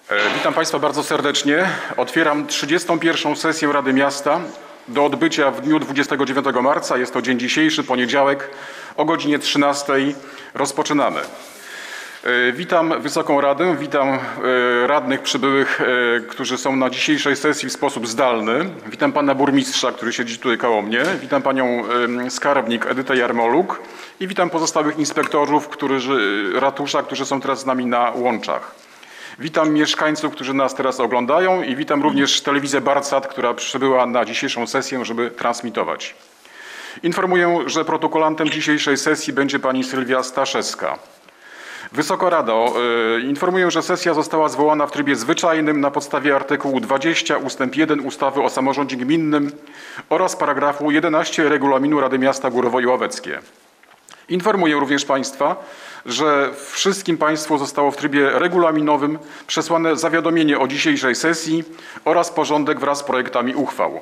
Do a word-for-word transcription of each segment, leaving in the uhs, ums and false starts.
Witam Państwa bardzo serdecznie. Otwieram trzydziestą pierwszą sesję Rady Miasta do odbycia w dniu dwudziestego dziewiątego marca. Jest to dzień dzisiejszy, poniedziałek, o godzinie trzynastej rozpoczynamy. Witam Wysoką Radę, witam radnych przybyłych, którzy są na dzisiejszej sesji w sposób zdalny. Witam Pana Burmistrza, który siedzi tutaj koło mnie. Witam Panią Skarbnik Edytę Jarmoluk i witam pozostałych inspektorów którzy, ratusza, którzy są teraz z nami na łączach. Witam mieszkańców, którzy nas teraz oglądają i witam również telewizję Barsat, która przybyła na dzisiejszą sesję, żeby transmitować. Informuję, że protokolantem dzisiejszej sesji będzie pani Sylwia Staszewska. Wysoka Rado, y, informuję, że sesja została zwołana w trybie zwyczajnym na podstawie artykułu dwudziestego ustęp jeden ustawy o samorządzie gminnym oraz paragrafu jedenaście regulaminu Rady Miasta Górowo Ławeckie. Informuję również Państwa, że wszystkim Państwu zostało w trybie regulaminowym przesłane zawiadomienie o dzisiejszej sesji oraz porządek wraz z projektami uchwał.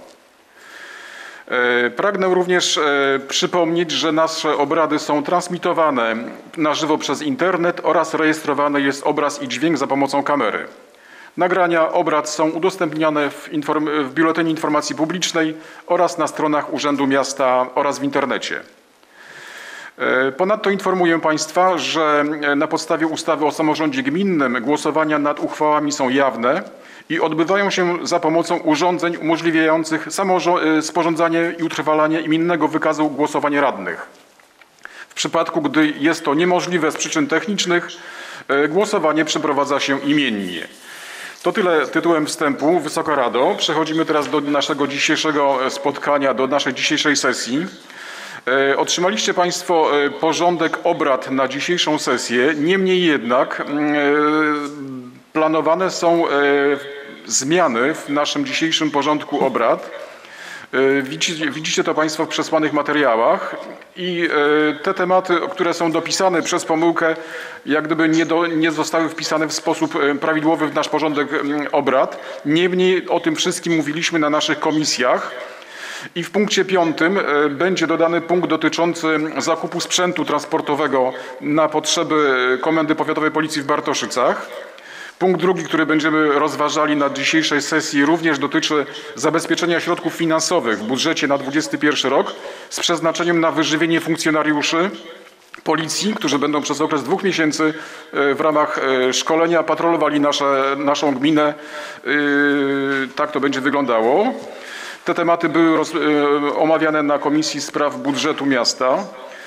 Pragnę również przypomnieć, że nasze obrady są transmitowane na żywo przez internet oraz rejestrowany jest obraz i dźwięk za pomocą kamery. Nagrania obrad są udostępniane w, w Biuletynie Informacji Publicznej oraz na stronach Urzędu Miasta oraz w internecie. Ponadto informuję Państwa, że na podstawie ustawy o samorządzie gminnym głosowania nad uchwałami są jawne i odbywają się za pomocą urządzeń umożliwiających sporządzanie i utrwalanie imiennego wykazu głosowań radnych. W przypadku, gdy jest to niemożliwe z przyczyn technicznych, głosowanie przeprowadza się imiennie. To tyle tytułem wstępu. Wysoka Rado, przechodzimy teraz do naszego dzisiejszego spotkania, do naszej dzisiejszej sesji. Otrzymaliście Państwo porządek obrad na dzisiejszą sesję, niemniej jednak planowane są zmiany w naszym dzisiejszym porządku obrad. Widzicie, widzicie to Państwo w przesłanych materiałach i te tematy, które są dopisane przez pomyłkę, jak gdyby nie, do, nie zostały wpisane w sposób prawidłowy w nasz porządek obrad. Niemniej o tym wszystkim mówiliśmy na naszych komisjach. I w punkcie piątym będzie dodany punkt dotyczący zakupu sprzętu transportowego na potrzeby Komendy Powiatowej Policji w Bartoszycach. Punkt drugi, który będziemy rozważali na dzisiejszej sesji, również dotyczy zabezpieczenia środków finansowych w budżecie na dwudziesty pierwszy rok z przeznaczeniem na wyżywienie funkcjonariuszy Policji, którzy będą przez okres dwóch miesięcy w ramach szkolenia patrolowali nasze, naszą gminę. Tak to będzie wyglądało. Te tematy były roz, y, omawiane na Komisji Spraw Budżetu Miasta.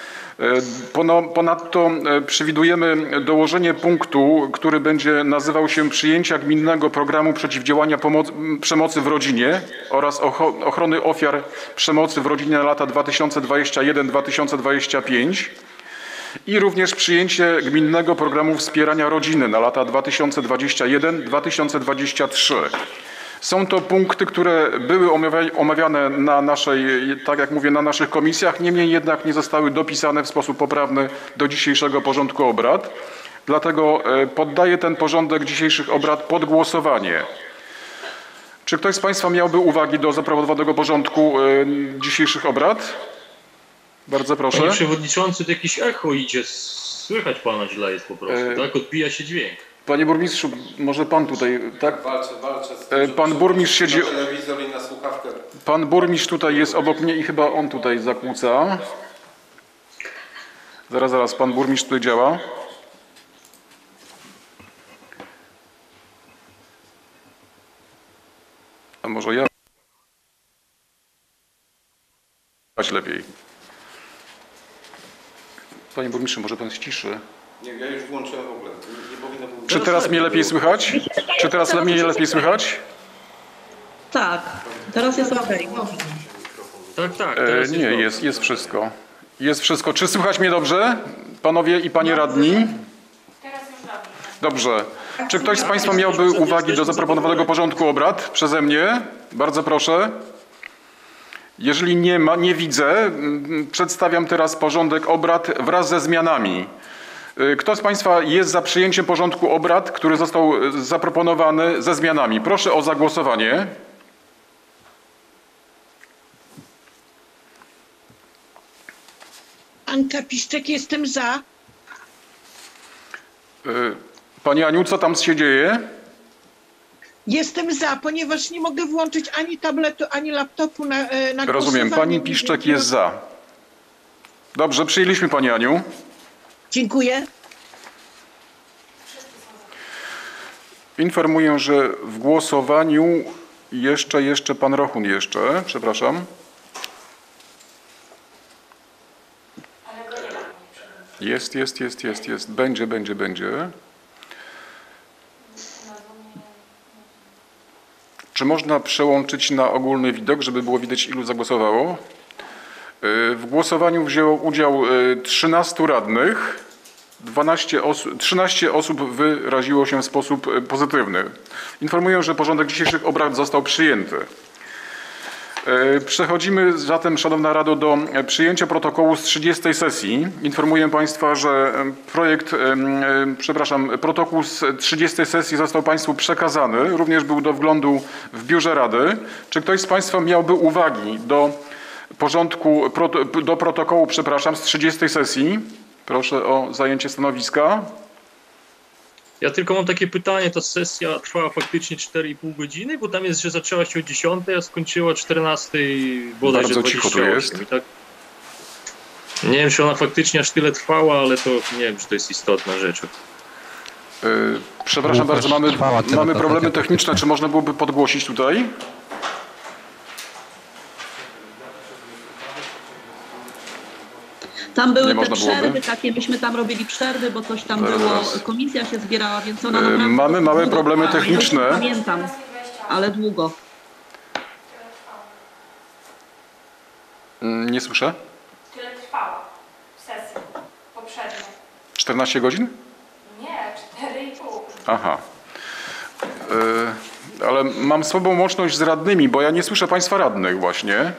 Ponadto przewidujemy dołożenie punktu, który będzie nazywał się Przyjęcia Gminnego Programu Przeciwdziałania Przemocy w Rodzinie oraz Ochrony Ofiar Przemocy w Rodzinie na lata dwa tysiące dwudziesty pierwszy do dwa tysiące dwudziestego piątego i również przyjęcie Gminnego Programu Wspierania Rodziny na lata dwa tysiące dwudziesty pierwszy do dwa tysiące dwudziestego trzeciego. Są to punkty, które były omawiane na naszej, tak jak mówię, na naszych komisjach, niemniej jednak nie zostały dopisane w sposób poprawny do dzisiejszego porządku obrad. Dlatego poddaję ten porządek dzisiejszych obrad pod głosowanie. Czy ktoś z Państwa miałby uwagi do zaproponowanego porządku dzisiejszych obrad? Bardzo proszę. Panie Przewodniczący, to jakieś echo idzie. Słychać Pana źle jest po prostu, e... tak? Odbija się dźwięk. Panie burmistrzu, może pan tutaj, tak? Walczę, walczę z tym, pan burmistrz siedzi. Na telewizor i na słuchawkę. Pan burmistrz tutaj jest obok mnie i chyba on tutaj zakłóca. Zaraz, zaraz, pan burmistrz tutaj działa. A może ja? Lepiej. Panie burmistrzu, może pan ściszy? Nie, ja już włączyłem w ogóle. Nie, nie powinno było... Czy teraz mnie lepiej słychać? Czy teraz mnie lepiej słychać? Tak, teraz jest ok. Tak, tak. E, nie, jest, jest wszystko. Jest wszystko. Czy słychać mnie dobrze? Panowie i panie radni? Teraz już radni. Dobrze. Czy ktoś z Państwa miałby uwagi do zaproponowanego porządku obrad przeze mnie? Bardzo proszę. Jeżeli nie ma, nie widzę, przedstawiam teraz porządek obrad wraz ze zmianami. Kto z Państwa jest za przyjęciem porządku obrad, który został zaproponowany ze zmianami? Proszę o zagłosowanie. Anka Piszczek, jestem za. Pani Aniu, co tam się dzieje? Jestem za, ponieważ nie mogę włączyć ani tabletu, ani laptopu na, e, na Rozumiem, głosowanie. pani Piszczek jest za. Dobrze, przyjęliśmy pani Aniu. Dziękuję. Informuję, że w głosowaniu jeszcze, jeszcze pan Rochun jeszcze, przepraszam. Ale go nie ma. Jest, jest, jest, jest, jest. Będzie, będzie, będzie. Czy można przełączyć na ogólny widok, żeby było widać, ilu zagłosowało? W głosowaniu wzięło udział trzynastu radnych. dwanaście osób, trzynaście osób wyraziło się w sposób pozytywny. Informuję, że porządek dzisiejszych obrad został przyjęty. Przechodzimy zatem, Szanowna Rado, do przyjęcia protokołu z trzydziestej sesji. Informuję Państwa, że projekt, przepraszam, protokół z trzydziestej sesji został Państwu przekazany. Również był do wglądu w Biurze Rady. Czy ktoś z Państwa miałby uwagi do porządku, do protokołu, przepraszam, z trzydziestej sesji? Proszę o zajęcie stanowiska. Ja tylko mam takie pytanie, ta sesja trwała faktycznie cztery i pół godziny, bo tam jest, że zaczęła się o dziesiątej, a skończyła o czternastej bodajże Bardzo dwadzieścia cicho tu osiem. jest. I tak, nie wiem, czy ona faktycznie aż tyle trwała, ale to nie wiem, czy to jest istotna rzecz. Yy, przepraszam Długo bardzo, mamy, trwała ta mamy problemy sesja. techniczne. Czy można byłoby podgłosić tutaj? Tam były Nie te można przerwy byłoby? takie, myśmy tam robili przerwy, bo coś tam Zaraz, było, zaraz. komisja się zbierała, więc ona Yy, naprawdę mamy małe długo problemy trwała. techniczne. Ja pamiętam, ale długo. Yy, nie słyszę. Tyle trwało w sesji poprzedniej. czternaście godzin? Nie, cztery i pół. Aha. Yy, ale mam słabą łączność z radnymi, bo ja nie słyszę Państwa radnych właśnie.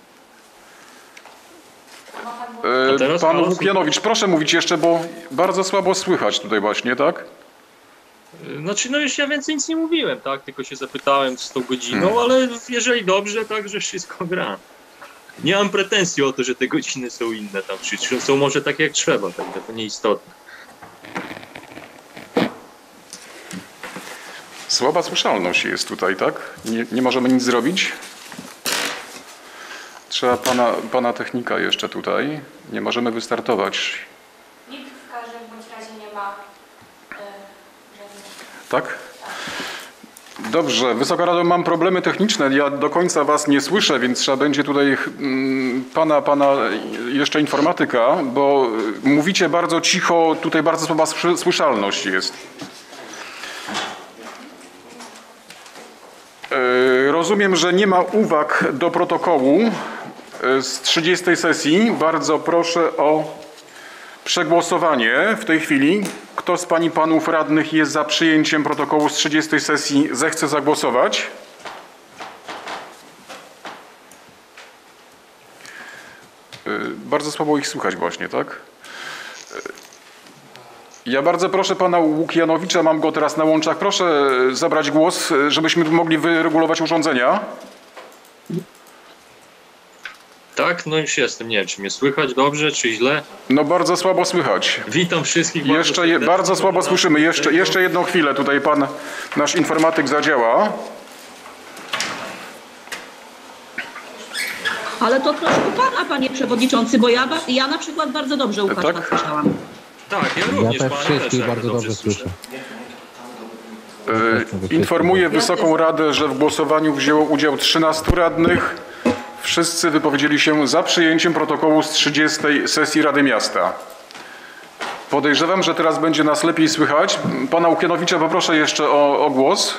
Ma pan Yy, A teraz Pan halo, Łukianowicz, proszę mówić jeszcze, bo bardzo słabo słychać tutaj właśnie, tak? Znaczy, no już ja więcej nic nie mówiłem, tak? Tylko się zapytałem z tą godziną, Hmm. ale jeżeli dobrze, tak, że wszystko gra. Nie mam pretensji o to, że te godziny są inne tam, czy, czy są może takie jak trzeba, tak, to nieistotne. Słaba słyszalność jest tutaj, tak? Nie, nie możemy nic zrobić. Trzeba pana, pana technika jeszcze tutaj. Nie możemy wystartować. nikt w każdym bądź razie nie ma y, żadnych. Tak? Dobrze. Wysoka Rado, mam problemy techniczne. Ja do końca Was nie słyszę, więc trzeba będzie tutaj mm, pana, pana jeszcze informatyka, bo mówicie bardzo cicho, tutaj bardzo słaba słyszalność jest. Rozumiem, że nie ma uwag do protokołu z trzydziestej sesji. Bardzo proszę o przegłosowanie w tej chwili. Kto z Pań i Panów Radnych jest za przyjęciem protokołu z trzydziestej sesji, zechce zagłosować. Bardzo słabo ich słychać właśnie, tak? Ja bardzo proszę pana Łukianowicza, mam go teraz na łączach. Proszę zabrać głos, żebyśmy tu mogli wyregulować urządzenia. Tak, no już jestem, nie wiem, czy mnie słychać dobrze, czy źle. No bardzo słabo słychać. Witam wszystkich. bardzo Jeszcze je, serdecznie. bardzo słabo słyszymy. Jeszcze, jeszcze jedną chwilę tutaj pan, nasz informatyk zadziała. Ale to troszkę pana, panie przewodniczący, bo ja, ba- ja na przykład bardzo dobrze Łukaszka Tak? słyszałam. Tak, ja Ja również też pana wszystkich też bardzo dobrze słyszę. E, Informuję Wysoką Radę, że w głosowaniu wzięło udział trzynastu radnych. Wszyscy wypowiedzieli się za przyjęciem protokołu z trzydziestej sesji Rady Miasta. Podejrzewam, że teraz będzie nas lepiej słychać. Pana Łukianowicza poproszę jeszcze o, o głos.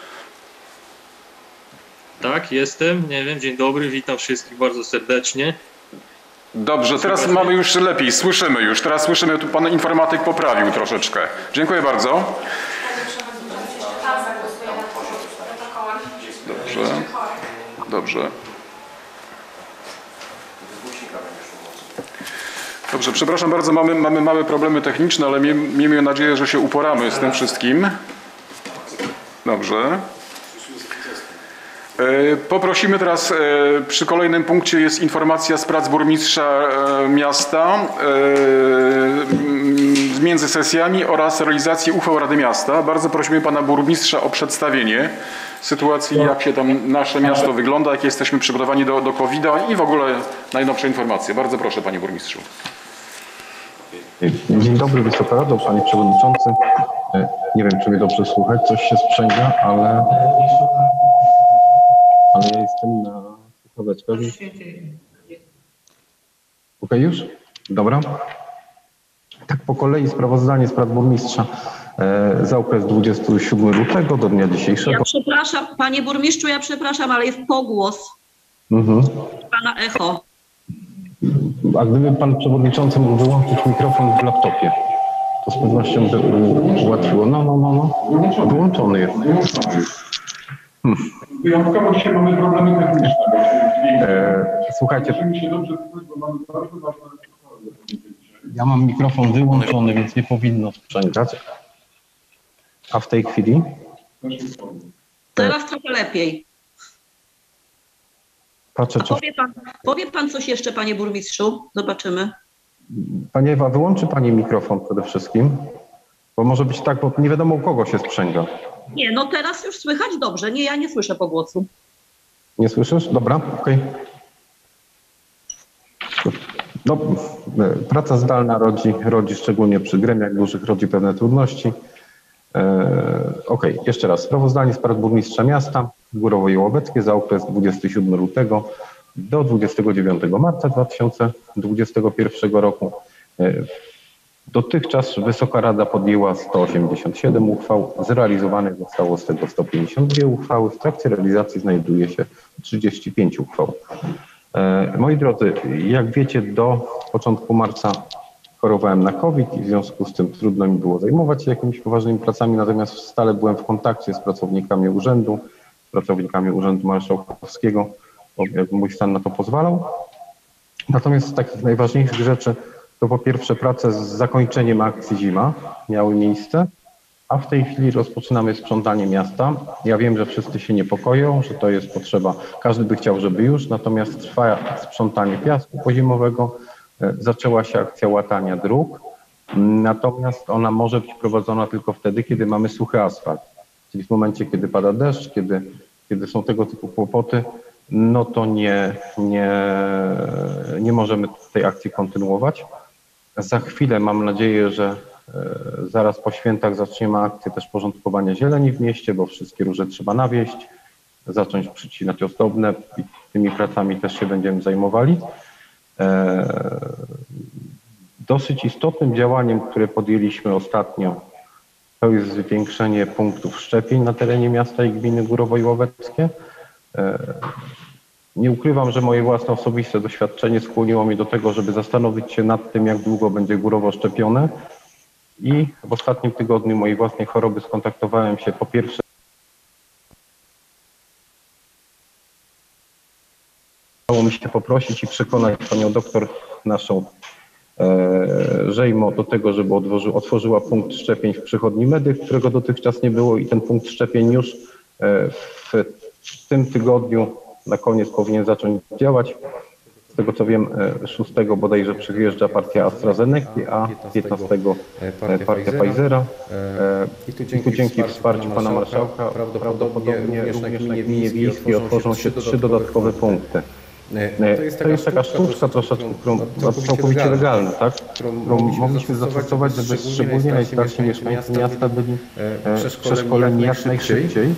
Tak, jestem, nie wiem, dzień dobry, witam wszystkich bardzo serdecznie. Dobrze, teraz Słychać mamy mnie? już lepiej, słyszymy już. Teraz słyszymy, tu pan informatyk poprawił troszeczkę. Dziękuję bardzo. Panie przewodniczący, jeszcze pan zagłosuje nad protokołem. Dobrze, dobrze. Dobrze, przepraszam bardzo, mamy, mamy małe problemy techniczne, ale mie- miejmy nadzieję, że się uporamy z tym wszystkim. Dobrze. E, Poprosimy teraz, e, przy kolejnym punkcie jest informacja z prac burmistrza e, miasta. E, m, między sesjami oraz realizacji uchwał Rady Miasta. Bardzo prosimy pana burmistrza o przedstawienie sytuacji, jak się tam nasze miasto wygląda, jak jesteśmy przygotowani do, do kowida i w ogóle najnowsze informacje. Bardzo proszę, panie burmistrzu. Dzień dobry, Wysoka Rado, panie przewodniczący. Nie wiem, czy mnie dobrze słychać, coś się sprzęga, ale, ale ja jestem na słuchaweczkach. Okej, już? Dobra. Tak po kolei sprawozdanie z prac burmistrza e, za okres dwudziestego siódmego lutego do dnia dzisiejszego. Ja przepraszam, panie burmistrzu, ja przepraszam, ale jest pogłos. Mhm. Pana echo. A gdyby pan przewodniczący mógł wyłączyć mikrofon w laptopie, to z pewnością by ułatwiło. No, no, no, no. Wyłączony jest. Hmm. Wyjątkowo dzisiaj mamy problemy techniczne. E, słuchajcie, ja mam mikrofon wyłączony, więc nie powinno sprzęgać. A w tej chwili? Teraz trochę lepiej. Patrzę, A czy... powie pan, powie pan coś jeszcze, panie burmistrzu? Zobaczymy. Pani Ewa, wyłączy pani mikrofon przede wszystkim, bo może być tak, bo nie wiadomo u kogo się sprzęga. Nie, no teraz już słychać dobrze. Nie, ja nie słyszę pogłosu. Nie słyszysz? Dobra, okej. No, praca zdalna rodzi, rodzi szczególnie przy gremiach dużych, rodzi pewne trudności. E, okej, jeszcze raz. Sprawozdanie z prac burmistrza miasta Górowo Jełobeckie za okres dwudziestego siódmego lutego do dwudziestego dziewiątego marca dwa tysiące dwudziestego pierwszego roku. E, dotychczas Wysoka Rada podjęła sto osiemdziesiąt siedem uchwał, zrealizowanych zostało z tego sto pięćdziesiąt dwie uchwały, w trakcie realizacji znajduje się trzydzieści pięć uchwał. E, moi drodzy, jak wiecie, do początku marca chorowałem na COVID i w związku z tym trudno mi było zajmować się jakimiś poważnymi pracami, natomiast stale byłem w kontakcie z pracownikami urzędu, z pracownikami Urzędu Marszałkowskiego, bo mój stan na to pozwalał. Natomiast z takich najważniejszych rzeczy to po pierwsze prace z zakończeniem akcji Zima miały miejsce, a w tej chwili rozpoczynamy sprzątanie miasta. Ja wiem, że wszyscy się niepokoją, że to jest potrzeba, każdy by chciał, żeby już, natomiast trwa sprzątanie piasku pozimowego, zaczęła się akcja łatania dróg, natomiast ona może być prowadzona tylko wtedy, kiedy mamy suchy asfalt. Czyli w momencie, kiedy pada deszcz, kiedy, kiedy są tego typu kłopoty, no to nie, nie, nie możemy tej akcji kontynuować. Za chwilę mam nadzieję, że zaraz po świętach zaczniemy akcję też porządkowania zieleni w mieście, bo wszystkie róże trzeba nawieść, zacząć przycinać ozdobne i tymi pracami też się będziemy zajmowali. Dosyć istotnym działaniem, które podjęliśmy ostatnio, to jest zwiększenie punktów szczepień na terenie miasta i gminy Górowo Jełobeckie. Nie ukrywam, że moje własne osobiste doświadczenie skłoniło mnie do tego, żeby zastanowić się nad tym, jak długo będzie Górowo szczepione. I w ostatnim tygodniu mojej własnej choroby skontaktowałem się po pierwsze udało mi się poprosić i przekonać panią doktor naszą e, Żejmo do tego, żeby otworzy, otworzyła punkt szczepień w przychodni Medy, którego dotychczas nie było i ten punkt szczepień już e, w, w tym tygodniu na koniec powinien zacząć działać. Z tego co wiem, szóstego bodajże przyjeżdża partia AstraZeneca, a piętnastego partia Pfizera. I tu dzięki, dzięki wsparciu pana marszałka prawdopodobnie również na gminie wiejskiej otworzą się trzy dodatkowe punkty. To jest, to jest taka sztuczka troszeczkę, którą całkowicie legalna, tak? Którą mogliśmy zastosować, żeby szczególnie najstarsi mieszkańcy miasta byli przeszkoleni jak najszybciej.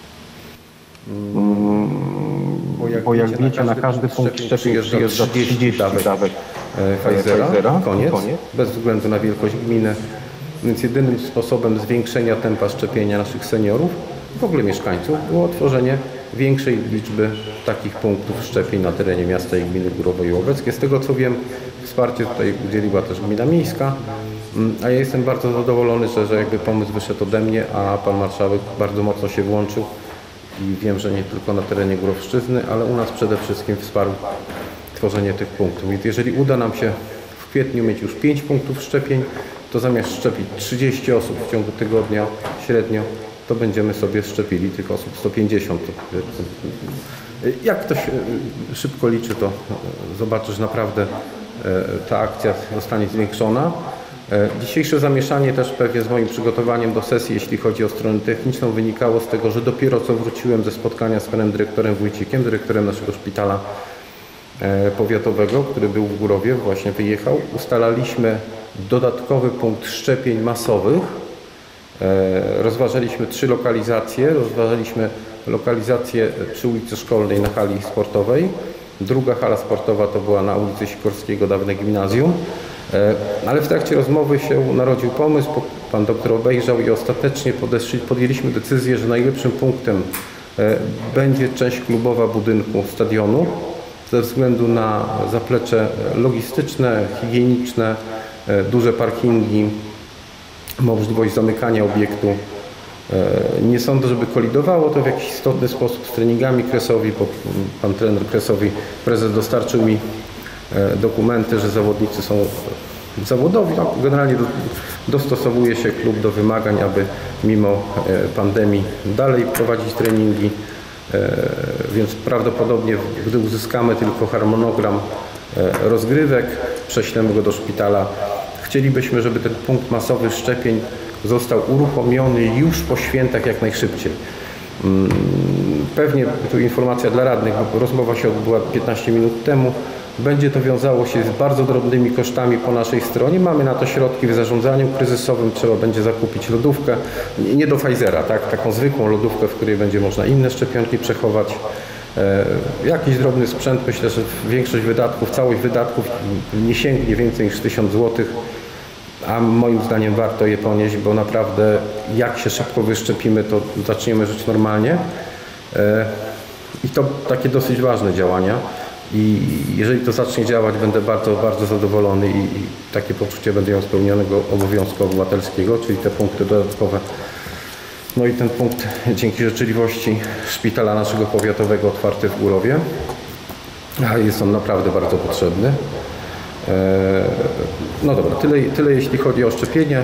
Bo jak, bo jak wiecie, na każdy punkt szczepień przyjeżdża trzydzieści dawek Pfizera, koniec, koniec, bez względu na wielkość gminy. Więc jedynym sposobem zwiększenia tempa szczepienia naszych seniorów, w ogóle mieszkańców, było otworzenie większej liczby takich punktów szczepień na terenie miasta i gminy Górowo Jełobeckie. Z tego co wiem, wsparcie tutaj udzieliła też gmina miejska, a ja jestem bardzo zadowolony, że, że jakby pomysł wyszedł ode mnie, a pan marszałek bardzo mocno się włączył. I wiem, że nie tylko na terenie Górowszczyzny, ale u nas przede wszystkim wsparł tworzenie tych punktów. Więc jeżeli uda nam się w kwietniu mieć już pięć punktów szczepień, to zamiast szczepić trzydzieści osób w ciągu tygodnia średnio, to będziemy sobie szczepili tych osób sto pięćdziesiąt. Jak ktoś szybko liczy, to zobaczy, że naprawdę ta akcja zostanie zwiększona. Dzisiejsze zamieszanie też pewnie z moim przygotowaniem do sesji, jeśli chodzi o stronę techniczną, wynikało z tego, że dopiero co wróciłem ze spotkania z panem dyrektorem Wójcikiem, dyrektorem naszego szpitala powiatowego, który był w Górowie, właśnie wyjechał. Ustalaliśmy dodatkowy punkt szczepień masowych. Rozważaliśmy trzy lokalizacje. Rozważaliśmy lokalizację przy ulicy Szkolnej na hali sportowej. Druga hala sportowa to była na ulicy Sikorskiego, dawne gimnazjum. Ale w trakcie rozmowy się narodził pomysł, pan doktor obejrzał i ostatecznie podeszli, podjęliśmy decyzję, że najlepszym punktem będzie część klubowa budynku stadionu ze względu na zaplecze logistyczne, higieniczne, duże parkingi, możliwość zamykania obiektu. Nie sądzę, żeby kolidowało to w jakiś istotny sposób z treningami Kresowi, bo pan trener Kresowi, prezes dostarczył mi dokumenty, że zawodnicy są zawodowi. No, generalnie do, dostosowuje się klub do wymagań, aby mimo pandemii dalej prowadzić treningi, więc prawdopodobnie, gdy uzyskamy tylko harmonogram rozgrywek, prześlemy go do szpitala. Chcielibyśmy, żeby ten punkt masowy szczepień został uruchomiony już po świętach jak najszybciej. Pewnie, tu informacja dla radnych, bo rozmowa się odbyła piętnaście minut temu, będzie to wiązało się z bardzo drobnymi kosztami po naszej stronie. Mamy na to środki w zarządzaniu kryzysowym, trzeba będzie zakupić lodówkę, nie do Pfizera, tak? Taką zwykłą lodówkę, w której będzie można inne szczepionki przechować. E, jakiś drobny sprzęt, myślę, że większość wydatków, całość wydatków nie sięgnie więcej niż tysiąc złotych, a moim zdaniem warto je ponieść, bo naprawdę jak się szybko wyszczepimy, to zaczniemy żyć normalnie. E, I to takie dosyć ważne działania. I jeżeli to zacznie działać, będę bardzo, bardzo zadowolony i, i takie poczucie będę miał spełnionego obowiązku obywatelskiego, czyli te punkty dodatkowe. No i ten punkt dzięki życzliwości szpitala naszego powiatowego otwarty w Górowie. A jest on naprawdę bardzo potrzebny. No dobra, tyle, tyle jeśli chodzi o szczepienie.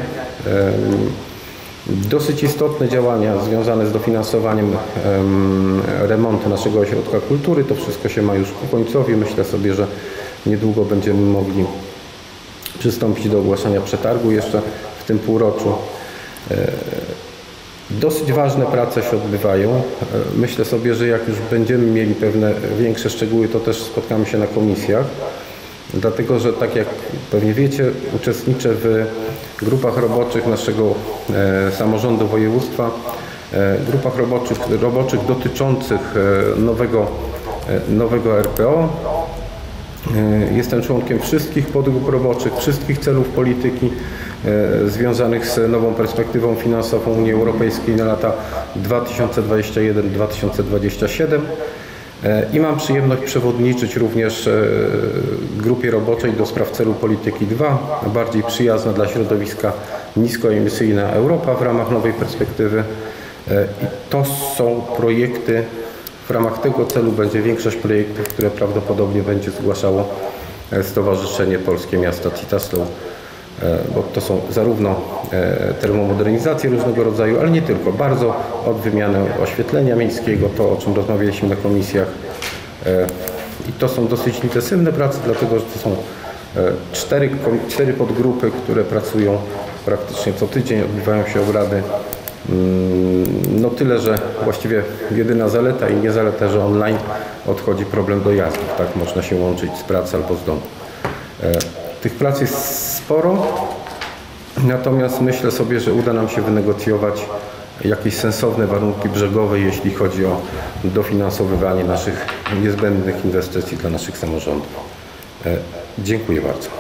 Dosyć istotne działania związane z dofinansowaniem um, remontu naszego ośrodka kultury. To wszystko się ma już ku końcowi. Myślę sobie, że niedługo będziemy mogli przystąpić do ogłaszania przetargu jeszcze w tym półroczu. E, dosyć ważne prace się odbywają. E, myślę sobie, że jak już będziemy mieli pewne większe szczegóły, to też spotkamy się na komisjach. Dlatego, że tak jak pewnie wiecie, uczestniczę w grupach roboczych naszego e, samorządu województwa, e, grupach roboczych, roboczych dotyczących e, nowego, e, nowego R P O. E, jestem członkiem wszystkich podgrup roboczych, wszystkich celów polityki e, związanych z nową perspektywą finansową Unii Europejskiej na lata dwa tysiące dwudziesty pierwszy do dwa tysiące dwudziestego siódmego. I mam przyjemność przewodniczyć również grupie roboczej do spraw celu polityki dwa, bardziej przyjazna dla środowiska niskoemisyjna Europa w ramach nowej perspektywy. I to są projekty, w ramach tego celu będzie większość projektów, które prawdopodobnie będzie zgłaszało Stowarzyszenie Polskie Miasta Citaslow, bo to są zarówno termomodernizacje różnego rodzaju, ale nie tylko, bardzo od wymiany oświetlenia miejskiego, to o czym rozmawialiśmy na komisjach. I to są dosyć intensywne prace, dlatego że to są cztery, cztery podgrupy, które pracują praktycznie co tydzień, odbywają się obrady. No tyle, że właściwie jedyna zaleta i nie zaleta, że online odchodzi problem dojazdów, tak można się łączyć z pracy albo z domu. Tych prac jest sporo, natomiast myślę sobie, że uda nam się wynegocjować jakieś sensowne warunki brzegowe, jeśli chodzi o dofinansowywanie naszych niezbędnych inwestycji dla naszych samorządów. Dziękuję bardzo.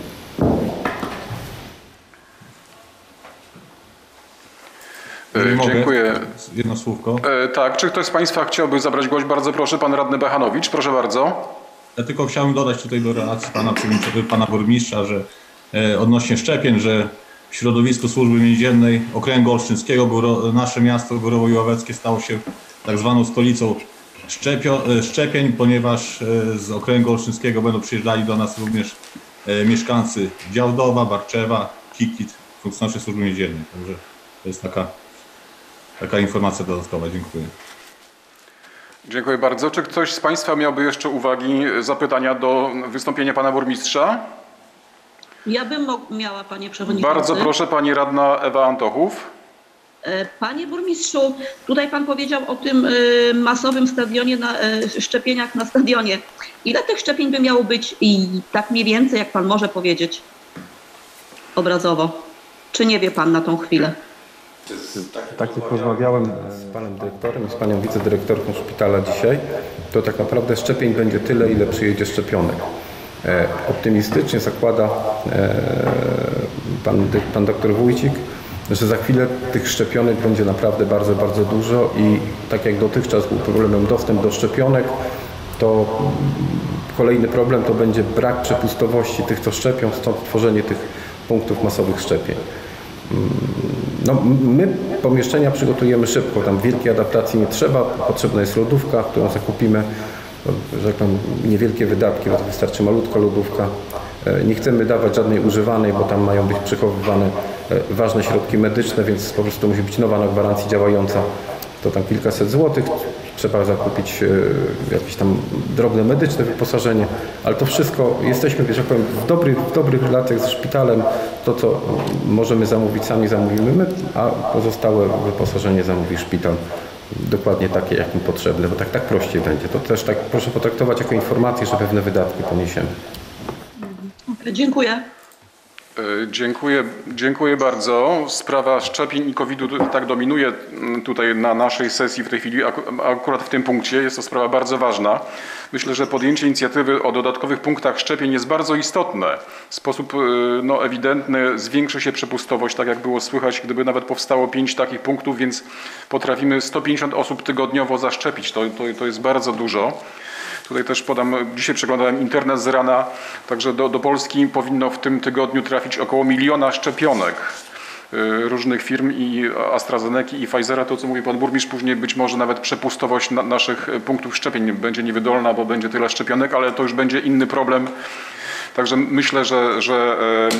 E, dziękuję. Jedno słówko. E, tak, czy ktoś z Państwa chciałby zabrać głos? Bardzo proszę, Pan Radny Bechanowicz, proszę bardzo. Ja tylko chciałem dodać tutaj do relacji pana przewodniczącego, pana burmistrza, że e, odnośnie szczepień, że w środowisku służby więziennej okręgu olsztyńskiego Góro, nasze miasto Górowo-Łoweckie stało się tak zwaną stolicą szczepio, e, szczepień, ponieważ e, z okręgu olsztyńskiego będą przyjeżdżali do nas również e, mieszkańcy Działdowa, Barczewa, Kikit, funkcjonariusze służby więziennej. Także to jest taka, taka informacja dodatkowa. Dziękuję. Dziękuję bardzo. Czy ktoś z Państwa miałby jeszcze uwagi, zapytania do wystąpienia Pana Burmistrza? Ja bym mo- miała, panie przewodniczący. Bardzo proszę, pani radna Ewa Antochów. E, Panie burmistrzu, tutaj pan powiedział o tym e, masowym stadionie, na, e, szczepieniach na stadionie. Ile tych szczepień by miało być i tak mniej więcej, jak pan może powiedzieć obrazowo? Czy nie wie pan na tą chwilę? Tak jak rozmawiałem z panem dyrektorem i z panią wicedyrektorką szpitala dzisiaj, to tak naprawdę szczepień będzie tyle, ile przyjedzie szczepionek. E, optymistycznie zakłada e, pan, pan doktor Wójcik, że za chwilę tych szczepionek będzie naprawdę bardzo, bardzo dużo i tak jak dotychczas był problemem dostęp do szczepionek, to kolejny problem to będzie brak przepustowości tych, co szczepią, stąd tworzenie tych punktów masowych szczepień. No, my pomieszczenia przygotujemy szybko, tam wielkiej adaptacji nie trzeba, potrzebna jest lodówka, którą zakupimy, że tak powiem, niewielkie wydatki, bo to wystarczy malutka lodówka. Nie chcemy dawać żadnej używanej, bo tam mają być przechowywane ważne środki medyczne, więc po prostu musi być nowa na gwarancji działająca. To tam kilkaset złotych, trzeba zakupić jakieś tam drobne medyczne wyposażenie, ale to wszystko, jesteśmy, że tak powiem, w dobrych, w dobrych relacjach ze szpitalem, to co możemy zamówić sami zamówimy my, a pozostałe wyposażenie zamówi szpital. Dokładnie takie, jak im potrzebne, bo tak, tak prościej będzie. To też tak proszę potraktować jako informację, że pewne wydatki poniesiemy. Dziękuję. Dziękuję, dziękuję bardzo. Sprawa szczepień i kowida tak dominuje tutaj na naszej sesji w tej chwili, akurat w tym punkcie. Jest to sprawa bardzo ważna. Myślę, że podjęcie inicjatywy o dodatkowych punktach szczepień jest bardzo istotne. W sposób no, ewidentny zwiększy się przepustowość, tak jak było słychać, gdyby nawet powstało pięć takich punktów, więc potrafimy sto pięćdziesiąt osób tygodniowo zaszczepić. To, to, to jest bardzo dużo. Tutaj też podam, dzisiaj przeglądałem internet z rana, także do, do Polski powinno w tym tygodniu trafić około miliona szczepionek różnych firm i AstraZeneca i Pfizera. To, co mówi pan burmistrz, później być może nawet przepustowość na, naszych punktów szczepień będzie niewydolna, bo będzie tyle szczepionek, ale to już będzie inny problem. Także myślę, że, że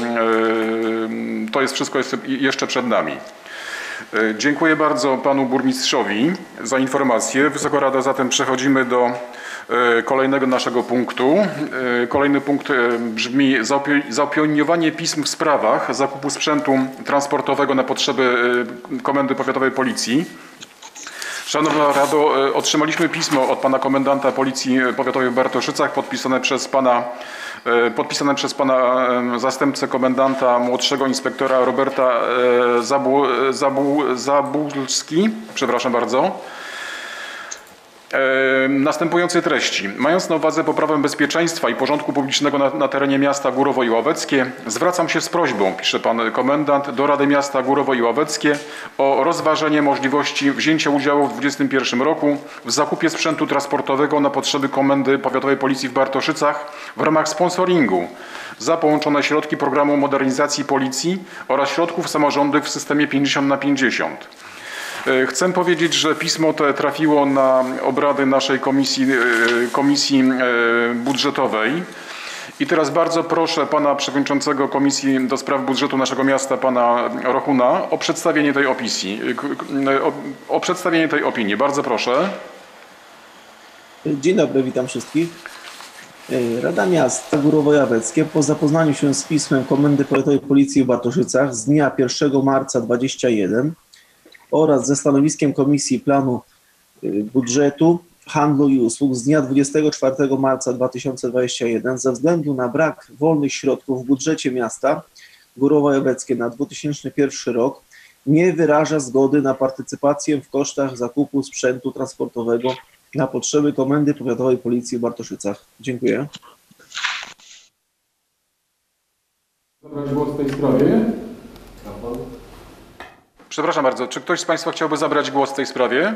to jest wszystko jest jeszcze przed nami. Dziękuję bardzo panu burmistrzowi za informację. Wysoka Rada, zatem przechodzimy do kolejnego naszego punktu. Kolejny punkt brzmi zaopiniowanie pism w sprawach zakupu sprzętu transportowego na potrzeby Komendy Powiatowej Policji. Szanowna Rado, otrzymaliśmy pismo od pana komendanta Policji Powiatowej w Bartoszycach podpisane przez pana podpisane przez pana zastępcę komendanta młodszego inspektora Roberta Zabu, Zabu, Zabulski, przepraszam bardzo. Następujące treści. Mając na uwadze poprawę bezpieczeństwa i porządku publicznego na, na terenie miasta Górowo i Ławeckie, zwracam się z prośbą, pisze pan komendant, do Rady Miasta Górowo i Ławeckie o rozważenie możliwości wzięcia udziału w dwudziestym pierwszym roku w zakupie sprzętu transportowego na potrzeby Komendy Powiatowej Policji w Bartoszycach w ramach sponsoringu za połączone środki programu modernizacji policji oraz środków samorządu w systemie pięćdziesiąt na pięćdziesiąt. Chcę powiedzieć, że pismo to trafiło na obrady naszej komisji, komisji budżetowej i teraz bardzo proszę pana przewodniczącego Komisji do Spraw Budżetu naszego miasta, pana Rochuna, o przedstawienie tej opisji, o, o przedstawienie tej opinii. Bardzo proszę. Dzień dobry, witam wszystkich. Rada Miasta Górowo-Ławeckie po zapoznaniu się z pismem Komendy Powiatowej Policji w Bartoszycach z dnia pierwszego marca dwudziestego pierwszego oraz ze stanowiskiem Komisji Planu Budżetu, Handlu i Usług z dnia dwudziestego czwartego marca dwa tysiące dwudziestego pierwszego ze względu na brak wolnych środków w budżecie miasta Górowo-Ławeckie na dwa tysiące pierwszy rok nie wyraża zgody na partycypację w kosztach zakupu sprzętu transportowego na potrzeby Komendy Powiatowej Policji w Bartoszycach. Dziękuję. Zabrać głos w tej sprawie. Przepraszam bardzo, czy ktoś z państwa chciałby zabrać głos w tej sprawie?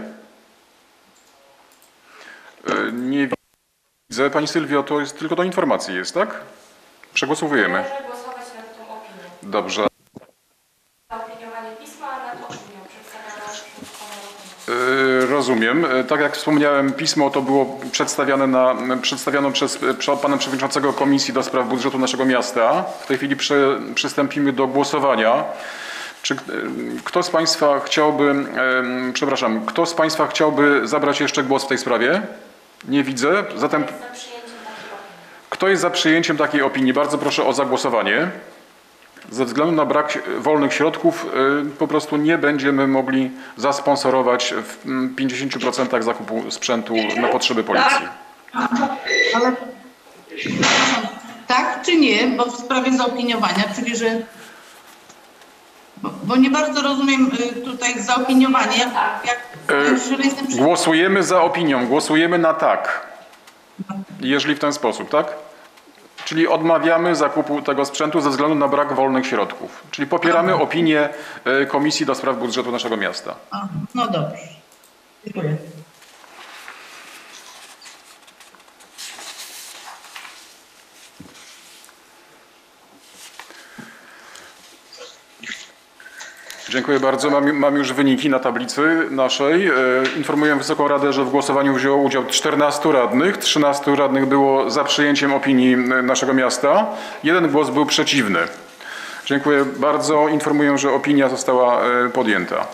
Nie widzę. Pani Sylwio, to jest tylko do informacji jest, tak? Przegłosowujemy. Należy głosować nad tą opinią. Dobrze. Zaopiniowanie pisma, a nad opinią przedstawianą przez pana Rochuna. Rozumiem. Tak jak wspomniałem, pismo to było przedstawiane na, przedstawione przez pana przewodniczącego Komisji do Spraw Budżetu naszego miasta. W tej chwili przy, przystąpimy do głosowania. Czy kto z państwa chciałby, przepraszam, kto z państwa chciałby zabrać jeszcze głos w tej sprawie? Nie widzę. Zatem Za przyjęciem takiej opinii. kto jest za przyjęciem takiej opinii? Bardzo proszę o zagłosowanie. Ze względu na brak wolnych środków po prostu nie będziemy mogli zasponsorować w pięćdziesięciu procentach zakupu sprzętu na potrzeby policji. Ale tak czy nie, bo w sprawie zaopiniowania, czyli że bo, bo nie bardzo rozumiem tutaj zaopiniowanie, jak, jak e, głosujemy za opinią, głosujemy na tak, jeżeli w ten sposób, tak? Czyli odmawiamy zakupu tego sprzętu ze względu na brak wolnych środków. Czyli popieramy Aha. opinię Komisji do Spraw Budżetu naszego miasta. A, no dobrze. Dziękuję. Dziękuję bardzo. Mam, mam już wyniki na tablicy naszej. Informuję Wysoką Radę, że w głosowaniu wzięło udział czternastu radnych. trzynastu radnych było za przyjęciem opinii naszego miasta. Jeden głos był przeciwny. Dziękuję bardzo. Informuję, że opinia została podjęta.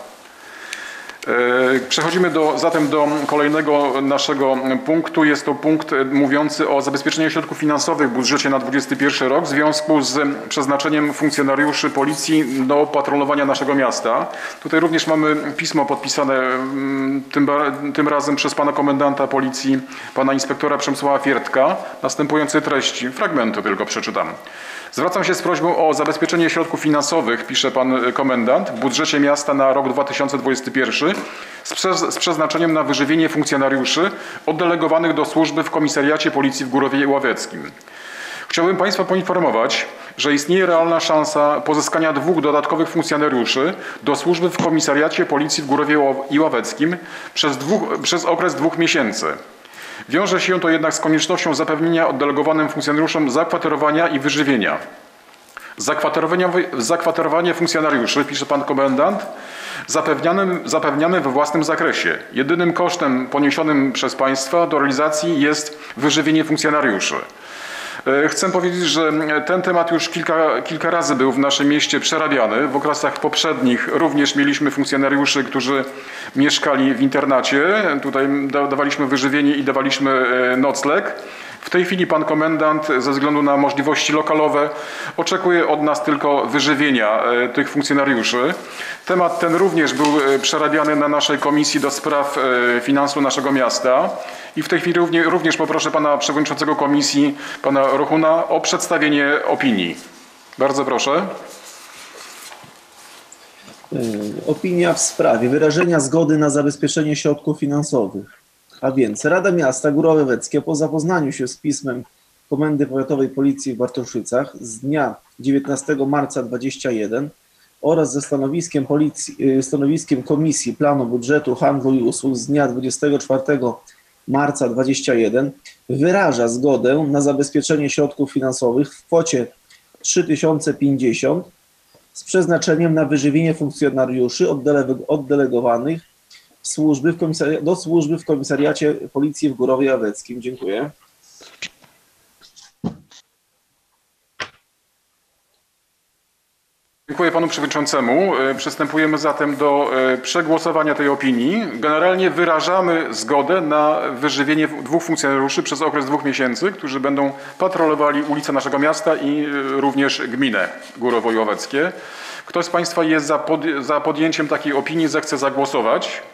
Przechodzimy do, zatem do kolejnego naszego punktu. Jest to punkt mówiący o zabezpieczeniu środków finansowych w budżecie na dwudziesty pierwszy rok w związku z przeznaczeniem funkcjonariuszy policji do patrolowania naszego miasta. Tutaj również mamy pismo podpisane tym, tym razem przez pana komendanta policji, pana inspektora Przemysława Fiertka. Następujące treści, fragmenty tylko przeczytam. Zwracam się z prośbą o zabezpieczenie środków finansowych, pisze pan komendant, w budżecie miasta na rok dwa tysiące dwudziesty pierwszy z, prze, z przeznaczeniem na wyżywienie funkcjonariuszy oddelegowanych do służby w Komisariacie Policji w Górowie Ławeckim. Chciałbym państwa poinformować, że istnieje realna szansa pozyskania dwóch dodatkowych funkcjonariuszy do służby w Komisariacie Policji w Górowie Ławeckim przez, dwóch, przez okres dwóch miesięcy. Wiąże się to jednak z koniecznością zapewnienia oddelegowanym funkcjonariuszom zakwaterowania i wyżywienia. Zakwaterowanie, zakwaterowanie funkcjonariuszy, pisze pan komendant, zapewniamy we własnym zakresie. Jedynym kosztem poniesionym przez państwa do realizacji jest wyżywienie funkcjonariuszy. Chcę powiedzieć, że ten temat już kilka, kilka razy był w naszym mieście przerabiany. W okresach poprzednich również mieliśmy funkcjonariuszy, którzy mieszkali w internacie. Tutaj dawaliśmy wyżywienie i dawaliśmy nocleg. W tej chwili pan komendant ze względu na możliwości lokalowe oczekuje od nas tylko wyżywienia tych funkcjonariuszy. Temat ten również był przerabiany na naszej Komisji do Spraw Finansu naszego miasta. I w tej chwili również, również poproszę pana przewodniczącego komisji, pana Rochuna, o przedstawienie opinii. Bardzo proszę. Opinia w sprawie wyrażenia zgody na zabezpieczenie środków finansowych. A więc Rada Miasta Górowe Ławeckie po zapoznaniu się z pismem Komendy Powiatowej Policji w Bartoszycach z dnia dziewiętnastego marca dwudziestego pierwszego oraz ze stanowiskiem, policji, stanowiskiem Komisji Planu Budżetu, Handlu i Usług z dnia dwudziestego czwartego marca dwudziestego pierwszego wyraża zgodę na zabezpieczenie środków finansowych w kwocie trzy tysiące pięćdziesiąt z przeznaczeniem na wyżywienie funkcjonariuszy oddelegowanych służby w do służby w Komisariacie Policji w Górowie Ławeckim. Dziękuję. Dziękuję panu przewodniczącemu. Przystępujemy zatem do przegłosowania tej opinii. Generalnie wyrażamy zgodę na wyżywienie dwóch funkcjonariuszy przez okres dwóch miesięcy, którzy będą patrolowali ulice naszego miasta i również gminę Górowo Ławeckie. Kto z państwa jest za, pod, za podjęciem takiej opinii, zechce zagłosować?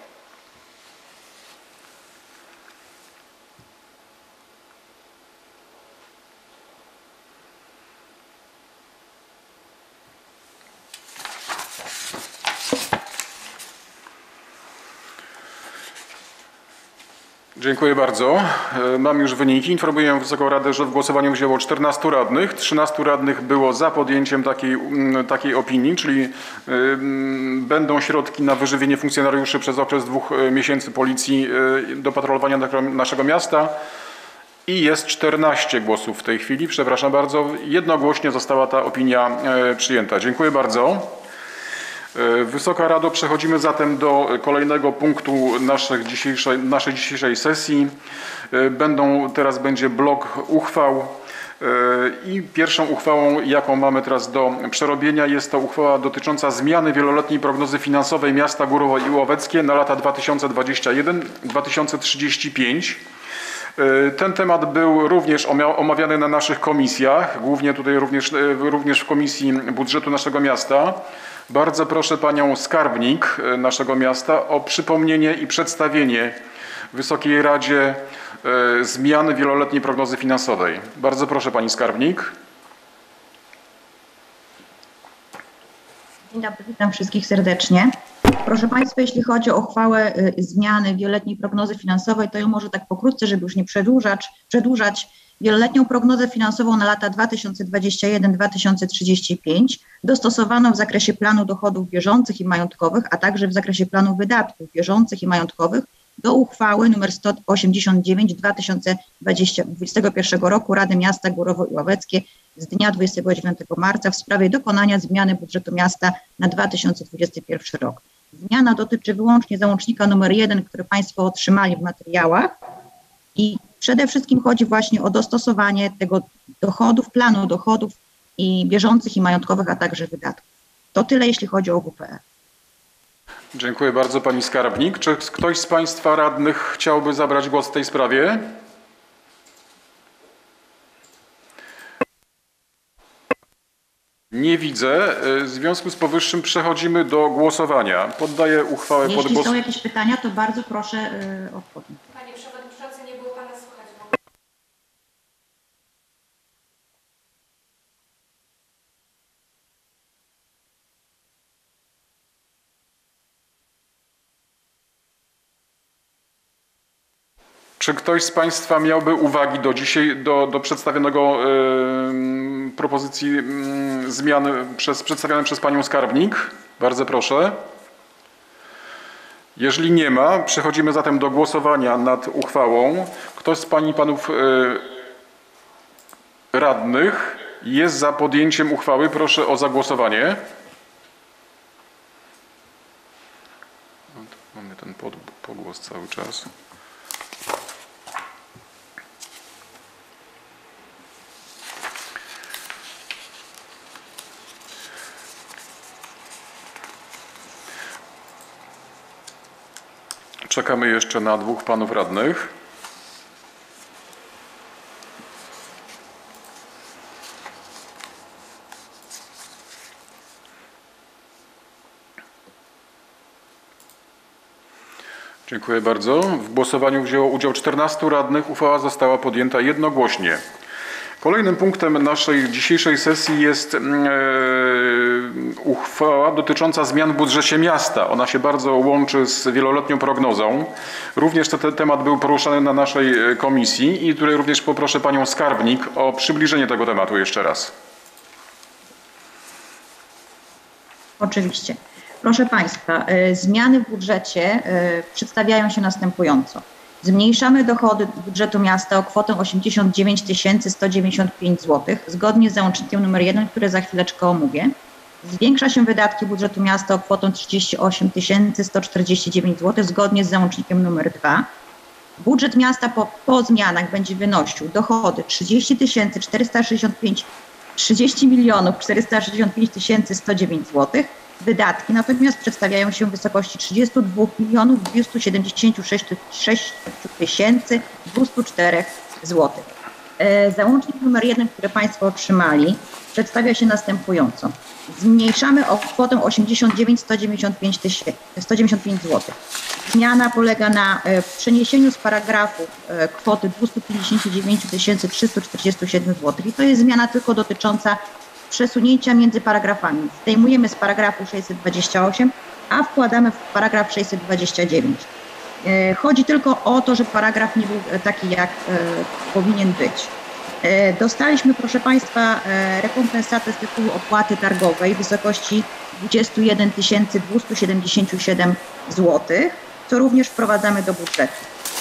Dziękuję bardzo. Mam już wyniki. Informuję Wysoką Radę, że w głosowaniu wzięło czternastu radnych. trzynastu radnych było za podjęciem takiej, takiej opinii, czyli będą środki na wyżywienie funkcjonariuszy przez okres dwóch miesięcy policji do patrolowania naszego miasta. I jest czternaście głosów w tej chwili. Przepraszam bardzo. Jednogłośnie została ta opinia przyjęta. Dziękuję bardzo. Wysoka Rado, przechodzimy zatem do kolejnego punktu naszej dzisiejszej, naszej dzisiejszej sesji. Będą, teraz będzie blok uchwał i pierwszą uchwałą, jaką mamy teraz do przerobienia, jest to uchwała dotycząca zmiany wieloletniej prognozy finansowej miasta Górowo Ławeckie na lata dwa tysiące dwudziesty pierwszy do dwa tysiące trzydziestego piątego. Ten temat był również omawiany na naszych komisjach, głównie tutaj również, również w Komisji Budżetu naszego miasta. Bardzo proszę panią skarbnik naszego miasta o przypomnienie i przedstawienie Wysokiej Radzie zmiany wieloletniej prognozy finansowej. Bardzo proszę pani skarbnik. Dzień dobry, witam wszystkich serdecznie. Proszę Państwa, jeśli chodzi o uchwałę y, zmiany wieloletniej prognozy finansowej, to ją może tak pokrótce, żeby już nie przedłużać, przedłużać. Wieloletnią prognozę finansową na lata dwa tysiące dwudziesty pierwszy do dwa tysiące trzydziestego piątego dostosowaną w zakresie planu dochodów bieżących i majątkowych, a także w zakresie planu wydatków bieżących i majątkowych do uchwały nr sto osiemdziesiąt dziewięć dwa tysiące dwudziestego pierwszego roku Rady Miasta Górowo i Ławeckie z dnia dwudziestego dziewiątego marca w sprawie dokonania zmiany budżetu miasta na dwa tysiące dwudziesty pierwszy rok. Zmiana dotyczy wyłącznie załącznika numer jeden, który Państwo otrzymali w materiałach i przede wszystkim chodzi właśnie o dostosowanie tego dochodów, planu dochodów i bieżących i majątkowych, a także wydatków. To tyle, jeśli chodzi o W P E. Dziękuję bardzo pani skarbnik. Czy ktoś z państwa radnych chciałby zabrać głos w tej sprawie? Nie widzę. W związku z powyższym przechodzimy do głosowania. Poddaję uchwałę pod Jeśli głos. są jakieś pytania, to bardzo proszę yy, o odpowiedź. Panie Przewodniczący, nie było Pana słychać. Czy ktoś z państwa miałby uwagi do dzisiaj, do, do przedstawionego yy, propozycji yy, zmian przez, przedstawionej przez panią skarbnik? Bardzo proszę. Jeżeli nie ma, przechodzimy zatem do głosowania nad uchwałą. Ktoś z pań i panów yy, radnych jest za podjęciem uchwały? Proszę o zagłosowanie. Mamy ten pod, pogłos cały czas. Czekamy jeszcze na dwóch panów radnych. Dziękuję bardzo. W głosowaniu wzięło udział czternastu radnych. Uchwała została podjęta jednogłośnie. Kolejnym punktem naszej dzisiejszej sesji jest e, uchwała dotycząca zmian w budżecie miasta. Ona się bardzo łączy z wieloletnią prognozą. Również ten temat był poruszany na naszej komisji i tutaj również poproszę panią skarbnik o przybliżenie tego tematu jeszcze raz. Oczywiście. Proszę Państwa, y, zmiany w budżecie y, przedstawiają się następująco. Zmniejszamy dochody budżetu miasta o kwotę osiemdziesiąt dziewięć tysięcy sto dziewięćdziesiąt pięć złotych, zgodnie z załącznikiem numer jeden, który za chwileczkę omówię. Zwiększa się wydatki budżetu miasta o kwotę trzydzieści osiem tysięcy sto czterdzieści dziewięć złotych, zgodnie z załącznikiem numer dwa. Budżet miasta po, po zmianach będzie wynosił dochody trzydzieści tysięcy czterysta sześćdziesiąt pięć, trzydzieści milionów czterysta sześćdziesiąt pięć tysięcy sto dziewięć złotych. Wydatki natomiast przedstawiają się w wysokości trzydzieści dwa milionów dwieście siedemdziesiąt sześć tysięcy dwieście cztery złotych. Załącznik numer jeden, który Państwo otrzymali, przedstawia się następująco. Zmniejszamy o kwotę osiemdziesiąt dziewięć tysięcy sto dziewięćdziesiąt pięć złotych. Zmiana polega na przeniesieniu z paragrafu kwoty dwieście pięćdziesiąt dziewięć tysięcy trzysta czterdzieści siedem złotych i to jest zmiana tylko dotycząca przesunięcia między paragrafami. Zdejmujemy z paragrafu sześćset dwadzieścia osiem, a wkładamy w paragraf sześćset dwadzieścia dziewięć. Chodzi tylko o to, że paragraf nie był taki, jak powinien być. Dostaliśmy, proszę Państwa, rekompensatę z tytułu opłaty targowej w wysokości dwadzieścia jeden tysięcy dwieście siedemdziesiąt siedem złotych, co również wprowadzamy do budżetu.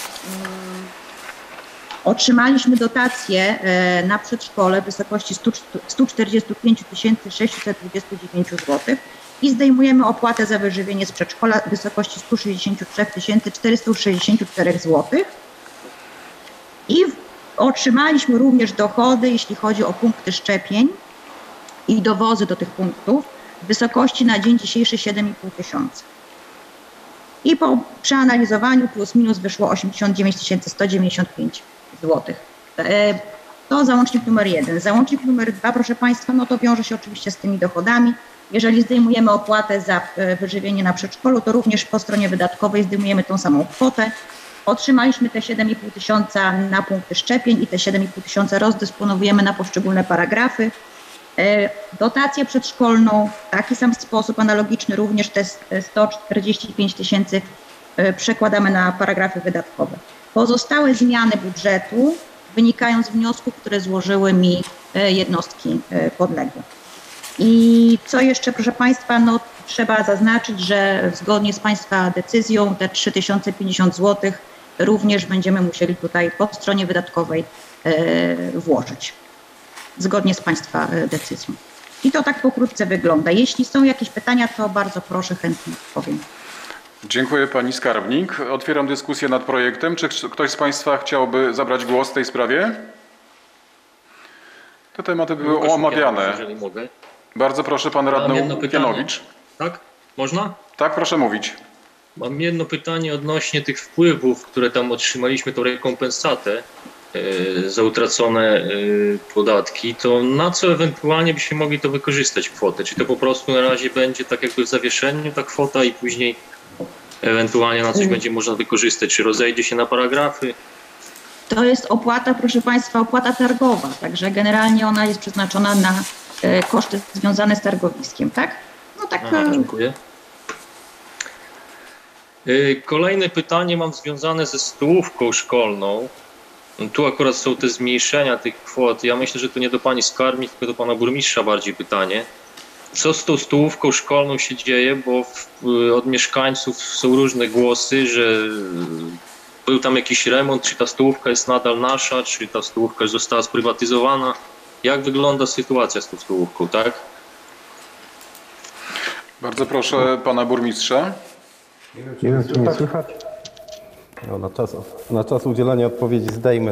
Otrzymaliśmy dotację na przedszkole w wysokości sto czterdzieści pięć tysięcy sześćset dwadzieścia dziewięć złotych i zdejmujemy opłatę za wyżywienie z przedszkola w wysokości sto sześćdziesiąt trzy tysiące czterysta sześćdziesiąt cztery złotych. I otrzymaliśmy również dochody, jeśli chodzi o punkty szczepień i dowozy do tych punktów w wysokości na dzień dzisiejszy siedem i pół tysiąca. I po przeanalizowaniu plus minus wyszło osiemdziesiąt dziewięć tysięcy sto dziewięćdziesiąt pięć złotych. To załącznik numer jeden. Załącznik numer dwa, proszę Państwa, no to wiąże się oczywiście z tymi dochodami. Jeżeli zdejmujemy opłatę za wyżywienie na przedszkolu, to również po stronie wydatkowej zdejmujemy tą samą kwotę. Otrzymaliśmy te siedem i pół tysiąca na punkty szczepień i te siedem i pół tysiąca rozdysponowujemy na poszczególne paragrafy. Dotację przedszkolną w taki sam sposób analogiczny, również te sto czterdzieści pięć tysięcy przekładamy na paragrafy wydatkowe. Pozostałe zmiany budżetu wynikają z wniosków, które złożyły mi jednostki podległe. I co jeszcze, proszę Państwa, no trzeba zaznaczyć, że zgodnie z Państwa decyzją te trzy tysiące pięćdziesiąt złotych również będziemy musieli tutaj po stronie wydatkowej włożyć. Zgodnie z Państwa decyzją. I to tak pokrótce wygląda. Jeśli są jakieś pytania, to bardzo proszę, chętnie odpowiem. Dziękuję Pani Skarbnik. Otwieram dyskusję nad projektem. Czy ktoś z Państwa chciałby zabrać głos w tej sprawie? Te tematy były omawiane. Jeżeli mogę. Bardzo proszę, Pan Radny Pianowicz. Tak? Można? Tak, proszę mówić. Mam jedno pytanie odnośnie tych wpływów, które tam otrzymaliśmy, tą rekompensatę e, za utracone e, podatki. To na co ewentualnie byśmy mogli to wykorzystać kwotę? Czy to po prostu na razie będzie tak jakby w zawieszeniu ta kwota i później ewentualnie na coś hmm. będzie można wykorzystać? Czy rozejdzie się na paragrafy? To jest opłata, proszę Państwa, opłata targowa, także generalnie ona jest przeznaczona na e, koszty związane z targowiskiem, tak? No tak. Aha, dziękuję. Kolejne pytanie mam związane ze stołówką szkolną. Tu akurat są te zmniejszenia tych kwot. Ja myślę, że to nie do Pani Skarbnik, tylko do Pana Burmistrza bardziej pytanie. Co z tą stołówką szkolną się dzieje, bo w, od mieszkańców są różne głosy, że był tam jakiś remont, czy ta stołówka jest nadal nasza, czy ta stołówka już została sprywatyzowana. Jak wygląda sytuacja z tą stołówką, tak? Bardzo proszę Pana Burmistrza. Nie wiem, czy mnie słychać? No, na, czas, na czas udzielania odpowiedzi zdejmę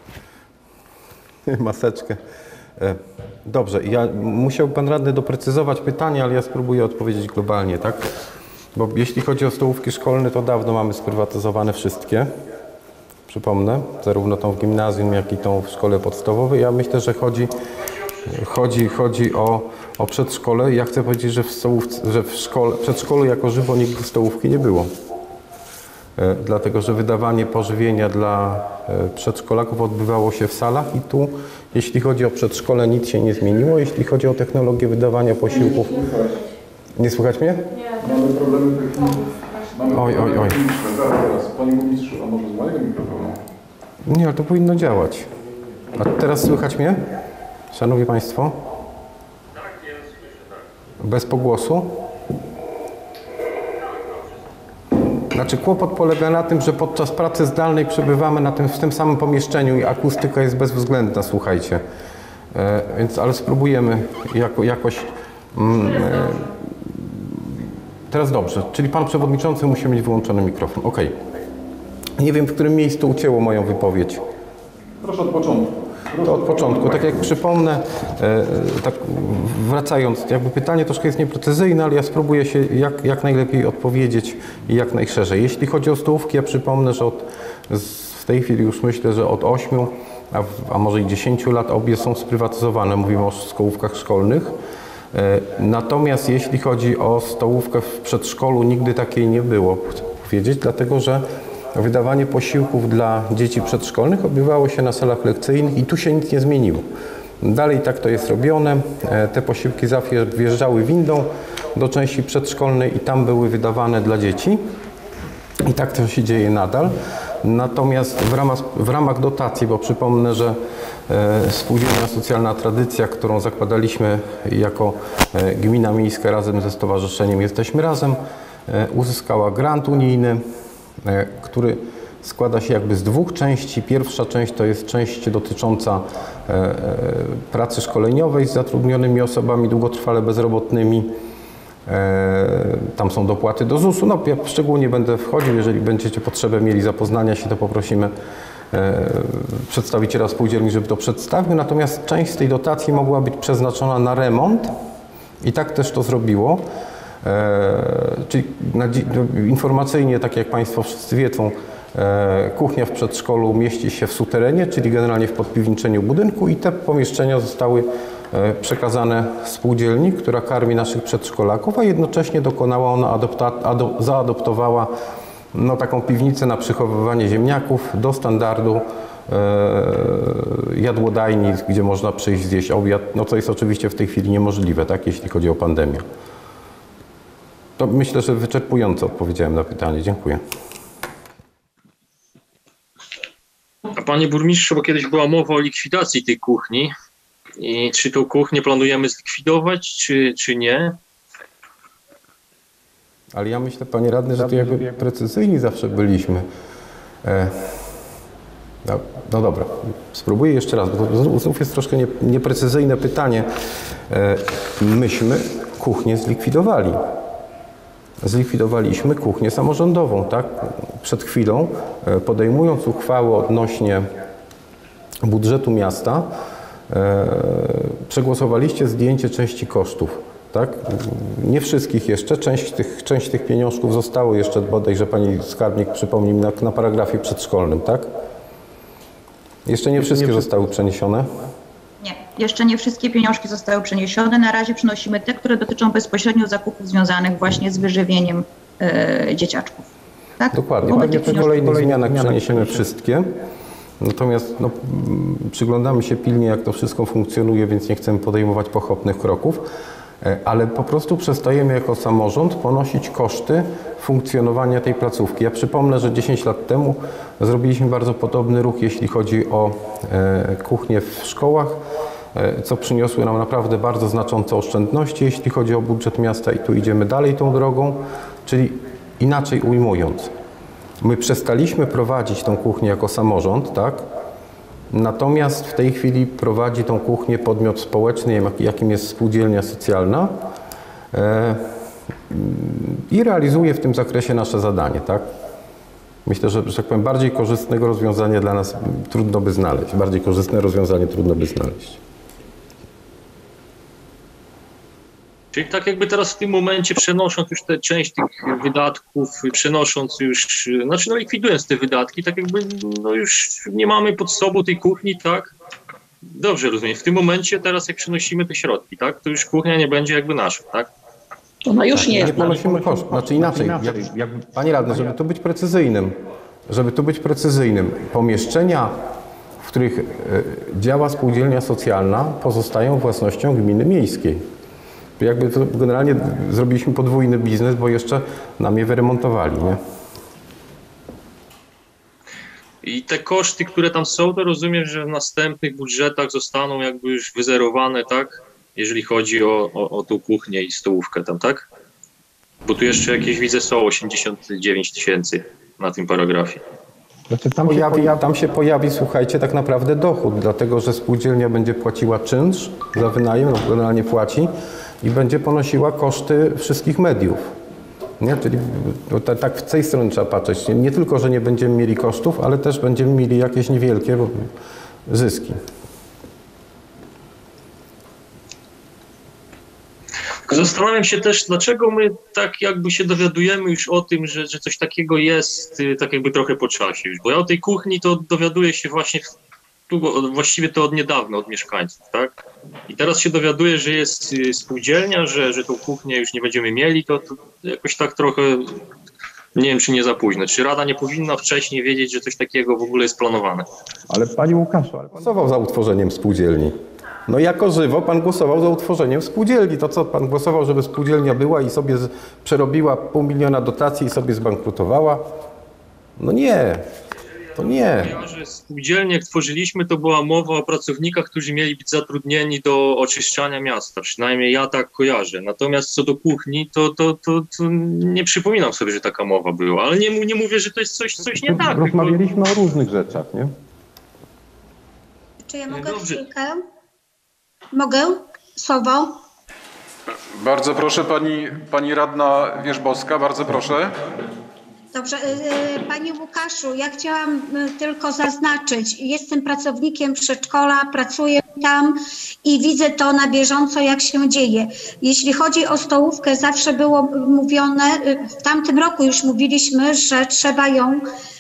maseczkę. Dobrze, ja musiał Pan Radny doprecyzować pytanie, ale ja spróbuję odpowiedzieć globalnie, tak? Bo jeśli chodzi o stołówki szkolne, to dawno mamy sprywatyzowane wszystkie. Przypomnę, zarówno tą w gimnazjum, jak i tą w szkole podstawowej. Ja myślę, że chodzi, chodzi, chodzi o, o przedszkole. Ja chcę powiedzieć, że w, stołówce, że w szkole, przedszkolu jako żywo nigdy stołówki nie było. E, dlatego, że wydawanie pożywienia dla e, przedszkolaków odbywało się w salach i tu, jeśli chodzi o przedszkole, nic się nie zmieniło. Jeśli chodzi o technologię wydawania posiłków... Nie słychać mnie? Nie. Mamy problemy techniczne. Oj, oj, oj. Zaraz, Panie Burmistrzu, a może z mojego mikrofonu? Nie, ale to powinno działać. A teraz słychać mnie? Szanowni Państwo? Tak, ja słyszę, tak. Bez pogłosu? Znaczy kłopot polega na tym, że podczas pracy zdalnej przebywamy na tym, w tym samym pomieszczeniu i akustyka jest bezwzględna, słuchajcie. E, więc, ale spróbujemy jako, jakoś... Mm, e, teraz dobrze, czyli Pan Przewodniczący musi mieć wyłączony mikrofon. Ok. Nie wiem, w którym miejscu ucięło moją wypowiedź. Proszę od początku. To od początku. Tak jak przypomnę, e, tak wracając, jakby pytanie troszkę jest nieprecyzyjne, ale ja spróbuję się jak, jak najlepiej odpowiedzieć i jak najszerzej. Jeśli chodzi o stołówki, ja przypomnę, że od, w tej chwili już myślę, że od ośmiu, a, a może i dziesięciu lat obie są sprywatyzowane. Mówimy o stołówkach szkolnych. E, natomiast jeśli chodzi o stołówkę w przedszkolu, nigdy takiej nie było, chcę powiedzieć, dlatego że wydawanie posiłków dla dzieci przedszkolnych odbywało się na salach lekcyjnych i tu się nic nie zmieniło. Dalej tak to jest robione. Te posiłki zawsze wjeżdżały windą do części przedszkolnej i tam były wydawane dla dzieci. I tak to się dzieje nadal. Natomiast w ramach, w ramach dotacji, bo przypomnę, że e, Spółdzielnia Socjalna Tradycja, którą zakładaliśmy jako e, gmina miejska razem ze stowarzyszeniem Jesteśmy Razem, e, uzyskała grant unijny, który składa się jakby z dwóch części. Pierwsza część to jest część dotycząca e, pracy szkoleniowej z zatrudnionymi osobami długotrwale bezrobotnymi. E, tam są dopłaty do zusu. No, ja szczególnie będę wchodził, jeżeli będziecie potrzebę mieli zapoznania się, to poprosimy e, przedstawiciela spółdzielni, żeby to przedstawił. Natomiast część z tej dotacji mogła być przeznaczona na remont i tak też to zrobiło. E, czyli na, informacyjnie, tak jak Państwo wszyscy wiedzą, E, Kuchnia w przedszkolu mieści się w suterenie, czyli generalnie w podpiwniczeniu budynku i te pomieszczenia zostały e, przekazane spółdzielni, która karmi naszych przedszkolaków, a jednocześnie dokonała ona adopta- ado- zaadoptowała no, taką piwnicę na przechowywanie ziemniaków do standardu e, jadłodajni, gdzie można przyjść zjeść obiad, no co jest oczywiście w tej chwili niemożliwe, tak, jeśli chodzi o pandemię. To myślę, że wyczerpująco odpowiedziałem na pytanie. Dziękuję. A panie burmistrzu, bo kiedyś była mowa o likwidacji tej kuchni i czy tą kuchnię planujemy zlikwidować, czy, czy nie? Ale ja myślę, panie radny, że tu jakby precyzyjni zawsze byliśmy. E, no, no dobra, spróbuję jeszcze raz, bo to znów jest troszkę nie, nieprecyzyjne pytanie. E, myśmy kuchnię zlikwidowali. Zlikwidowaliśmy kuchnię samorządową, tak? Przed chwilą, e, podejmując uchwałę odnośnie budżetu miasta, e, przegłosowaliście zdjęcie części kosztów. Tak? Nie wszystkich jeszcze, część tych, część tych pieniążków zostało jeszcze, bodajże pani skarbnik przypomni mi, na, na paragrafie przedszkolnym, tak? Jeszcze nie wszystkie zostały przeniesione? Nie, jeszcze nie wszystkie pieniążki zostały przeniesione. Na razie przynosimy te, które dotyczą bezpośrednio zakupów związanych właśnie z wyżywieniem e, dzieciaczków. Tak? Dokładnie. Pewnie przy kolejnych zmianach przeniesiemy wszystkie. Natomiast no, przyglądamy się pilnie, jak to wszystko funkcjonuje, więc nie chcemy podejmować pochopnych kroków. Ale po prostu przestajemy jako samorząd ponosić koszty funkcjonowania tej placówki. Ja przypomnę, że dziesięć lat temu zrobiliśmy bardzo podobny ruch, jeśli chodzi o e, kuchnię w szkołach, e, co przyniosło nam naprawdę bardzo znaczące oszczędności, jeśli chodzi o budżet miasta i tu idziemy dalej tą drogą, czyli inaczej ujmując, my przestaliśmy prowadzić tą kuchnię jako samorząd, tak? Natomiast w tej chwili prowadzi tą kuchnię podmiot społeczny, jakim jest spółdzielnia socjalna e, i realizuje w tym zakresie nasze zadanie, tak? Myślę, że, że tak powiem, bardziej korzystnego rozwiązania dla nas trudno by znaleźć. Bardziej korzystne rozwiązanie trudno by znaleźć. Czyli tak jakby teraz w tym momencie przenosząc już tę część tych wydatków, przenosząc już, znaczy no likwidując te wydatki, tak jakby no już nie mamy pod sobą tej kuchni, tak? Dobrze rozumiem. W tym momencie teraz jak przenosimy te środki, tak? To już kuchnia nie będzie jakby nasza, tak? Ona już nie jest. Nie ponosimy kosztów. Znaczy inaczej, jak, jak, panie radny, żeby tu być precyzyjnym, żeby tu być precyzyjnym, pomieszczenia, w których e, działa spółdzielnia socjalna, pozostają własnością gminy miejskiej. Jakby to generalnie zrobiliśmy podwójny biznes, bo jeszcze nam je wyremontowali, nie? I te koszty, które tam są, to rozumiem, że w następnych budżetach zostaną jakby już wyzerowane, tak? Jeżeli chodzi o, o, o tą kuchnię i stołówkę tam, tak? Bo tu jeszcze jakieś widzę są osiemdziesiąt dziewięć tysięcy na tym paragrafie. Znaczy tam, pojawi, się pojawi, tam się pojawi, słuchajcie, tak naprawdę dochód, dlatego że spółdzielnia będzie płaciła czynsz za wynajem, no generalnie płaci i będzie ponosiła koszty wszystkich mediów. Nie? Czyli no, tak, tak w tej stronie trzeba patrzeć. Nie, nie tylko, że nie będziemy mieli kosztów, ale też będziemy mieli jakieś niewielkie zyski. Zastanawiam się też, dlaczego my tak jakby się dowiadujemy już o tym, że, że coś takiego jest, tak jakby trochę po czasie już. Bo ja o tej kuchni to dowiaduję się właśnie, tu, właściwie to od niedawna, od mieszkańców, tak? I teraz się dowiaduję, że jest spółdzielnia, że, że tą kuchnię już nie będziemy mieli, to, to jakoś tak trochę, nie wiem, czy nie za późno. Czy Rada nie powinna wcześniej wiedzieć, że coś takiego w ogóle jest planowane? Ale panie Łukaszu, ale pan głosował za utworzeniem spółdzielni. No jako żywo pan głosował za utworzeniem spółdzielni. To co, pan głosował, żeby spółdzielnia była i sobie z, przerobiła pół miliona dotacji i sobie zbankrutowała? No nie, to nie. Ja, że spółdzielnię jak tworzyliśmy, to była mowa o pracownikach, którzy mieli być zatrudnieni do oczyszczania miasta. Przynajmniej ja tak kojarzę. Natomiast co do kuchni, to, to, to, to nie przypominam sobie, że taka mowa była. Ale nie, nie mówię, że to jest coś, coś nie tak. Rozmawialiśmy tylko o różnych rzeczach, nie? Czy ja mogę chwilkę? Mogę? Słowo? Bardzo proszę pani, pani radna Wierzbowska, bardzo proszę. Dobrze. Panie Łukaszu, ja chciałam tylko zaznaczyć, jestem pracownikiem przedszkola, pracuję tam i widzę to na bieżąco, jak się dzieje. Jeśli chodzi o stołówkę, zawsze było mówione, w tamtym roku już mówiliśmy, że trzeba ją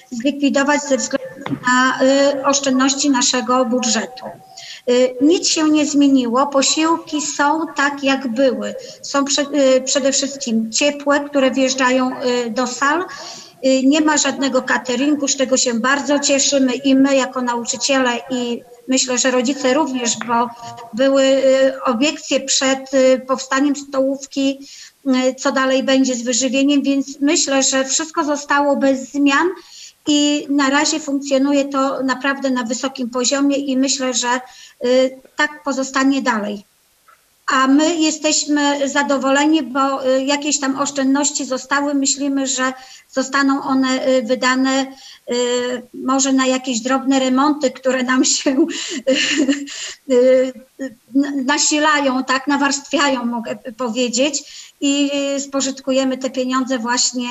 zlikwidować ze względu na y, oszczędności naszego budżetu. Y, nic się nie zmieniło, posiłki są tak jak były. Są prze, y, przede wszystkim ciepłe, które wjeżdżają y, do sal. Y, nie ma żadnego cateringu, z czego się bardzo cieszymy i my jako nauczyciele i myślę, że rodzice również, bo były y, obiekcje przed y, powstaniem stołówki, y, co dalej będzie z wyżywieniem, więc myślę, że wszystko zostało bez zmian i na razie funkcjonuje to naprawdę na wysokim poziomie i myślę, że y, tak pozostanie dalej. A my jesteśmy zadowoleni, bo y, jakieś tam oszczędności zostały. Myślimy, że zostaną one y, wydane y, może na jakieś drobne remonty, które nam się y, y, nasilają, tak, nawarstwiają, mogę powiedzieć. I y, spożytkujemy te pieniądze właśnie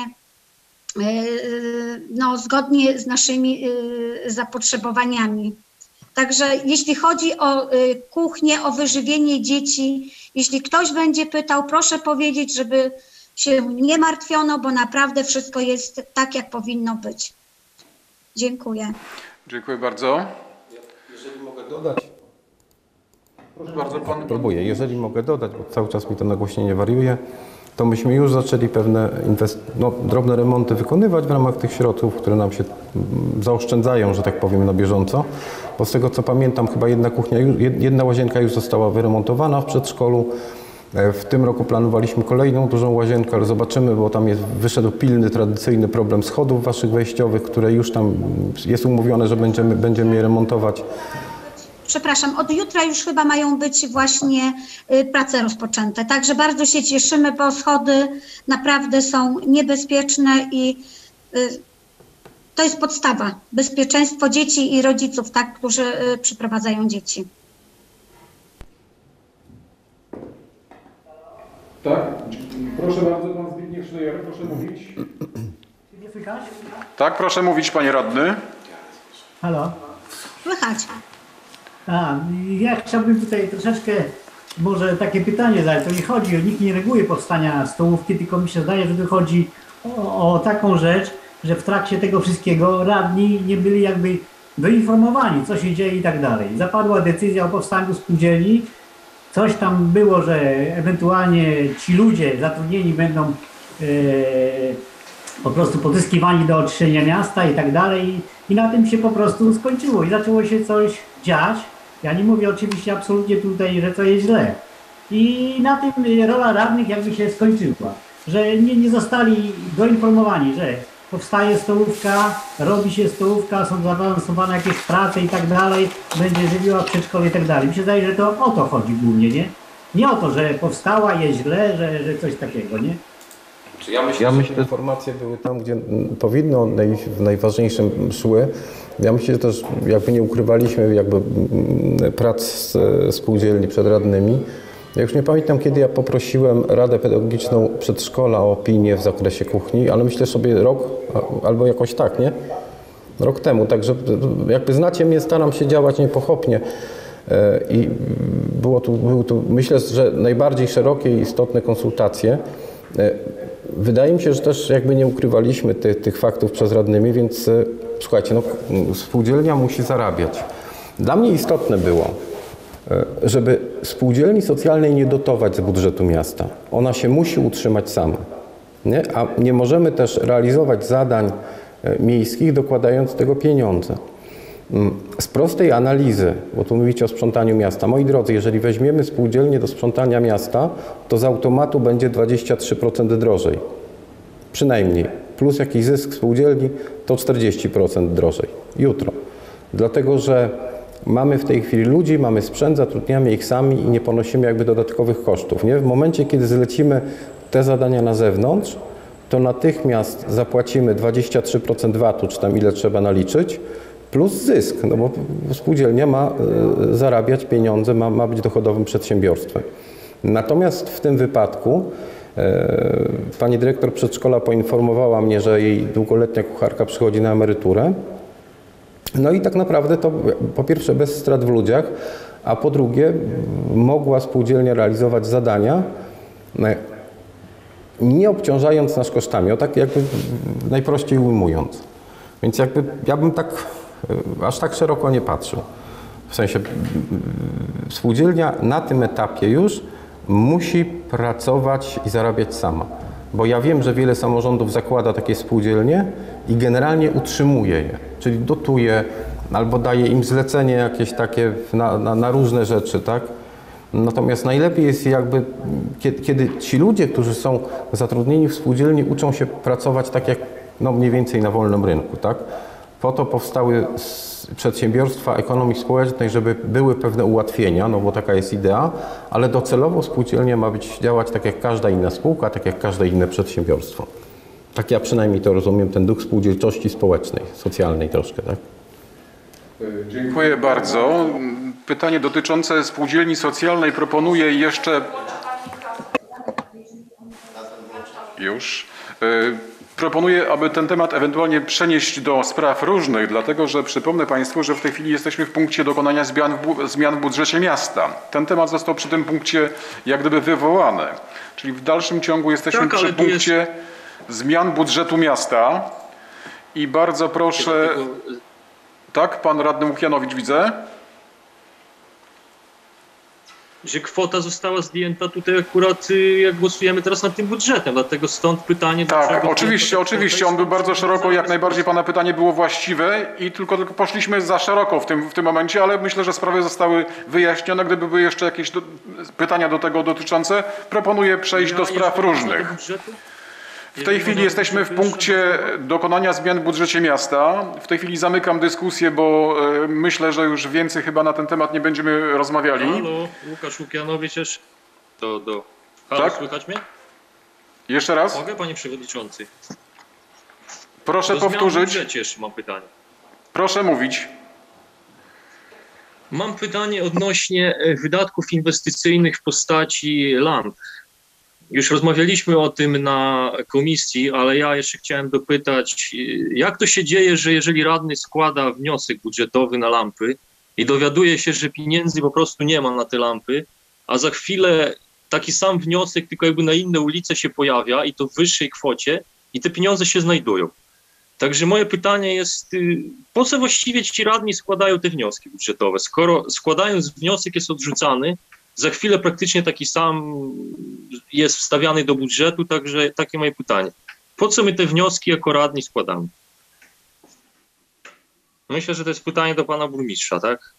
y, no, zgodnie z naszymi y, zapotrzebowaniami. Także jeśli chodzi o y, kuchnię, o wyżywienie dzieci, jeśli ktoś będzie pytał, proszę powiedzieć, żeby się nie martwiono, bo naprawdę wszystko jest tak, jak powinno być. Dziękuję. Dziękuję bardzo. Jeżeli mogę dodać. Proszę bardzo, pan. Próbuję. Jeżeli mogę dodać, bo cały czas mi to nagłośnienie wariuje, to myśmy już zaczęli pewne inwest- no, drobne remonty wykonywać w ramach tych środków, które nam się zaoszczędzają, że tak powiem, na bieżąco. Bo z tego co pamiętam, chyba jedna kuchnia, jedna łazienka już została wyremontowana w przedszkolu. W tym roku planowaliśmy kolejną dużą łazienkę, ale zobaczymy, bo tam jest, wyszedł pilny, tradycyjny problem schodów waszych wejściowych, które już tam jest umówione, że będziemy, będziemy je remontować. Przepraszam, od jutra już chyba mają być właśnie y, prace rozpoczęte. Także bardzo się cieszymy, bo schody naprawdę są niebezpieczne i y, to jest podstawa. Bezpieczeństwo dzieci i rodziców, tak, którzy y, przyprowadzają dzieci. Tak? Proszę bardzo, pan Zbigniew Szlejer, proszę mówić. Nie słychać? Tak, proszę mówić, panie radny. Halo? Słychać. A, ja chciałbym tutaj troszeczkę może takie pytanie zadać. To nie chodzi, nikt nie neguje powstania stołówki, tylko mi się zdaje, że tu chodzi o, o taką rzecz, że w trakcie tego wszystkiego radni nie byli jakby wyinformowani, co się dzieje i tak dalej. Zapadła decyzja o powstaniu spółdzielni, coś tam było, że ewentualnie ci ludzie zatrudnieni będą e, po prostu pozyskiwani do oczyszczenia miasta i tak dalej. I na tym się po prostu skończyło i zaczęło się coś dziać. Ja nie mówię oczywiście absolutnie tutaj, że to jest źle. I na tym rola radnych jakby się skończyła, że nie, nie zostali doinformowani, że powstaje stołówka, robi się stołówka, są zaawansowane jakieś prace i tak dalej, będzie żywiła w przedszkolu i tak dalej. Mi się zdaje, że to o to chodzi głównie, nie? Nie o to, że powstała, jest źle, że, że coś takiego, nie? Ja myślę, ja myślę, że informacje były tam, gdzie powinno naj, w najważniejszym szły. Ja myślę, że też jakby nie ukrywaliśmy jakby prac z spółdzielni przed radnymi. Ja już nie pamiętam, kiedy ja poprosiłem Radę Pedagogiczną Przedszkola o opinię w zakresie kuchni, ale myślę sobie rok albo jakoś tak, nie? Rok temu, także jakby znacie mnie, staram się działać niepochopnie. I było tu, było tu, myślę, że najbardziej szerokie i istotne konsultacje. Wydaje mi się, że też jakby nie ukrywaliśmy ty, tych faktów przez radnymi, więc słuchajcie, no, spółdzielnia musi zarabiać. Dla mnie istotne było, żeby spółdzielni socjalnej nie dotować z budżetu miasta. Ona się musi utrzymać sama. Nie? A nie możemy też realizować zadań miejskich, dokładając tego pieniądze. Z prostej analizy, bo tu mówicie o sprzątaniu miasta. Moi drodzy, jeżeli weźmiemy spółdzielnię do sprzątania miasta, to z automatu będzie dwadzieścia trzy procent drożej. Przynajmniej. Plus jakiś zysk spółdzielni to czterdzieści procent drożej. Jutro. Dlatego, że mamy w tej chwili ludzi, mamy sprzęt, zatrudniamy ich sami i nie ponosimy jakby dodatkowych kosztów. Nie? W momencie, kiedy zlecimy te zadania na zewnątrz, to natychmiast zapłacimy dwadzieścia trzy procent vatu, czy tam ile trzeba naliczyć, plus zysk, no bo spółdzielnia ma y, zarabiać pieniądze, ma, ma być dochodowym przedsiębiorstwem. Natomiast w tym wypadku y, pani dyrektor przedszkola poinformowała mnie, że jej długoletnia kucharka przychodzi na emeryturę. No i tak naprawdę to po pierwsze bez strat w ludziach, a po drugie mogła spółdzielnia realizować zadania, nie obciążając nas kosztami, o tak jakby najprościej ujmując. Więc jakby ja bym tak y, aż tak szeroko nie patrzył. W sensie y, y, spółdzielnia na tym etapie już musi pracować i zarabiać sama. Bo ja wiem, że wiele samorządów zakłada takie spółdzielnie i generalnie utrzymuje je, czyli dotuje albo daje im zlecenie jakieś takie na, na, na różne rzeczy, tak? Natomiast najlepiej jest jakby, kiedy, kiedy ci ludzie, którzy są zatrudnieni w spółdzielni, uczą się pracować tak jak no mniej więcej na wolnym rynku, tak? Po to powstały przedsiębiorstwa ekonomii społecznej, żeby były pewne ułatwienia, no bo taka jest idea, ale docelowo spółdzielnia ma być działać tak jak każda inna spółka, tak jak każde inne przedsiębiorstwo. Tak ja przynajmniej to rozumiem, ten duch spółdzielczości społecznej, socjalnej troszkę, tak? Dziękuję bardzo. Pytanie dotyczące spółdzielni socjalnej proponuję jeszcze... Już. Proponuję, aby ten temat ewentualnie przenieść do spraw różnych, dlatego że przypomnę Państwu, że w tej chwili jesteśmy w punkcie dokonania zmian w, bu- zmian w budżecie miasta. Ten temat został przy tym punkcie jak gdyby wywołany. Czyli w dalszym ciągu jesteśmy Tak, przy ale tu punkcie zmian budżetu miasta i bardzo proszę... Tak, pan radny Łukianowicz widzę. Że kwota została zdjęta tutaj akurat y, jak głosujemy teraz nad tym budżetem, dlatego stąd pytanie... Tak, dlaczego oczywiście, ta oczywiście. On był bardzo szeroko, jak najbardziej pana pytanie było właściwe i tylko, tylko poszliśmy za szeroko w tym, w tym momencie, ale myślę, że sprawy zostały wyjaśnione. Gdyby były jeszcze jakieś do, pytania do tego dotyczące, proponuję przejść Ja, do spraw jeżeli można różnych. do budżetu? W tej chwili jesteśmy w punkcie dokonania zmian w budżecie miasta. W tej chwili zamykam dyskusję, bo e, myślę, że już więcej chyba na ten temat nie będziemy rozmawiali. Halo, Łukasz Łukianowicz jeszcze. Do, do. Halo, Tak? słychać mnie? Jeszcze raz? Mogę, panie przewodniczący? Proszę Do zmian w powtórzyć. budżecie jeszcze mam pytanie. Proszę mówić. Mam pytanie odnośnie e, wydatków inwestycyjnych w postaci lamp. Już rozmawialiśmy o tym na komisji, ale ja jeszcze chciałem dopytać, jak to się dzieje, że jeżeli radny składa wniosek budżetowy na lampy i dowiaduje się, że pieniędzy po prostu nie ma na te lampy, a za chwilę taki sam wniosek, tylko jakby na inne ulice się pojawia i to w wyższej kwocie i te pieniądze się znajdują. Także moje pytanie jest, po co właściwie ci radni składają te wnioski budżetowe? Skoro składając wniosek jest odrzucany, za chwilę praktycznie taki sam jest wstawiany do budżetu, także takie moje pytanie. Po co my te wnioski jako radni składamy? Myślę, że to jest pytanie do pana burmistrza, tak?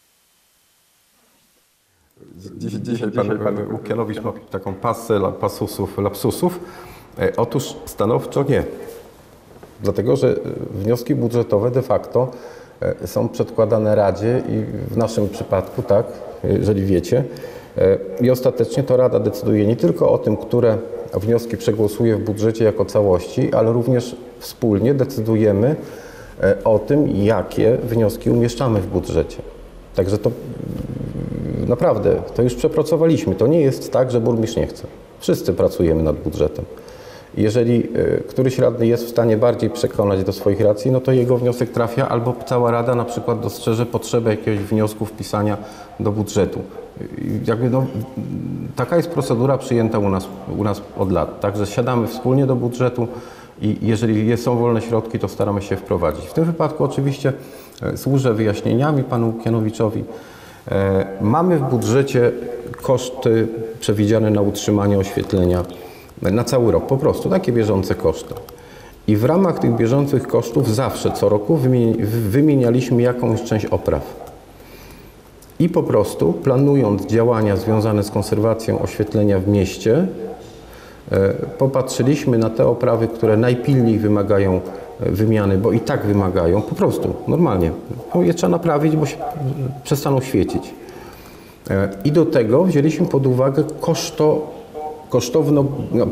Dzisiaj, dzisiaj pan, pan Łukianowicz ma taką pasę pasusów, lapsusów. E, otóż stanowczo nie. Dlatego, że wnioski budżetowe de facto są przedkładane Radzie i w naszym przypadku, tak, jeżeli wiecie, i ostatecznie to Rada decyduje nie tylko o tym, które wnioski przegłosuje w budżecie jako całości, ale również wspólnie decydujemy o tym, jakie wnioski umieszczamy w budżecie. Także to naprawdę, to już przepracowaliśmy. To nie jest tak, że burmistrz nie chce. Wszyscy pracujemy nad budżetem. Jeżeli któryś radny jest w stanie bardziej przekonać do swoich racji, no to jego wniosek trafia, albo cała Rada na przykład dostrzeże potrzebę jakiegoś wniosku wpisania do budżetu. Jakby no, taka jest procedura przyjęta u nas, u nas od lat. Także siadamy wspólnie do budżetu i jeżeli są wolne środki, to staramy się wprowadzić. W tym wypadku oczywiście służę wyjaśnieniami panu Łukianowiczowi. Mamy w budżecie koszty przewidziane na utrzymanie oświetlenia na cały rok, po prostu takie bieżące koszty. I w ramach tych bieżących kosztów zawsze co roku wymienialiśmy jakąś część opraw. I po prostu planując działania związane z konserwacją oświetlenia w mieście, popatrzyliśmy na te oprawy, które najpilniej wymagają wymiany, bo i tak wymagają, po prostu, normalnie. No, je trzeba naprawić, bo się przestaną świecić. I do tego wzięliśmy pod uwagę koszto, kosztowno, no,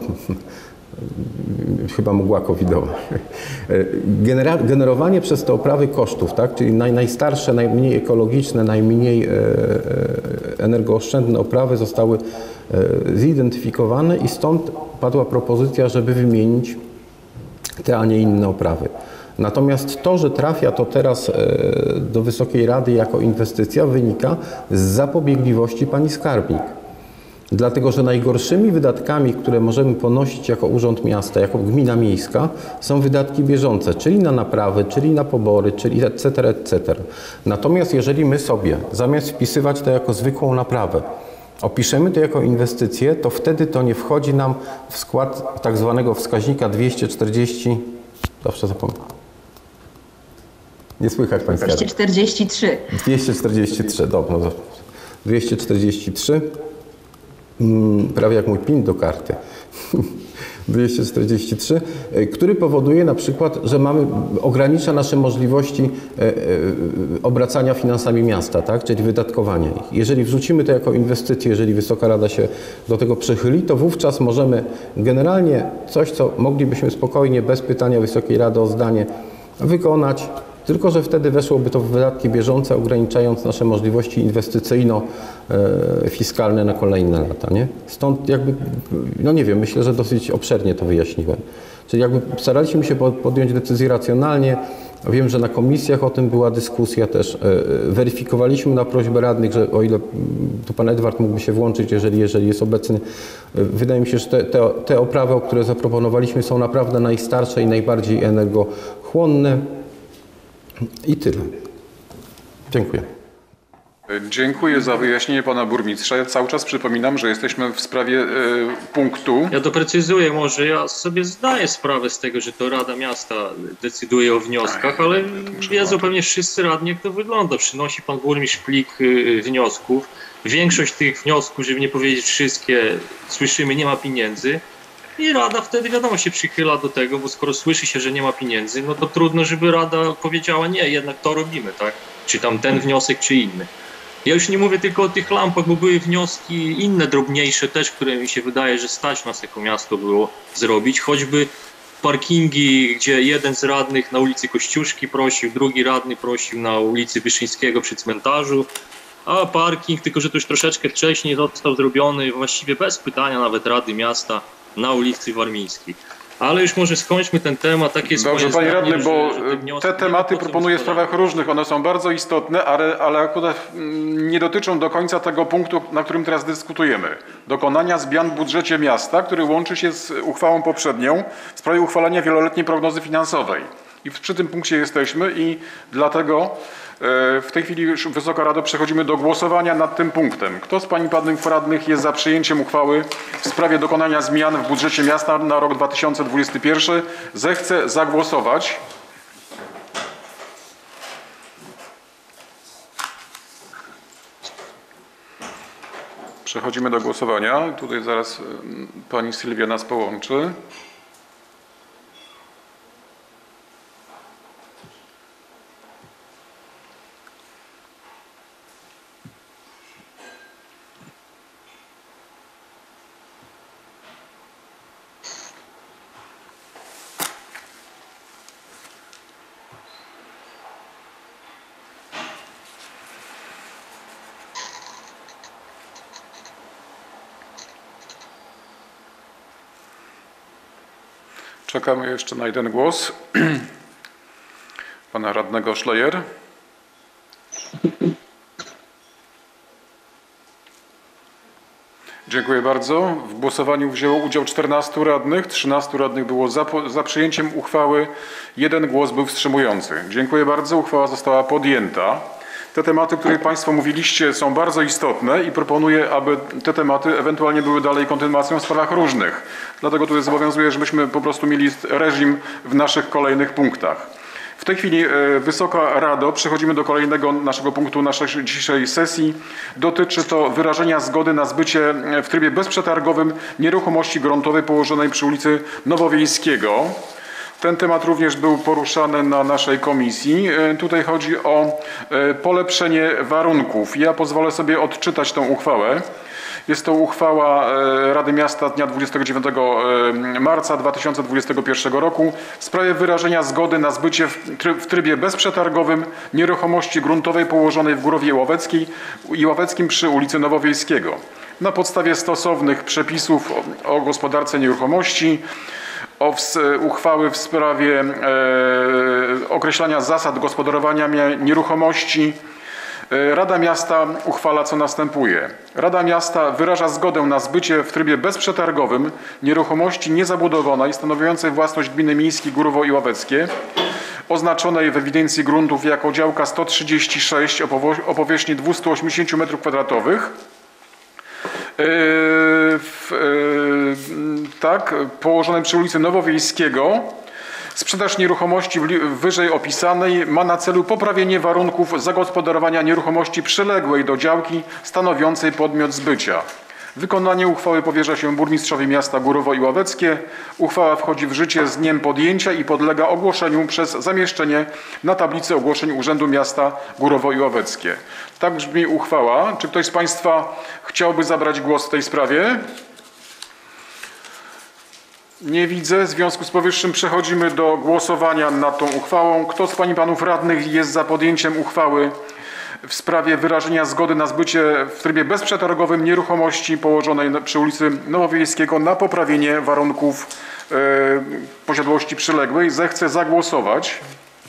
chyba mgła covidowa, Genera, generowanie przez te oprawy kosztów, tak? Czyli naj, najstarsze, najmniej ekologiczne, najmniej e, energooszczędne oprawy zostały e, zidentyfikowane i stąd padła propozycja, żeby wymienić te, a nie inne oprawy. Natomiast to, że trafia to teraz do Wysokiej Rady jako inwestycja, wynika z zapobiegliwości pani skarbnik. Dlatego, że najgorszymi wydatkami, które możemy ponosić jako Urząd Miasta, jako gmina miejska, są wydatki bieżące, czyli na naprawy, czyli na pobory, czyli et cetera, et cetera. Natomiast jeżeli my sobie, zamiast wpisywać to jako zwykłą naprawę, opiszemy to jako inwestycję, to wtedy to nie wchodzi nam w skład tak zwanego wskaźnika dwieście czterdzieści, zawsze zapomnę. Nie słychać Państwa. dwieście czterdzieści trzy. dwieście czterdzieści trzy, dobrze. No, dwieście czterdzieści trzy, hmm, prawie jak mój PIN do karty. dwieście czterdzieści trzy, który powoduje na przykład, że mamy, ogranicza nasze możliwości e, e, obracania finansami miasta, tak? Czyli wydatkowania ich. Jeżeli wrzucimy to jako inwestycję, jeżeli Wysoka Rada się do tego przychyli, to wówczas możemy generalnie coś, co moglibyśmy spokojnie, bez pytania Wysokiej Rady o zdanie, wykonać, tylko że wtedy weszłoby to w wydatki bieżące, ograniczając nasze możliwości inwestycyjno-fiskalne na kolejne lata. Nie? Stąd jakby, no nie wiem, myślę, że dosyć obszernie to wyjaśniłem. Czyli jakby staraliśmy się podjąć decyzję racjonalnie. Wiem, że na komisjach o tym była dyskusja też. Weryfikowaliśmy na prośbę radnych, że o ile tu pan Edward mógłby się włączyć, jeżeli, jeżeli jest obecny. Wydaje mi się, że te, te, te oprawy, które zaproponowaliśmy, są naprawdę najstarsze i najbardziej energochłonne. I tyle. Dziękuję. Dziękuję za wyjaśnienie pana burmistrza. Ja cały czas przypominam, że jesteśmy w sprawie y, punktu. Ja doprecyzuję może, ja sobie zdaję sprawę z tego, że to Rada Miasta decyduje o wnioskach, ale wiedzą pewnie wszyscy radni, jak to wygląda. Przynosi pan burmistrz plik y, wniosków. Większość tych wniosków, żeby nie powiedzieć wszystkie, słyszymy, nie ma pieniędzy. I Rada wtedy, wiadomo, się przychyla do tego, bo skoro słyszy się, że nie ma pieniędzy, no to trudno, żeby Rada powiedziała nie, jednak to robimy, tak? Czy tam ten wniosek, czy inny. Ja już nie mówię tylko o tych lampach, bo były wnioski inne, drobniejsze też, które mi się wydaje, że stać nas jako miasto było zrobić. Choćby parkingi, gdzie jeden z radnych na ulicy Kościuszki prosił, drugi radny prosił na ulicy Wyszyńskiego przy cmentarzu, a parking, tylko że to już troszeczkę wcześniej został zrobiony, właściwie bez pytania nawet Rady Miasta, na ulicy Warmińskiej. Ale już może skończmy ten temat. Takie jest Dobrze, panie radny, że, bo że te, te tematy proponuję w sprawach różnych. One są bardzo istotne, ale, ale akurat nie dotyczą do końca tego punktu, na którym teraz dyskutujemy. Dokonania zmian w budżecie miasta, który łączy się z uchwałą poprzednią w sprawie uchwalenia wieloletniej prognozy finansowej. I przy tym punkcie jesteśmy i dlatego w tej chwili już, Wysoka Rado, przechodzimy do głosowania nad tym punktem. Kto z pań i panów radnych jest za przyjęciem uchwały w sprawie dokonania zmian w budżecie miasta na rok dwa tysiące dwudziesty pierwszy? Zechce zagłosować. Przechodzimy do głosowania. Tutaj zaraz pani Sylwia nas połączy. Czekamy jeszcze na jeden głos pana radnego Szlejer. Dziękuję bardzo. W głosowaniu wzięło udział czternastu radnych, trzynastu radnych było za, za przyjęciem uchwały, jeden głos był wstrzymujący. Dziękuję bardzo, uchwała została podjęta. Te tematy, o których państwo mówiliście, są bardzo istotne i proponuję, aby te tematy ewentualnie były dalej kontynuacją w sprawach różnych. Dlatego tutaj zobowiązuję, żebyśmy po prostu mieli reżim w naszych kolejnych punktach. W tej chwili, Wysoka Rado, przechodzimy do kolejnego naszego punktu naszej dzisiejszej sesji. Dotyczy to wyrażenia zgody na zbycie w trybie bezprzetargowym nieruchomości gruntowej położonej przy ulicy Nowowiejskiego. Ten temat również był poruszany na naszej komisji. Tutaj chodzi o polepszenie warunków. Ja pozwolę sobie odczytać tę uchwałę. Jest to uchwała Rady Miasta z dnia dwudziestego dziewiątego marca dwa tysiące dwudziestego pierwszego roku w sprawie wyrażenia zgody na zbycie w trybie bezprzetargowym nieruchomości gruntowej położonej w Górowie Łoweckiej i Łoweckim przy ulicy Nowowiejskiego. Na podstawie stosownych przepisów o, o gospodarce nieruchomości, o w, uchwały w sprawie e, określania zasad gospodarowania nieruchomości, Rada Miasta uchwala, co następuje. Rada Miasta wyraża zgodę na zbycie w trybie bezprzetargowym nieruchomości niezabudowanej stanowiącej własność gminy miejskiej Górowo i Ławeckie, oznaczonej w ewidencji gruntów jako działka sto trzydzieści sześć o powierzchni dwieście osiemdziesiąt metrów kwadratowych. W, tak, położonej przy ulicy Nowowiejskiego. Sprzedaż nieruchomości wyżej opisanej ma na celu poprawienie warunków zagospodarowania nieruchomości przyległej do działki stanowiącej podmiot zbycia. Wykonanie uchwały powierza się burmistrzowi miasta Górowo i Ławeckie. Uchwała wchodzi w życie z dniem podjęcia i podlega ogłoszeniu przez zamieszczenie na tablicy ogłoszeń Urzędu Miasta Górowo i Ławeckie. Tak brzmi uchwała. Czy ktoś z Państwa chciałby zabrać głos w tej sprawie? Nie widzę. W związku z powyższym przechodzimy do głosowania nad tą uchwałą. Kto z Pań i Panów Radnych jest za podjęciem uchwały w sprawie wyrażenia zgody na zbycie w trybie bezprzetargowym nieruchomości położonej przy ulicy Nowowiejskiego na poprawienie warunków e, posiadłości przyległej, zechce zagłosować.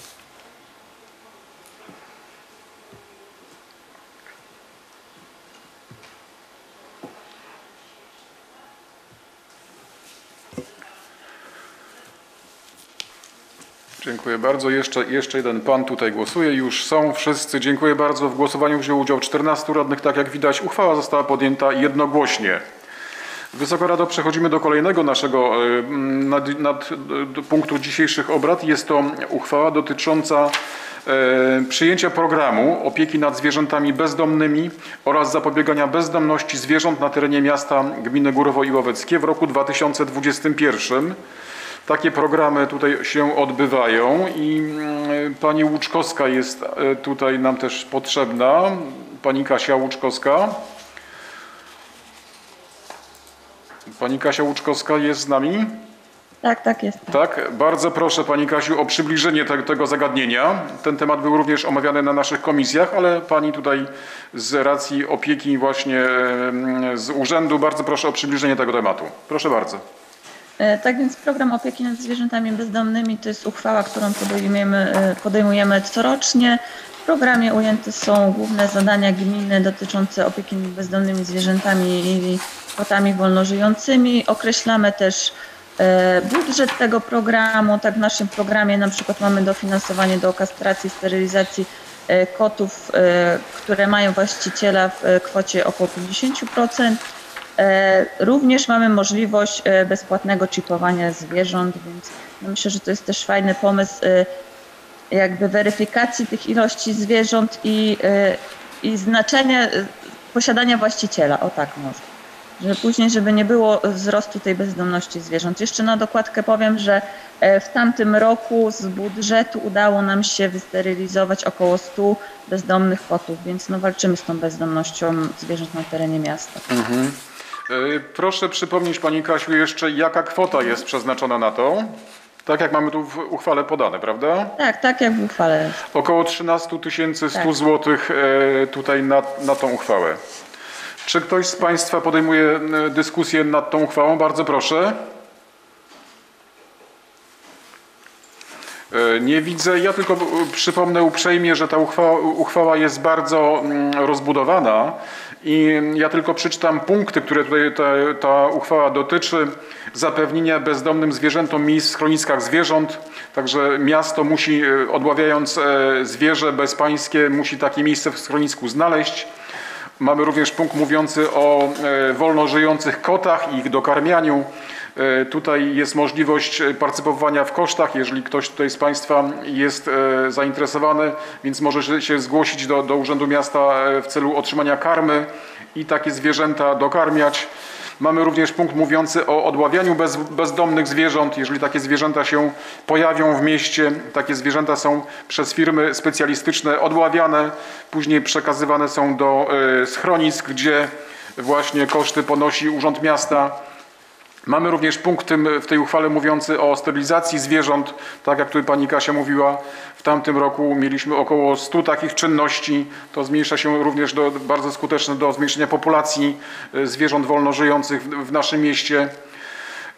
Dziękuję bardzo. Jeszcze, jeszcze jeden pan tutaj głosuje. Już są wszyscy. Dziękuję bardzo. W głosowaniu wzięło udział czternastu radnych. Tak jak widać, uchwała została podjęta jednogłośnie. Wysoka Rado, przechodzimy do kolejnego naszego nad, nad, punktu dzisiejszych obrad. Jest to uchwała dotycząca e, przyjęcia programu opieki nad zwierzętami bezdomnymi oraz zapobiegania bezdomności zwierząt na terenie miasta gminy Górowo i Ławeckie w roku dwa tysiące dwudziestym pierwszym. Takie programy tutaj się odbywają i pani Łuczkowska jest tutaj nam też potrzebna. Pani Kasia Łuczkowska. Pani Kasia Łuczkowska jest z nami? Tak, tak jest. Tak, bardzo proszę Pani Kasiu o przybliżenie te, tego zagadnienia. Ten temat był również omawiany na naszych komisjach, ale Pani tutaj z racji opieki właśnie z urzędu, bardzo proszę o przybliżenie tego tematu. Proszę bardzo. Tak więc program opieki nad zwierzętami bezdomnymi to jest uchwała, którą podejmujemy, podejmujemy corocznie. W programie ujęte są główne zadania gminy dotyczące opieki nad bezdomnymi zwierzętami i kotami wolnożyjącymi. Określamy też budżet tego programu. Tak w naszym programie na przykład mamy dofinansowanie do kastracji, sterylizacji kotów, które mają właściciela w kwocie około pięćdziesiąt procent. Również mamy możliwość bezpłatnego chipowania zwierząt, więc myślę, że to jest też fajny pomysł jakby weryfikacji tych ilości zwierząt i, i znaczenie posiadania właściciela, o tak może. Że później, żeby nie było wzrostu tej bezdomności zwierząt. Jeszcze na dokładkę powiem, że w tamtym roku z budżetu udało nam się wysterylizować około stu bezdomnych kotów, więc no walczymy z tą bezdomnością zwierząt na terenie miasta. Mhm. Proszę przypomnieć Pani Kasiu jeszcze, jaka kwota jest przeznaczona na to? Tak jak mamy tu w uchwale podane, prawda? Tak, tak jak w uchwale. Około trzynaście tysięcy sto tak. złotych tutaj na, na tą uchwałę. Czy ktoś z Państwa podejmuje dyskusję nad tą uchwałą? Bardzo proszę. Nie widzę. Ja tylko przypomnę uprzejmie, że ta uchwała, uchwała jest bardzo rozbudowana i ja tylko przeczytam punkty, które tutaj ta, ta uchwała dotyczy. Zapewnienia bezdomnym zwierzętom miejsc w schroniskach zwierząt. Także miasto musi, odławiając zwierzę bezpańskie, musi takie miejsce w schronisku znaleźć. Mamy również punkt mówiący o wolno żyjących kotach i ich dokarmianiu. Tutaj jest możliwość partycypowania w kosztach, jeżeli ktoś tutaj z Państwa jest zainteresowany, więc może się zgłosić do, do Urzędu Miasta w celu otrzymania karmy i takie zwierzęta dokarmiać. Mamy również punkt mówiący o odławianiu bez, bezdomnych zwierząt. Jeżeli takie zwierzęta się pojawią w mieście, takie zwierzęta są przez firmy specjalistyczne odławiane, później przekazywane są do schronisk, gdzie właśnie koszty ponosi Urząd Miasta. Mamy również punkt w tej uchwale mówiący o sterylizacji zwierząt. Tak jak tutaj Pani Kasia mówiła, w tamtym roku mieliśmy około stu takich czynności. To zmniejsza się również do, bardzo skuteczne do zmniejszenia populacji zwierząt wolno żyjących w, w naszym mieście.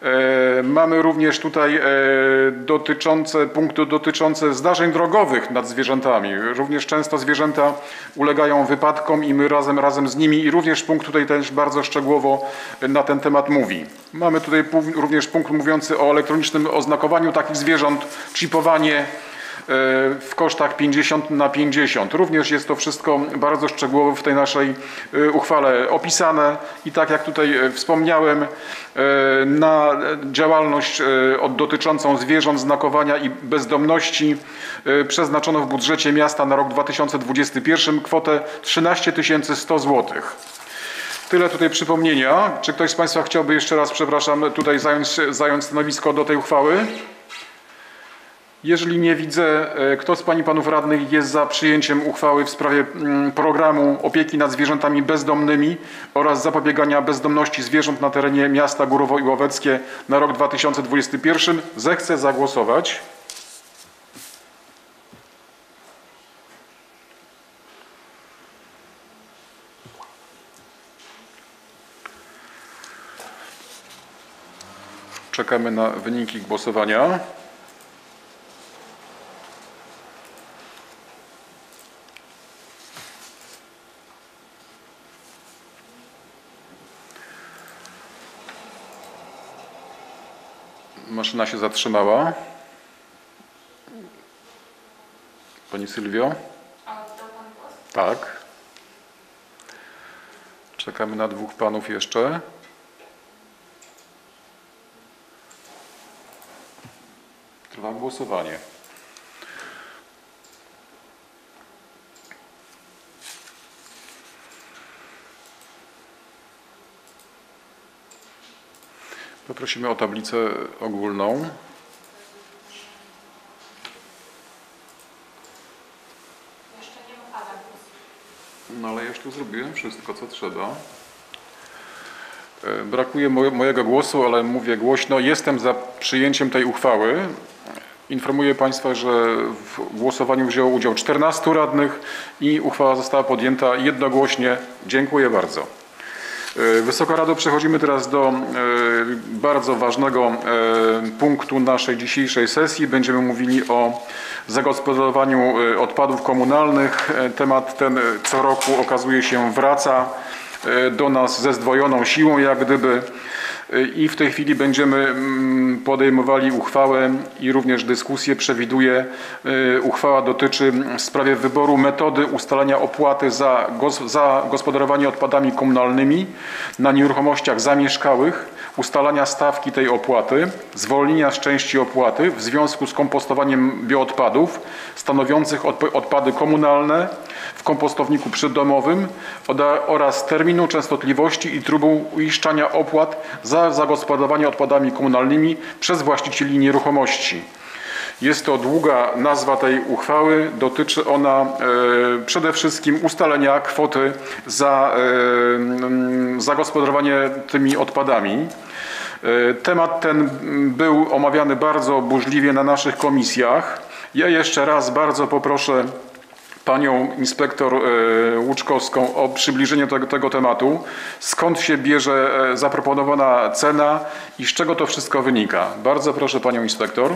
Mamy również tutaj dotyczące, punkty dotyczące zdarzeń drogowych nad zwierzętami. Również często zwierzęta ulegają wypadkom i my razem, razem z nimi i również punkt tutaj też bardzo szczegółowo na ten temat mówi. Mamy tutaj również punkt mówiący o elektronicznym oznakowaniu takich zwierząt, chipowanie w kosztach pięćdziesiąt na pięćdziesiąt. Również jest to wszystko bardzo szczegółowo w tej naszej uchwale opisane i tak jak tutaj wspomniałem, na działalność dotyczącą zwierząt, znakowania i bezdomności przeznaczono w budżecie miasta na rok dwa tysiące dwudziesty pierwszy kwotę trzynaście tysięcy sto złotych. Tyle tutaj przypomnienia. Czy ktoś z Państwa chciałby jeszcze raz, przepraszam, tutaj zająć, zająć stanowisko do tej uchwały? Jeżeli nie widzę, kto z Pań i Panów Radnych jest za przyjęciem uchwały w sprawie programu opieki nad zwierzętami bezdomnymi oraz zapobiegania bezdomności zwierząt na terenie miasta Górowo i Łoweckie na rok dwa tysiące dwudziesty pierwszy, zechce zagłosować. Czekamy na wyniki głosowania. Maszyna się zatrzymała. Pani Sylwio? Tak. Czekamy na dwóch panów jeszcze. Trwa głosowanie. Poprosimy o tablicę ogólną. No ale jeszcze zrobiłem wszystko, co trzeba. Brakuje mojego głosu, ale mówię głośno. Jestem za przyjęciem tej uchwały. Informuję Państwa, że w głosowaniu wzięło udział czternastu radnych i uchwała została podjęta jednogłośnie. Dziękuję bardzo. Wysoka Rado, przechodzimy teraz do bardzo ważnego punktu naszej dzisiejszej sesji. Będziemy mówili o zagospodarowaniu odpadów komunalnych. Temat ten co roku okazuje się wraca do nas ze zdwojoną siłą, jak gdyby. I w tej chwili będziemy podejmowali uchwałę i również dyskusję przewiduje. Uchwała dotyczy w sprawie wyboru metody ustalania opłaty za, za gospodarowanie odpadami komunalnymi na nieruchomościach zamieszkałych, ustalania stawki tej opłaty, zwolnienia z części opłaty w związku z kompostowaniem bioodpadów stanowiących odpady komunalne w kompostowniku przydomowym oraz terminu, częstotliwości i trybu uiszczania opłat za zagospodarowanie odpadami komunalnymi przez właścicieli nieruchomości. Jest to długa nazwa tej uchwały. Dotyczy ona e, przede wszystkim ustalenia kwoty za e, zagospodarowanie tymi odpadami. E, temat ten był omawiany bardzo burzliwie na naszych komisjach. Ja jeszcze raz bardzo poproszę Panią inspektor Łuczkowską o przybliżenie tego, tego tematu. Skąd się bierze zaproponowana cena i z czego to wszystko wynika? Bardzo proszę Panią inspektor.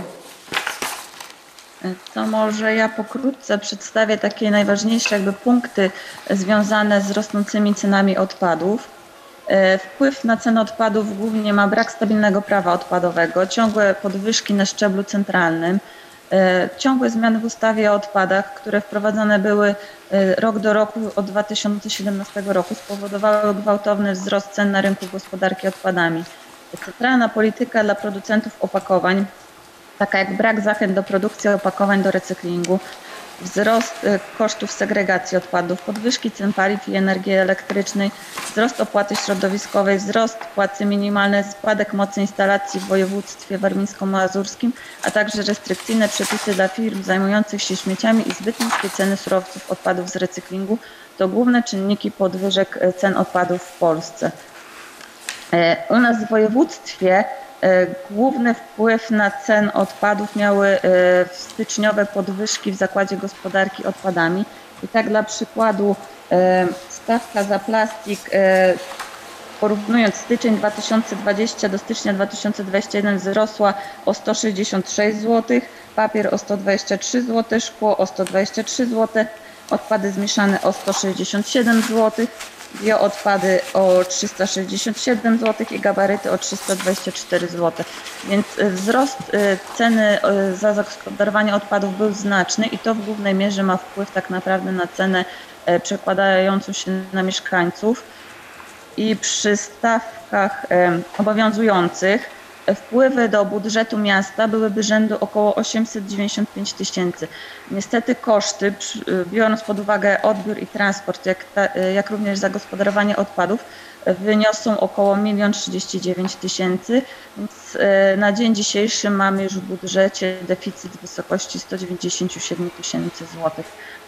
To może ja pokrótce przedstawię takie najważniejsze jakby punkty związane z rosnącymi cenami odpadów. Wpływ na cenę odpadów głównie ma brak stabilnego prawa odpadowego, ciągłe podwyżki na szczeblu centralnym, ciągłe zmiany w ustawie o odpadach, które wprowadzane były rok do roku od dwa tysiące siedemnastego roku, spowodowały gwałtowny wzrost cen na rynku gospodarki odpadami. Centralna polityka dla producentów opakowań, taka jak brak zachęt do produkcji opakowań do recyklingu, wzrost kosztów segregacji odpadów, podwyżki cen paliw i energii elektrycznej, wzrost opłaty środowiskowej, wzrost płacy minimalnej, spadek mocy instalacji w województwie warmińsko-mazurskim, a także restrykcyjne przepisy dla firm zajmujących się śmieciami i zbyt niskie ceny surowców odpadów z recyklingu to główne czynniki podwyżek cen odpadów w Polsce. U nas w województwie główny wpływ na cen odpadów miały styczniowe podwyżki w Zakładzie Gospodarki Odpadami. I tak dla przykładu stawka za plastik porównując styczeń dwa tysiące dwudziesty do stycznia dwa tysiące dwudziestego pierwszego wzrosła o sto sześćdziesiąt sześć złotych, papier o sto dwadzieścia trzy złote, szkło o sto dwadzieścia trzy złote, odpady zmieszane o sto sześćdziesiąt siedem złotych, bioodpady o trzysta sześćdziesiąt siedem złotych i gabaryty o trzysta dwadzieścia cztery złote. Więc wzrost ceny za zagospodarowanie odpadów był znaczny i to w głównej mierze ma wpływ tak naprawdę na cenę przekładającą się na mieszkańców. I przy stawkach obowiązujących wpływy do budżetu miasta byłyby rzędu około osiemset dziewięćdziesiąt pięć tysięcy. Niestety koszty, biorąc pod uwagę odbiór i transport, jak, ta, jak również zagospodarowanie odpadów, wyniosą około milion trzydzieści dziewięć tysięcy, więc na dzień dzisiejszy mamy już w budżecie deficyt w wysokości sto dziewięćdziesiąt siedem tysięcy złotych.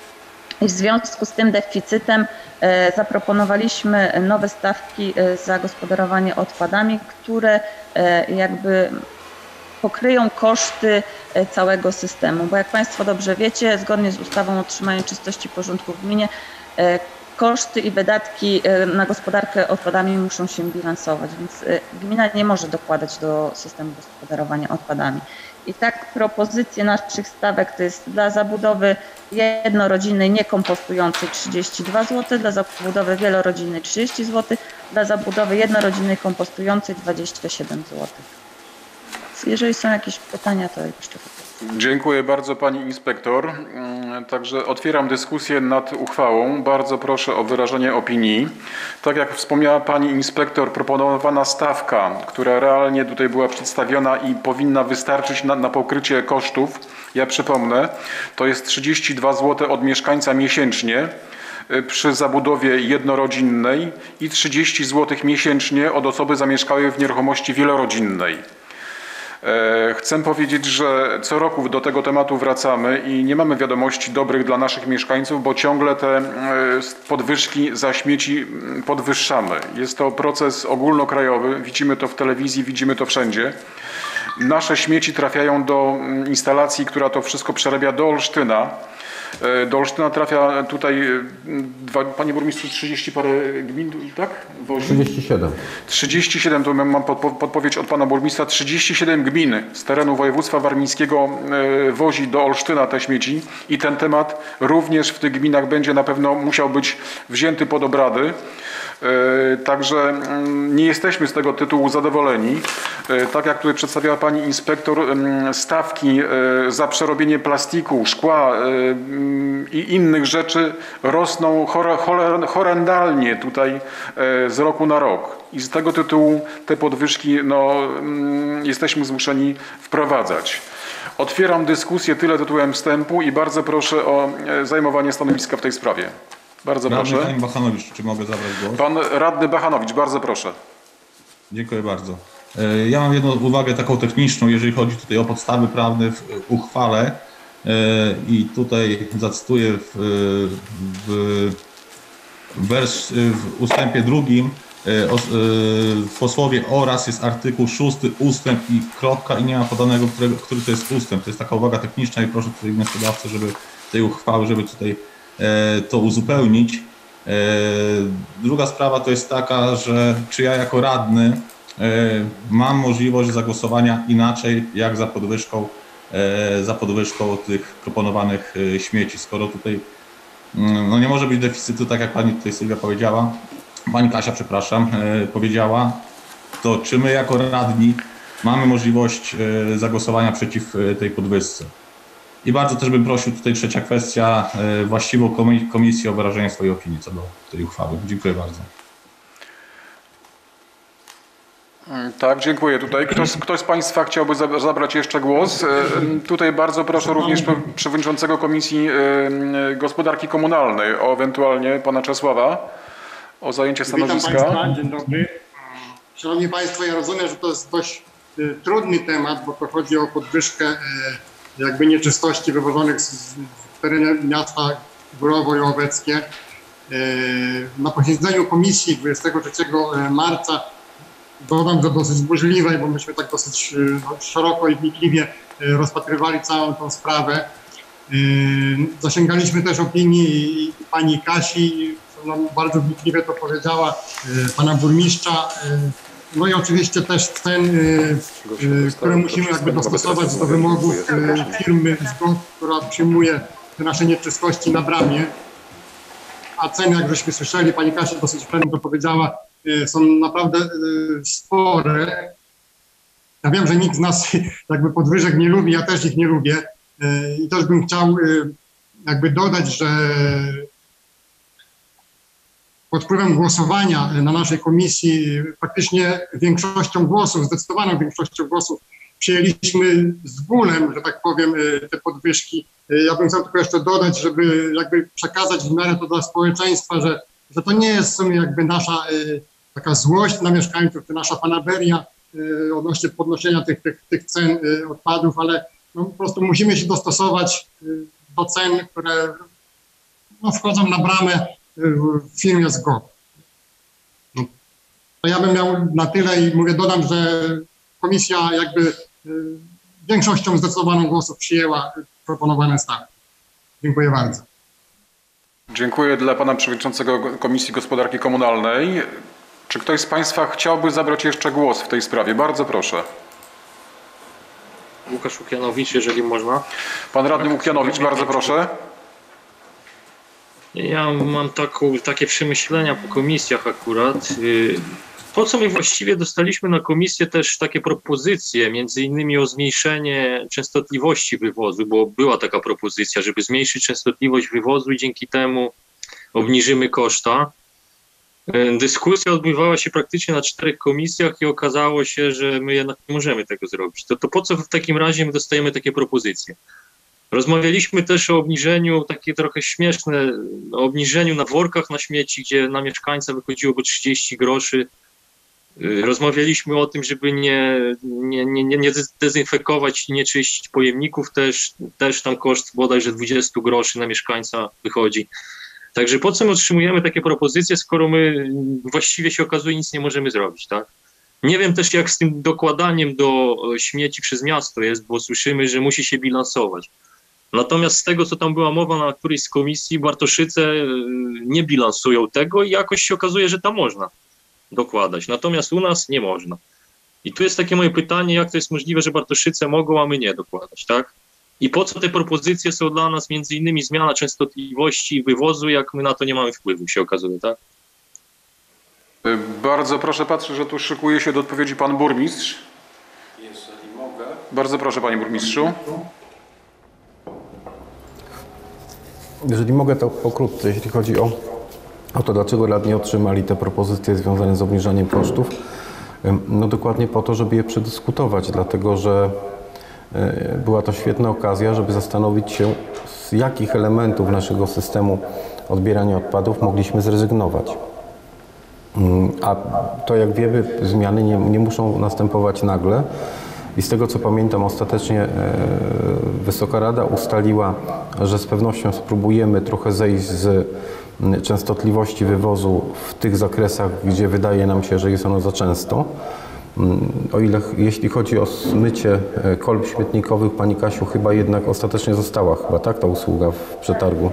I w związku z tym deficytem e, zaproponowaliśmy nowe stawki e, za gospodarowanie odpadami, które e, jakby pokryją koszty e, całego systemu. Bo jak Państwo dobrze wiecie, zgodnie z ustawą o utrzymaniu czystości i porządku w gminie, e, koszty i wydatki e, na gospodarkę odpadami muszą się bilansować, więc e, gmina nie może dokładać do systemu gospodarowania odpadami. I tak propozycje naszych stawek to jest dla zabudowy jednorodzinnej niekompostującej trzydzieści dwa złote, dla zabudowy wielorodzinnej trzydzieści złotych, dla zabudowy jednorodzinnej kompostującej dwadzieścia siedem złotych. Jeżeli są jakieś pytania, to jeszcze poproszę. Dziękuję bardzo Pani Inspektor. Także otwieram dyskusję nad uchwałą. Bardzo proszę o wyrażenie opinii. Tak jak wspomniała Pani Inspektor, proponowana stawka, która realnie tutaj była przedstawiona i powinna wystarczyć na, na pokrycie kosztów, ja przypomnę, to jest trzydzieści dwa złote od mieszkańca miesięcznie przy zabudowie jednorodzinnej i trzydzieści złotych miesięcznie od osoby zamieszkałej w nieruchomości wielorodzinnej. Chcę powiedzieć, że co roku do tego tematu wracamy i nie mamy wiadomości dobrych dla naszych mieszkańców, bo ciągle te podwyżki za śmieci podwyższamy. Jest to proces ogólnokrajowy, widzimy to w telewizji, widzimy to wszędzie. Nasze śmieci trafiają do instalacji, która to wszystko przerabia do Olsztyna. Do Olsztyna trafia tutaj, dwa, Panie Burmistrzu, trzydzieści parę gmin, tak? Wozi? trzydzieści siedem. trzydzieści siedem, to mam podpo podpowiedź od Pana Burmistrza, trzydzieści siedem gmin z terenu województwa warmińskiego wozi do Olsztyna te śmieci i ten temat również w tych gminach będzie na pewno musiał być wzięty pod obrady. Także nie jesteśmy z tego tytułu zadowoleni. Tak jak tutaj przedstawiała Pani Inspektor, stawki za przerobienie plastiku, szkła i innych rzeczy rosną horrendalnie tutaj z roku na rok. I z tego tytułu te podwyżki no, jesteśmy zmuszeni wprowadzać. Otwieram dyskusję, tyle tytułem wstępu i bardzo proszę o zajmowanie stanowiska w tej sprawie. Bardzo Radny proszę. Pani Bachanowicz, czy mogę zabrać głos? Pan radny Bachanowicz, bardzo proszę. Dziękuję bardzo. Ja mam jedną uwagę taką techniczną, jeżeli chodzi tutaj o podstawy prawne w uchwale i tutaj zacytuję w, w, wers, w ustępie drugim w posłowie oraz jest artykuł szósty ustęp i kropka i nie ma podanego, który, który to jest ustęp. To jest taka uwaga techniczna i proszę tutaj wnioskodawcę, żeby tej uchwały, żeby tutaj to uzupełnić. Druga sprawa to jest taka, że czy ja jako radny mam możliwość zagłosowania inaczej jak za podwyżką, za podwyżką tych proponowanych śmieci, skoro tutaj no nie może być deficytu, tak jak Pani tutaj Sylwia powiedziała, Pani Kasia, przepraszam, powiedziała, to czy my jako radni mamy możliwość zagłosowania przeciw tej podwyżce? I bardzo też bym prosił, tutaj trzecia kwestia, właściwą komisję o wyrażenie swojej opinii co do tej uchwały. Dziękuję bardzo. Tak, dziękuję. Tutaj ktoś, ktoś z Państwa chciałby zabrać jeszcze głos. Tutaj bardzo proszę również przewodniczącego Komisji Gospodarki Komunalnej o ewentualnie Pana Czesława o zajęcie stanowiska. Witam Państwa, dzień dobry. Szanowni Państwo, ja rozumiem, że to jest dość trudny temat, bo to chodzi o podwyżkę jakby nieczystości wywożonych z terenu miasta Górowo-Jołoweckie. Na posiedzeniu komisji dwudziestego trzeciego marca, dodam, że dosyć burzliwej, bo myśmy tak dosyć szeroko i wnikliwie rozpatrywali całą tą sprawę. Zasięgaliśmy też opinii pani Kasi, no, bardzo wnikliwie to powiedziała, pana burmistrza. No i oczywiście też cen, które musimy jakby dostosować do wymogów firmy Zgod, która przyjmuje te nasze nieczystości na bramie. A ceny, jak żeśmy słyszeli, pani Kasia dosyć pewnie to powiedziała, są naprawdę spore. Ja wiem, że nikt z nas jakby podwyżek nie lubi, ja też ich nie lubię. I też bym chciał jakby dodać, że pod wpływem głosowania na naszej komisji faktycznie większością głosów, zdecydowaną większością głosów przyjęliśmy z bólem, że tak powiem, te podwyżki. Ja bym chciał tylko jeszcze dodać, żeby jakby przekazać w miarę to dla społeczeństwa, że, że to nie jest w sumie jakby nasza taka złość na mieszkańców, czy nasza fanaberia odnośnie podnoszenia tych, tych, tych cen odpadów, ale no, po prostu musimy się dostosować do cen, które no, wchodzą na bramę w firmie Zgod. No, to ja bym miał na tyle i mówię, dodam, że komisja jakby większością zdecydowaną głosów przyjęła proponowane stawki. Dziękuję bardzo. Dziękuję dla pana przewodniczącego Komisji Gospodarki Komunalnej. Czy ktoś z państwa chciałby zabrać jeszcze głos w tej sprawie? Bardzo proszę. Łukasz Łukianowicz, jeżeli można. Pan radny Łukianowicz, bardzo proszę. Ja mam taką, takie przemyślenia po komisjach akurat. Po co my właściwie dostaliśmy na komisję też takie propozycje, między innymi o zmniejszenie częstotliwości wywozu, bo była taka propozycja, żeby zmniejszyć częstotliwość wywozu i dzięki temu obniżymy koszta. Dyskusja odbywała się praktycznie na czterech komisjach i okazało się, że my jednak nie możemy tego zrobić. To, to po co w takim razie my dostajemy takie propozycje? Rozmawialiśmy też o obniżeniu, takie trochę śmieszne, o obniżeniu na workach na śmieci, gdzie na mieszkańca wychodziłoby trzydzieści groszy. Rozmawialiśmy o tym, żeby nie, nie, nie, nie dezynfekować i nie czyścić pojemników, też, też tam koszt bodajże dwadzieścia groszy na mieszkańca wychodzi. Także po co my otrzymujemy takie propozycje, skoro my właściwie się okazuje nic nie możemy zrobić, tak? Nie wiem też, jak z tym dokładaniem do śmieci przez miasto jest, bo słyszymy, że musi się bilansować. Natomiast z tego, co tam była mowa na którejś z komisji, Bartoszyce nie bilansują tego i jakoś się okazuje, że tam można dokładać. Natomiast u nas nie można. I tu jest takie moje pytanie, jak to jest możliwe, że Bartoszyce mogą, a my nie dokładać, tak? I po co te propozycje są dla nas, między innymi zmiana częstotliwości wywozu, jak my na to nie mamy wpływu, się okazuje, tak? Bardzo proszę, patrzę, że tu szykuje się do odpowiedzi pan burmistrz. Jeżeli mogę. Bardzo proszę, panie burmistrzu. Jeżeli mogę, to pokrótce, jeśli chodzi o, o to, dlaczego radni otrzymali te propozycje związane z obniżaniem kosztów. No dokładnie po to, żeby je przedyskutować, dlatego że była to świetna okazja, żeby zastanowić się, z jakich elementów naszego systemu odbierania odpadów mogliśmy zrezygnować. A to, jak wiemy, zmiany nie, nie muszą następować nagle. I z tego, co pamiętam, ostatecznie Wysoka Rada ustaliła, że z pewnością spróbujemy trochę zejść z częstotliwości wywozu w tych zakresach, gdzie wydaje nam się, że jest ono za często. O ile, jeśli chodzi o zmycie kolb śmietnikowych, pani Kasiu, chyba jednak ostatecznie została chyba, tak, ta usługa w przetargu.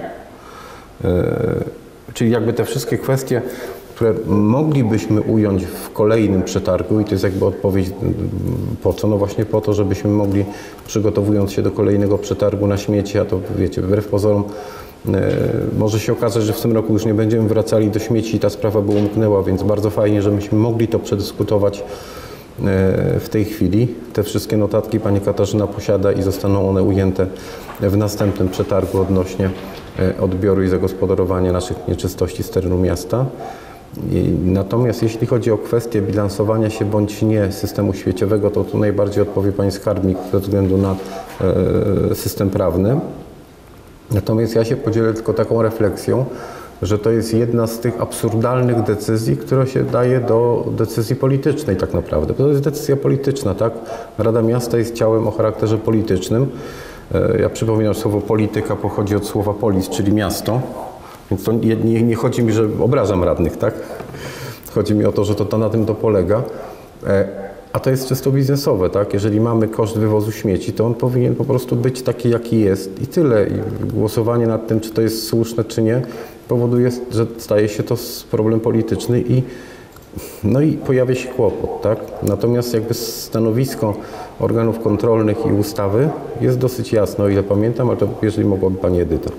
Czyli jakby te wszystkie kwestie, które moglibyśmy ująć w kolejnym przetargu i to jest jakby odpowiedź po co? No właśnie po to, żebyśmy mogli, przygotowując się do kolejnego przetargu na śmieci, a to wiecie, wbrew pozorom może się okazać, że w tym roku już nie będziemy wracali do śmieci i ta sprawa by umknęła, więc bardzo fajnie, że myśmy mogli to przedyskutować w tej chwili. Te wszystkie notatki pani Katarzyna posiada i zostaną one ujęte w następnym przetargu odnośnie odbioru i zagospodarowania naszych nieczystości z terenu miasta. Natomiast jeśli chodzi o kwestię bilansowania się bądź nie systemu śmieciowego, to tu najbardziej odpowie pani skarbnik ze względu na system prawny. Natomiast ja się podzielę tylko taką refleksją, że to jest jedna z tych absurdalnych decyzji, która się daje do decyzji politycznej tak naprawdę. To jest decyzja polityczna, tak? Rada Miasta jest ciałem o charakterze politycznym. Ja przypominam, że słowo polityka pochodzi od słowa polis, czyli miasto. Więc to nie, nie, nie chodzi mi, że obrażam radnych, tak? Chodzi mi o to, że to, to na tym to polega. A to jest czysto biznesowe, tak? Jeżeli mamy koszt wywozu śmieci, to on powinien po prostu być taki, jaki jest i tyle. I głosowanie nad tym, czy to jest słuszne, czy nie, powoduje, że staje się to problem polityczny i no i pojawia się kłopot, tak? Natomiast jakby stanowisko organów kontrolnych i ustawy jest dosyć jasne, o ile pamiętam, ale to jeżeli mogłaby Pani Edyta.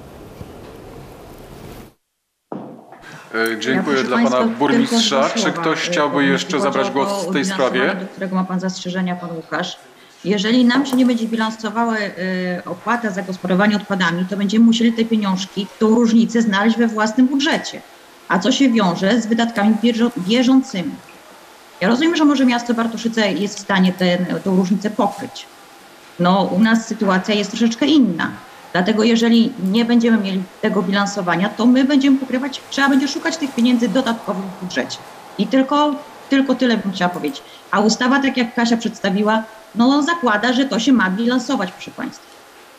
Dziękuję Ja, dla Państwa, Pana Burmistrza. tylko dwa Czy słowa. ktoś chciałby jeszcze zabrać głos w tej sprawie? Do którego ma Pan zastrzeżenia, Pan Łukasz. Jeżeli nam się nie będzie bilansowała y, opłata za gospodarowanie odpadami, to będziemy musieli te pieniążki, tą różnicę znaleźć we własnym budżecie. A co się wiąże z wydatkami bieżo- bieżącymi. Ja rozumiem, że może miasto Bartoszyce jest w stanie tę różnicę pokryć. No u nas sytuacja jest troszeczkę inna. Dlatego jeżeli nie będziemy mieli tego bilansowania, to my będziemy pokrywać, trzeba będzie szukać tych pieniędzy dodatkowych w budżecie. I tylko, tylko tyle bym chciała powiedzieć. A ustawa, tak jak Kasia przedstawiła, no zakłada, że to się ma bilansować, proszę Państwa.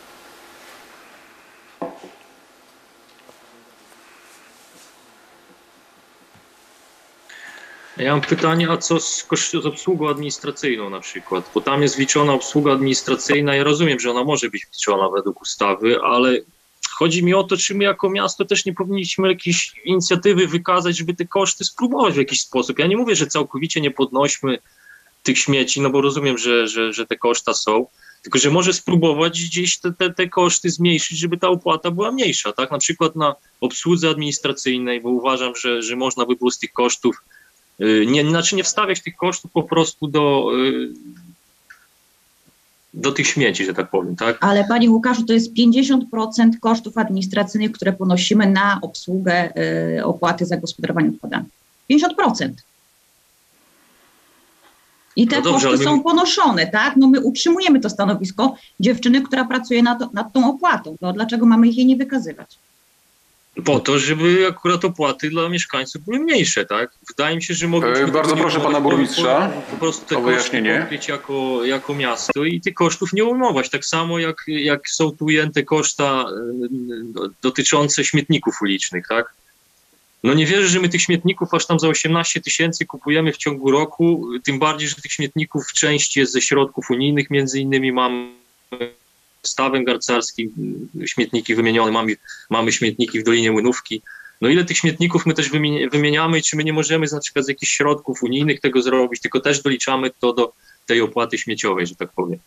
Ja mam pytanie, a co z, koszt- z obsługą administracyjną na przykład? Bo tam jest liczona obsługa administracyjna. Ja rozumiem, że ona może być liczona według ustawy, ale chodzi mi o to, czy my jako miasto też nie powinniśmy jakiejś inicjatywy wykazać, żeby te koszty spróbować w jakiś sposób. Ja nie mówię, że całkowicie nie podnośmy tych śmieci, no bo rozumiem, że, że, że te koszta są, tylko że może spróbować gdzieś te, te, te koszty zmniejszyć, żeby ta opłata była mniejsza, tak? Na przykład na obsłudze administracyjnej, bo uważam, że, że można by było z tych kosztów Nie, znaczy nie wstawiać tych kosztów po prostu do, do tych śmieci, że tak powiem, tak? Ale Panie Łukaszu, to jest pięćdziesiąt procent kosztów administracyjnych, które ponosimy na obsługę y, opłaty za gospodarowanie odpadami. pięćdziesiąt procent. I te No dobrze, koszty ale są my- ponoszone, tak? No my utrzymujemy to stanowisko dziewczyny, która pracuje nad, nad tą opłatą. No dlaczego mamy ich jej nie wykazywać? Po to, żeby akurat opłaty dla mieszkańców były mniejsze, tak? Wydaje mi się, że moglibyśmy... E, bardzo tego proszę nie- pana burmistrza Po, po prostu te o koszty wyjaśnienie. pokryć jako, jako miasto i tych kosztów nie ujmować. Tak samo jak, jak są tu ujęte koszta y, dotyczące śmietników ulicznych, tak? No nie wierzę, że my tych śmietników aż tam za osiemnaście tysięcy kupujemy w ciągu roku, tym bardziej, że tych śmietników część jest ze środków unijnych, między innymi mamy stawem garcarskim, śmietniki wymienione, mamy, mamy śmietniki w Dolinie Młynówki. No ile tych śmietników my też wymieni- wymieniamy i czy my nie możemy na przykład z jakichś środków unijnych tego zrobić, tylko też doliczamy to do tej opłaty śmieciowej, że tak powiem.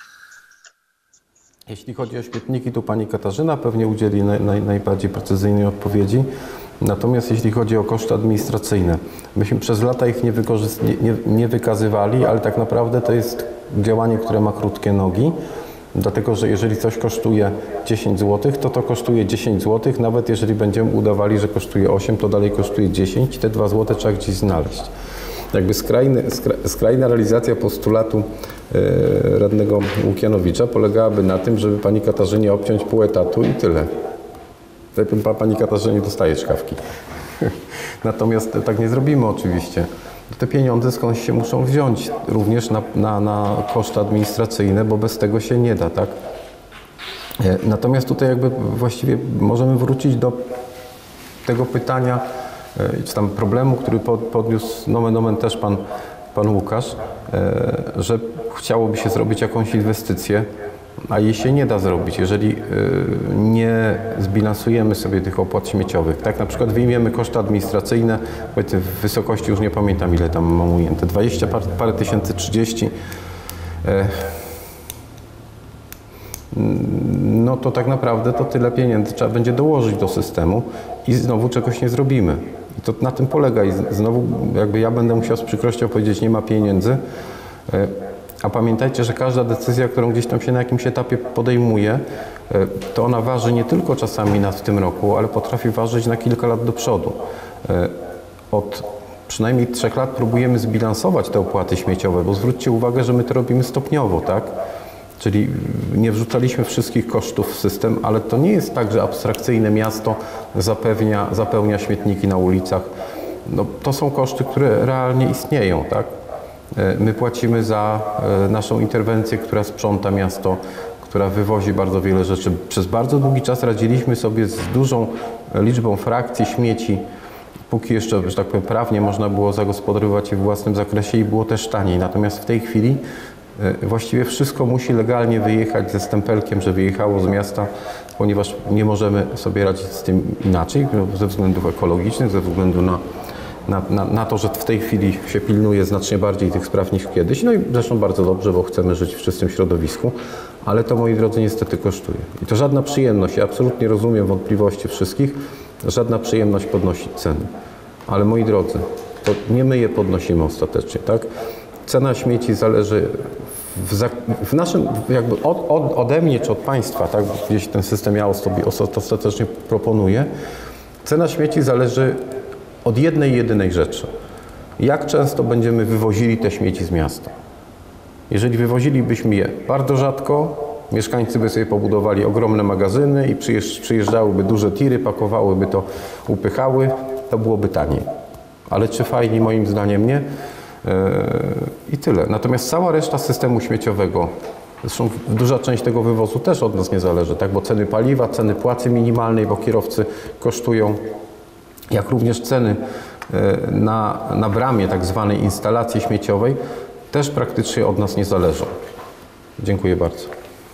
Jeśli chodzi o śmietniki, to Pani Katarzyna pewnie udzieli naj, naj, najbardziej precyzyjnej odpowiedzi. Natomiast jeśli chodzi o koszty administracyjne, myśmy przez lata ich nie, wykorzyst- nie, nie, nie wykazywali, ale tak naprawdę to jest działanie, które ma krótkie nogi. Dlatego, że jeżeli coś kosztuje dziesięć złotych, to to kosztuje dziesięć złotych. Nawet jeżeli będziemy udawali, że kosztuje osiem, to dalej kosztuje dziesięć. Te dwa złote trzeba gdzieś znaleźć. Jakby skrajny, skra, skrajna realizacja postulatu e, radnego Łukianowicza polegałaby na tym, żeby pani Katarzynie obciąć pół etatu i tyle. Pa, pani Katarzynie dostaje szkawki. Natomiast tak nie zrobimy oczywiście. Te pieniądze skądś się muszą wziąć również na, na, na koszty administracyjne, bo bez tego się nie da, tak? Natomiast tutaj jakby właściwie możemy wrócić do tego pytania, czy tam problemu, który podniósł nomen omen też pan, pan Łukasz, że chciałoby się zrobić jakąś inwestycję, a jej się nie da zrobić, jeżeli nie zbilansujemy sobie tych opłat śmieciowych. Tak, na przykład wyjmiemy koszty administracyjne, powiedzmy w wysokości, już nie pamiętam ile tam mam ujęte, dwadzieścia parę, parę tysięcy, trzydzieści. No to tak naprawdę to tyle pieniędzy trzeba będzie dołożyć do systemu i znowu czegoś nie zrobimy. I to na tym polega i znowu jakby ja będę musiał z przykrością powiedzieć, nie ma pieniędzy. A pamiętajcie, że każda decyzja, którą gdzieś tam się na jakimś etapie podejmuje, to ona waży nie tylko czasami nas w tym roku, ale potrafi ważyć na kilka lat do przodu. Od przynajmniej trzech lat próbujemy zbilansować te opłaty śmieciowe, bo zwróćcie uwagę, że my to robimy stopniowo, tak? Czyli nie wrzucaliśmy wszystkich kosztów w system, ale to nie jest tak, że abstrakcyjne miasto zapewnia, zapełnia śmietniki na ulicach. No, to są koszty, które realnie istnieją, tak? My płacimy za naszą interwencję, która sprząta miasto, która wywozi bardzo wiele rzeczy. Przez bardzo długi czas radziliśmy sobie z dużą liczbą frakcji śmieci, póki jeszcze, że tak powiem, prawnie można było zagospodarowywać je w własnym zakresie i było też taniej. Natomiast w tej chwili Właściwie wszystko musi legalnie wyjechać ze stempelkiem, że wyjechało z miasta, ponieważ nie możemy sobie radzić z tym inaczej, ze względów ekologicznych, ze względu na, na, na, na to, że w tej chwili się pilnuje znacznie bardziej tych spraw niż kiedyś. No i zresztą bardzo dobrze, bo chcemy żyć w czystym środowisku, ale to, moi drodzy, niestety kosztuje. I to żadna przyjemność, ja absolutnie rozumiem wątpliwości wszystkich, żadna przyjemność podnosić ceny. Ale moi drodzy, to nie my je podnosimy ostatecznie, tak? Cena śmieci zależy w, za, w naszym, jakby od, od, ode mnie czy od państwa, tak? Gdzieś ten system ja ostatecznie proponuję. Cena śmieci zależy od jednej, jedynej rzeczy. Jak często będziemy wywozili te śmieci z miasta? Jeżeli wywozilibyśmy je bardzo rzadko, mieszkańcy by sobie pobudowali ogromne magazyny i przyjeżdżałyby duże tiry, pakowałyby to, upychały, to byłoby taniej. Ale czy fajnie? Moim zdaniem nie. I tyle. Natomiast cała reszta systemu śmieciowego, zresztą duża część tego wywozu też od nas nie zależy, tak? Bo ceny paliwa, ceny płacy minimalnej, bo kierowcy kosztują, jak również ceny na, na bramie tak zwanej instalacji śmieciowej też praktycznie od nas nie zależą. Dziękuję bardzo.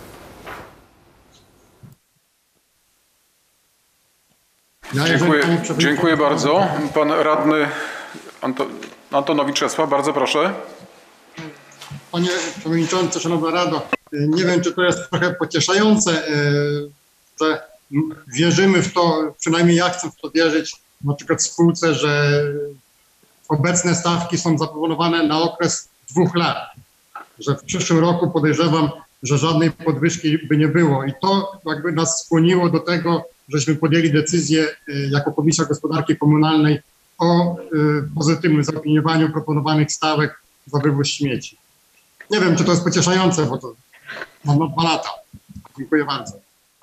Dziękuję, dziękuję bardzo. Pan radny Anto, Antonowicz Czesław, bardzo proszę. Panie Przewodniczący, Szanowna Rado, nie wiem, czy to jest trochę pocieszające, że wierzymy w to, przynajmniej ja chcę w to wierzyć, na przykład w spółce, że obecne stawki są zaproponowane na okres dwóch lat, że w przyszłym roku podejrzewam, że żadnej podwyżki by nie było i to jakby nas skłoniło do tego, żeśmy podjęli decyzję jako Komisja Gospodarki Komunalnej o pozytywnym zaopiniowaniu proponowanych stawek za wywóz śmieci. Nie wiem, czy to jest pocieszające, bo to mam dwa lata. Dziękuję bardzo.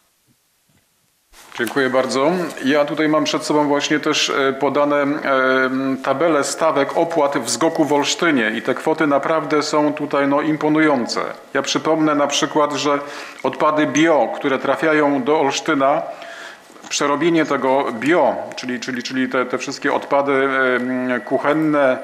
Dziękuję bardzo. Ja tutaj mam przed sobą właśnie też podane tabele stawek opłat w zgoku w Olsztynie i te kwoty naprawdę są tutaj no, imponujące. Ja przypomnę na przykład, że odpady bio, które trafiają do Olsztyna, przerobienie tego bio, czyli, czyli, czyli te, te wszystkie odpady kuchenne,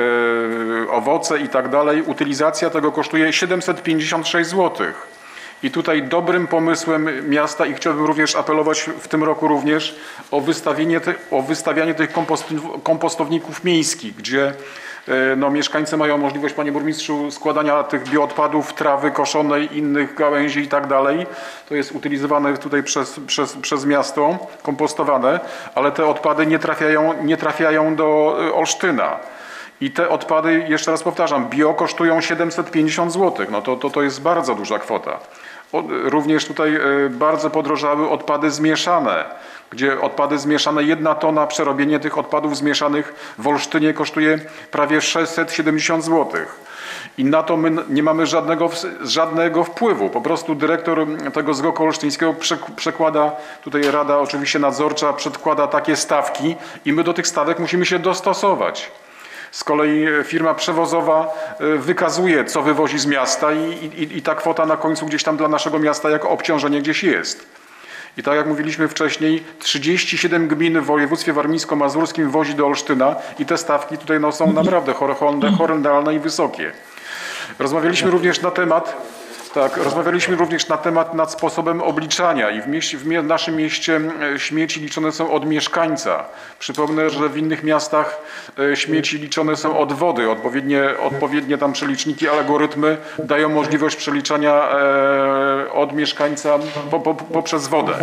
owoce i tak dalej, utylizacja tego kosztuje siedemset pięćdziesiąt sześć złotych. I tutaj dobrym pomysłem miasta i chciałbym również apelować w tym roku również o wystawienie, te, o wystawianie tych kompostowników miejskich, gdzie no, mieszkańcy mają możliwość, panie burmistrzu, składania tych bioodpadów, trawy koszonej, innych gałęzi i tak dalej. To jest utylizowane tutaj przez, przez, przez miasto, kompostowane, ale te odpady nie trafiają, nie trafiają do Olsztyna. I te odpady, jeszcze raz powtarzam, bio kosztują siedemset pięćdziesiąt złotych. No to, to, to jest bardzo duża kwota. Również tutaj bardzo podrożały odpady zmieszane, gdzie odpady zmieszane, jedna tona przerobienie tych odpadów zmieszanych w Olsztynie kosztuje prawie sześćset siedemdziesiąt złotych. I na to my nie mamy żadnego, żadnego wpływu. Po prostu dyrektor tego zgoku olsztyńskiego przekłada, tutaj Rada oczywiście nadzorcza przedkłada takie stawki i my do tych stawek musimy się dostosować. Z kolei firma przewozowa wykazuje, co wywozi z miasta i, i, i ta kwota na końcu gdzieś tam dla naszego miasta jako obciążenie gdzieś jest. I tak jak mówiliśmy wcześniej, trzydzieści siedem gmin w województwie warmińsko-mazurskim wozi do Olsztyna i te stawki tutaj no, są naprawdę horrendalne i wysokie. Rozmawialiśmy również na temat, tak, rozmawialiśmy również na temat nad sposobem obliczania i w, mieście, w naszym mieście śmieci liczone są od mieszkańca. Przypomnę, że w innych miastach śmieci liczone są od wody. Odpowiednie, odpowiednie tam przeliczniki, algorytmy dają możliwość przeliczania od mieszkańca po, po, poprzez wodę.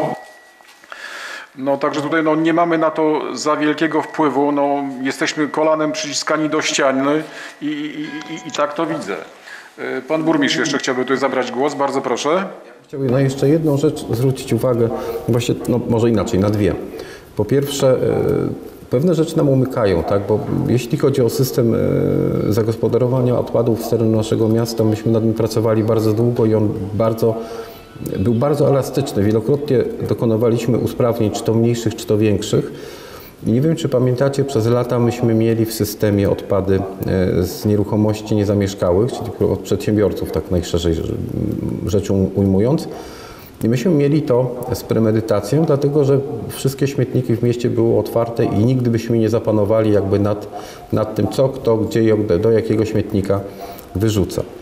No także tutaj no, nie mamy na to za wielkiego wpływu. No, jesteśmy kolanem przyciskani do ściany i, i, i, i tak to widzę. Pan burmistrz jeszcze chciałby tutaj zabrać głos, bardzo proszę. Chciałbym na jeszcze jedną rzecz zwrócić uwagę, właśnie, no może inaczej, na dwie. Po pierwsze, pewne rzeczy nam umykają, tak? Bo jeśli chodzi o system zagospodarowania odpadów z terenu naszego miasta, myśmy nad nim pracowali bardzo długo i on bardzo, był bardzo elastyczny. Wielokrotnie dokonywaliśmy usprawnień, czy to mniejszych, czy to większych. I nie wiem, czy pamiętacie, przez lata myśmy mieli w systemie odpady z nieruchomości niezamieszkałych, czyli od przedsiębiorców, tak najszerzej rzeczą ujmując. I myśmy mieli to z premedytacją, dlatego że wszystkie śmietniki w mieście były otwarte i nigdy byśmy nie zapanowali jakby nad, nad tym, co, kto, gdzie, do jakiego śmietnika wyrzuca.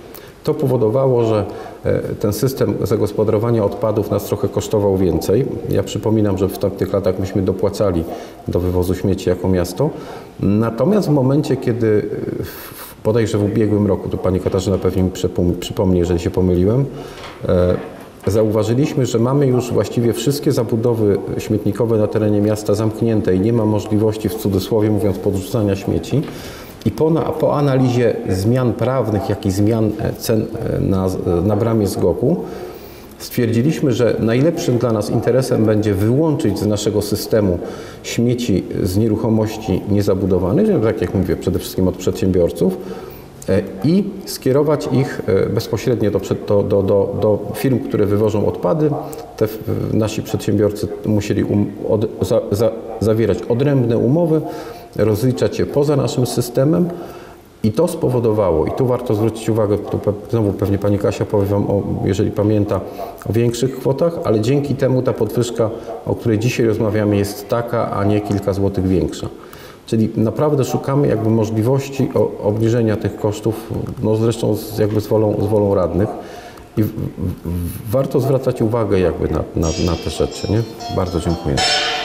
To powodowało, że ten system zagospodarowania odpadów nas trochę kosztował więcej. Ja przypominam, że w tamtych latach myśmy dopłacali do wywozu śmieci jako miasto. Natomiast w momencie, kiedy bodajże w ubiegłym roku, tu pani Katarzyna pewnie mi przypomni, jeżeli się pomyliłem, zauważyliśmy, że mamy już właściwie wszystkie zabudowy śmietnikowe na terenie miasta zamknięte i nie ma możliwości, w cudzysłowie mówiąc, podrzucania śmieci. I po, na, po analizie zmian prawnych, jak i zmian cen na, na bramie zgoku stwierdziliśmy, że najlepszym dla nas interesem będzie wyłączyć z naszego systemu śmieci z nieruchomości niezabudowanych, tak jak mówię, przede wszystkim od przedsiębiorców, i skierować ich bezpośrednio do, do, do, do, do firm, które wywożą odpady. Te nasi przedsiębiorcy musieli um, od, za, za, zawierać odrębne umowy, rozliczać się poza naszym systemem i to spowodowało, i tu warto zwrócić uwagę, tu znowu pewnie pani Kasia powie wam, o, jeżeli pamięta, o większych kwotach, ale dzięki temu ta podwyżka, o której dzisiaj rozmawiamy, jest taka, a nie kilka złotych większa. Czyli naprawdę szukamy jakby możliwości obniżenia tych kosztów, no zresztą z, jakby z wolą, z wolą radnych. I w, w, warto zwracać uwagę jakby na, na, na te rzeczy, nie? Bardzo dziękuję.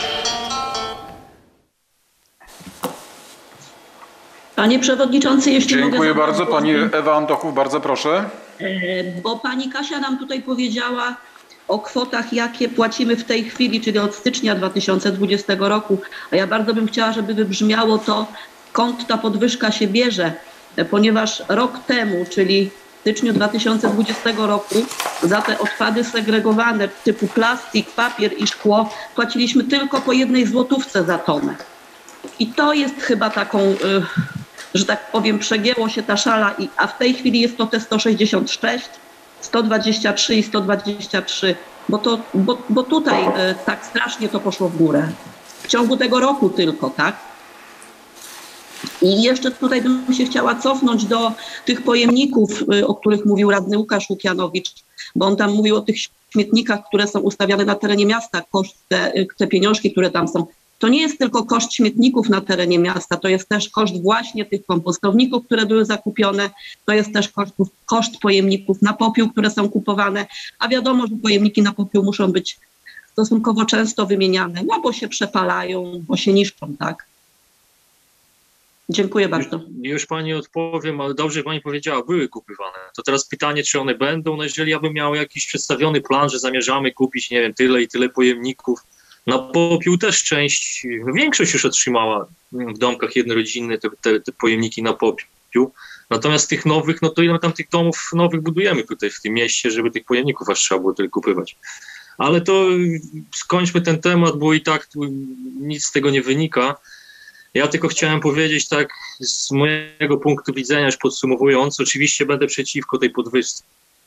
Panie Przewodniczący, jeszcze mogę... Dziękuję bardzo. Pani Ewa Antochów, bardzo proszę. Bo pani Kasia nam tutaj powiedziała o kwotach, jakie płacimy w tej chwili, czyli od stycznia dwa tysiące dwudziestego roku. A ja bardzo bym chciała, żeby wybrzmiało to, skąd ta podwyżka się bierze, ponieważ rok temu, czyli w styczniu dwa tysiące dwudziestego roku, za te odpady segregowane typu plastik, papier i szkło płaciliśmy tylko po jednej złotówce za tonę. I to jest chyba taką, że tak powiem, przegięło się ta szala, a w tej chwili jest to te sto sześćdziesiąt sześć, sto dwadzieścia trzy i sto dwadzieścia trzy, bo, to, bo, bo tutaj tak strasznie to poszło w górę. W ciągu tego roku tylko, tak? I jeszcze tutaj bym się chciała cofnąć do tych pojemników, o których mówił radny Łukasz Łukianowicz, bo on tam mówił o tych śmietnikach, które są ustawiane na terenie miasta, koszt te, te pieniążki, które tam są. To nie jest tylko koszt śmietników na terenie miasta, to jest też koszt właśnie tych kompostowników, które były zakupione, to jest też koszt, koszt pojemników na popiół, które są kupowane, a wiadomo, że pojemniki na popiół muszą być stosunkowo często wymieniane, no bo się przepalają, bo się niszczą, tak? Dziękuję bardzo. Już, już pani odpowiem, ale dobrze pani powiedziała, były kupywane. To teraz pytanie, czy one będą, no jeżeli ja bym miał jakiś przedstawiony plan, że zamierzamy kupić, nie wiem, tyle i tyle pojemników. Na popiół też część, większość już otrzymała w domkach jednorodzinnych te, te, te pojemniki na popiół. Natomiast tych nowych, no to ile tam tych domów nowych budujemy tutaj w tym mieście, żeby tych pojemników aż trzeba było tyle kupywać. Ale to skończmy ten temat, bo i tak nic z tego nie wynika. Ja tylko chciałem powiedzieć tak z mojego punktu widzenia, już podsumowując, oczywiście będę przeciwko tej podwyżce.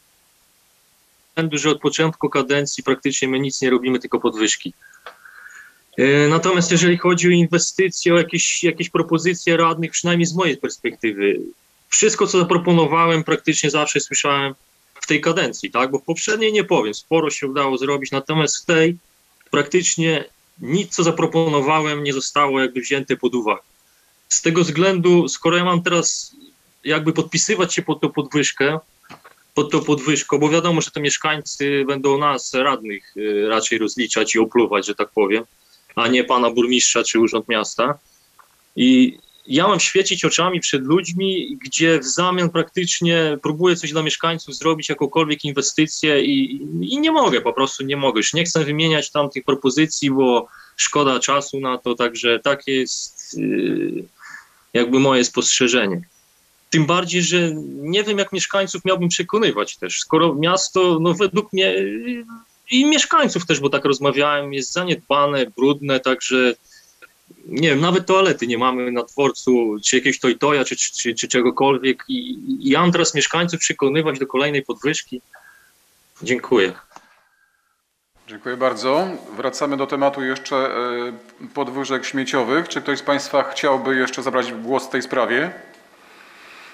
Że od początku kadencji praktycznie my nic nie robimy, tylko podwyżki. Natomiast jeżeli chodzi o inwestycje, o jakieś, jakieś propozycje radnych, przynajmniej z mojej perspektywy, wszystko co zaproponowałem praktycznie zawsze słyszałem w tej kadencji, tak? Bo w poprzedniej nie powiem, sporo się udało zrobić, natomiast w tej praktycznie nic co zaproponowałem nie zostało jakby wzięte pod uwagę. Z tego względu, skoro ja mam teraz jakby podpisywać się pod tą podwyżkę, pod tą podwyżką, bo wiadomo, że to mieszkańcy będą nas, radnych, raczej rozliczać i opluwać, że tak powiem, a nie pana burmistrza czy urząd miasta. I ja mam świecić oczami przed ludźmi, gdzie w zamian praktycznie próbuję coś dla mieszkańców zrobić, jakąkolwiek inwestycję i, i nie mogę, po prostu nie mogę. Już nie chcę wymieniać tam tych propozycji, bo szkoda czasu na to, także takie jest yy, jakby moje spostrzeżenie. Tym bardziej, że nie wiem, jak mieszkańców miałbym przekonywać też, skoro miasto, no według mnie i mieszkańców też, bo tak rozmawiałem, jest zaniedbane, brudne, także nie wiem, nawet toalety nie mamy na dworcu, czy jakiegoś toj-toja, czy, czy, czy czegokolwiek i, i ja mam teraz mieszkańców przekonywać do kolejnej podwyżki. Dziękuję. Dziękuję bardzo. Wracamy do tematu jeszcze podwyżek śmieciowych. Czy ktoś z Państwa chciałby jeszcze zabrać głos w tej sprawie?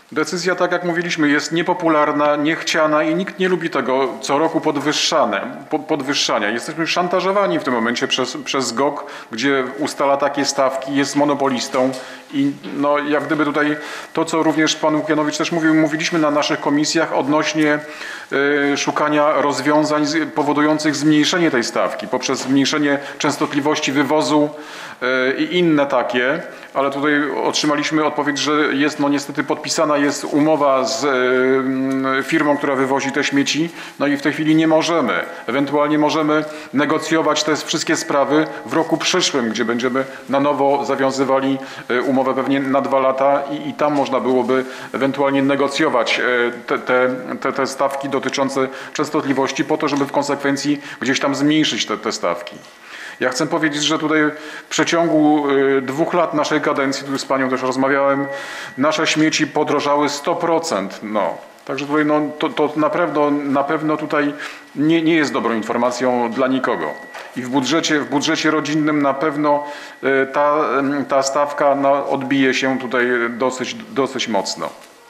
Decyzja, tak jak mówiliśmy, jest niepopularna, niechciana i nikt nie lubi tego co roku podwyższane, po- podwyższania. Jesteśmy szantażowani w tym momencie przez, przez Z G O K, gdzie ustala takie stawki, jest monopolistą i no, jak gdyby tutaj to, co również pan Łukianowicz też mówił, mówiliśmy na naszych komisjach odnośnie y, szukania rozwiązań z, powodujących zmniejszenie tej stawki poprzez zmniejszenie częstotliwości wywozu y, i inne takie, ale tutaj otrzymaliśmy odpowiedź, że jest no niestety podpisana jest umowa z y, firmą, która wywozi te śmieci, no i w tej chwili nie możemy. Ewentualnie możemy negocjować te wszystkie sprawy w roku przyszłym, gdzie będziemy na nowo zawiązywali y, umowę pewnie na dwa lata i, i tam można byłoby ewentualnie negocjować y, te, te, te, te stawki dotyczące częstotliwości po to, żeby w konsekwencji gdzieś tam zmniejszyć te, te stawki. Ja chcę powiedzieć, że tutaj w przeciągu y, dwóch lat naszej kadencji, tu z panią też rozmawiałem, nasze śmieci podrożały sto procent. No. Także tutaj no, to, to na pewno, na pewno tutaj nie, nie jest dobrą informacją dla nikogo. I w budżecie, w budżecie rodzinnym na pewno y, ta, y, ta stawka no, odbije się tutaj dosyć, dosyć mocno.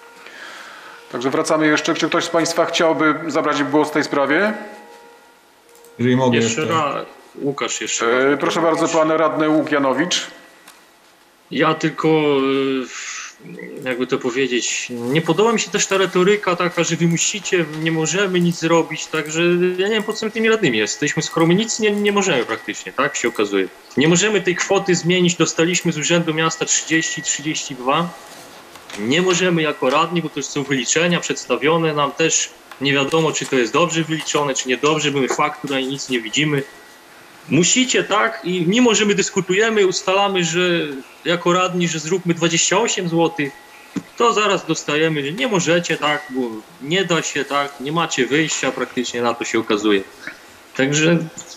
Także wracamy jeszcze. Czy ktoś z państwa chciałby zabrać głos w tej sprawie? Jeżeli mogę Jeszcze jeszcze. raz, Łukasz jeszcze raz. E, proszę bardzo, pan radny Łukianowicz. Ja tylko, e, jakby to powiedzieć, nie podoba mi się też ta retoryka taka, że wy musicie, nie możemy nic zrobić, także ja nie wiem, po co my tymi radnymi jesteśmy, skoro my nic nie, nie możemy praktycznie, tak się okazuje. Nie możemy tej kwoty zmienić, dostaliśmy z Urzędu Miasta trzydzieści trzydzieści dwa, nie możemy jako radni, bo to już są wyliczenia przedstawione nam też, nie wiadomo, czy to jest dobrze wyliczone, czy niedobrze, bo my faktur ani nic nie widzimy. Musicie, tak? I mimo, że my dyskutujemy, ustalamy, że jako radni, że zróbmy dwadzieścia osiem złotych, to zaraz dostajemy, że nie możecie, tak? Bo nie da się, tak? Nie macie wyjścia, praktycznie na to się okazuje. Także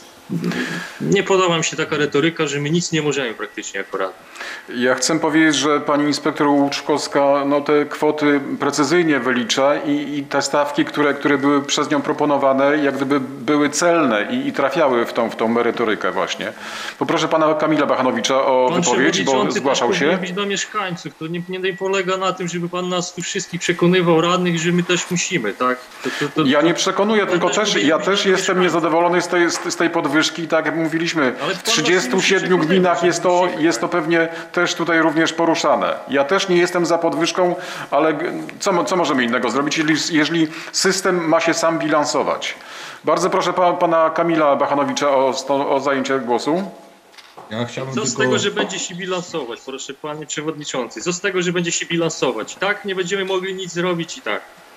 nie podoba mi się taka retoryka, że my nic nie możemy praktycznie jako radni. Ja chcę powiedzieć, że pani inspektor Łuczkowska no, te kwoty precyzyjnie wylicza i, i te stawki, które, które były przez nią proponowane, jak gdyby były celne i, i trafiały w tą, w tą merytorykę właśnie. Poproszę pana Kamila Bachanowicza o Pan wypowiedź, bo przewodniczący zgłaszał też się. powinien być dla mieszkańców. To nie, nie polega na tym, żeby pan nas tu wszystkich przekonywał, radnych, że my też musimy, tak? To, to, to, Ja nie przekonuję, to tylko też też, powinien ja być też dla jestem niezadowolony z tej, z tej podwyżki, tak jak mówiliśmy, Ale w pan trzydziestu nas nie musi siedmiu gminach przekonywać, jest to, musimy, jest to pewnie też tutaj również poruszane. Ja też nie jestem za podwyżką, ale co, co możemy innego zrobić, jeżeli, jeżeli system ma się sam bilansować? Bardzo proszę pa, pana Kamila Bachanowicza o, o zajęcie głosu. Ja chciałbym Co z tylko... tego, że będzie się bilansować, proszę panie przewodniczący? Co z tego, że będzie się bilansować? Tak, nie będziemy mogli nic zrobić i tak.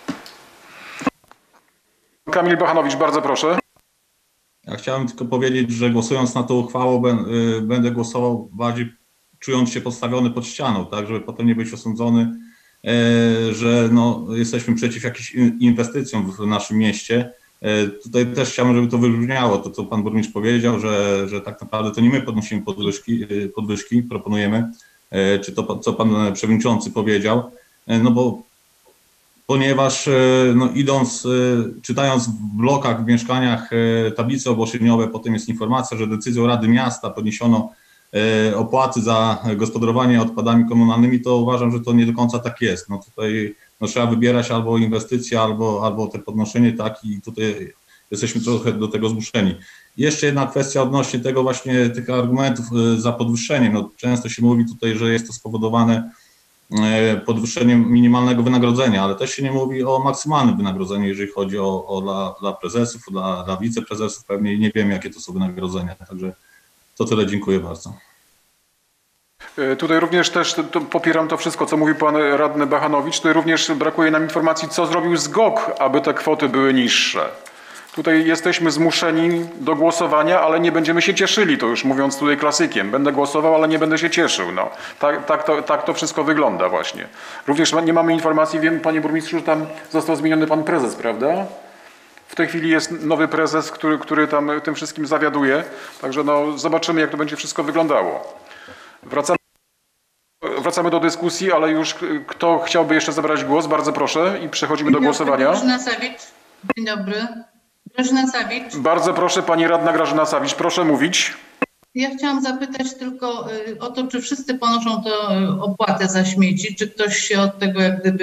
Kamil Bachanowicz, bardzo proszę. Ja chciałem tylko powiedzieć, że głosując na tą uchwałę będę głosował bardziej czując się podstawiony pod ścianą, tak, żeby potem nie być osądzony, że no, jesteśmy przeciw jakimś inwestycjom w naszym mieście. Tutaj też chciałbym, żeby to wybrzmiało, to co pan burmistrz powiedział, że, że tak naprawdę to nie my podnosimy podwyżki, podwyżki proponujemy, czy to co pan przewodniczący powiedział, no bo ponieważ no, idąc, czytając w blokach, w mieszkaniach tablice ogłoszeniowe, potem jest informacja, że decyzją Rady Miasta podniesiono opłaty za gospodarowanie odpadami komunalnymi, to uważam, że to nie do końca tak jest. No tutaj no, trzeba wybierać albo inwestycje, albo, albo te podnoszenie, tak, i tutaj jesteśmy trochę do tego zmuszeni. Jeszcze jedna kwestia odnośnie tego właśnie tych argumentów za podwyższeniem. No, często się mówi tutaj, że jest to spowodowane podwyższeniem minimalnego wynagrodzenia, ale też się nie mówi o maksymalnym wynagrodzeniu, jeżeli chodzi o, o dla, dla prezesów, dla, dla wiceprezesów, pewnie nie wiem, jakie to są wynagrodzenia, także to tyle, dziękuję bardzo. Tutaj również też to popieram to wszystko, co mówił pan radny Bachanowicz. Tutaj również brakuje nam informacji, co zrobił Z G O K, aby te kwoty były niższe. Tutaj jesteśmy zmuszeni do głosowania, ale nie będziemy się cieszyli, to już mówiąc tutaj klasykiem. Będę głosował, ale nie będę się cieszył. No, tak, tak, to, tak to wszystko wygląda właśnie. Również nie mamy informacji, wiem, panie burmistrzu, że tam został zmieniony pan prezes, prawda? W tej chwili jest nowy prezes, który, który tam tym wszystkim zawiaduje. Także no, zobaczymy, jak to będzie wszystko wyglądało. Wracamy, wracamy do dyskusji, ale już kto chciałby jeszcze zabrać głos, bardzo proszę i przechodzimy do głosowania. Grażyna Sawicz. Dzień dobry. Grażyna Sawicz. Bardzo proszę, pani radna Grażyna Sawicz, proszę mówić. Ja chciałam zapytać tylko o to, czy wszyscy ponoszą tę opłatę za śmieci, czy ktoś się od tego jak gdyby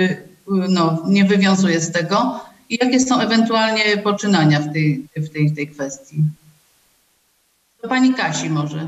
no, nie wywiązuje z tego. I jakie są ewentualnie poczynania w tej, w tej, w tej kwestii? Do pani Kasi może.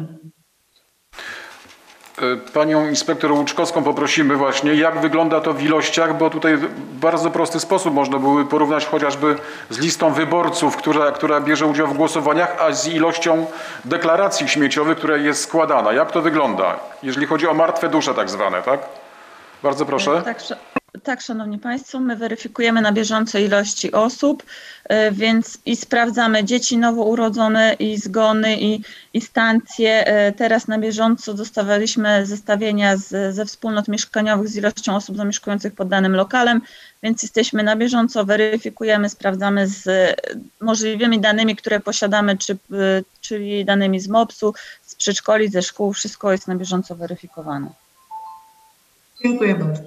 Panią inspektor Łuczkowską poprosimy właśnie, jak wygląda to w ilościach, bo tutaj w bardzo prosty sposób można były porównać chociażby z listą wyborców, która, która bierze udział w głosowaniach, a z ilością deklaracji śmieciowych, która jest składana. Jak to wygląda, jeżeli chodzi o martwe dusze tak zwane, tak? Bardzo proszę. Tak, tak, szanowni państwo, my weryfikujemy na bieżąco ilości osób, więc i sprawdzamy dzieci nowourodzone i zgony i, i stancje. Teraz na bieżąco dostawaliśmy zestawienia z, ze wspólnot mieszkaniowych z ilością osób zamieszkujących pod danym lokalem, więc jesteśmy na bieżąco, weryfikujemy, sprawdzamy z możliwymi danymi, które posiadamy, czy, czyli danymi z mopsu, z przedszkoli, ze szkół, wszystko jest na bieżąco weryfikowane. Dziękuję bardzo.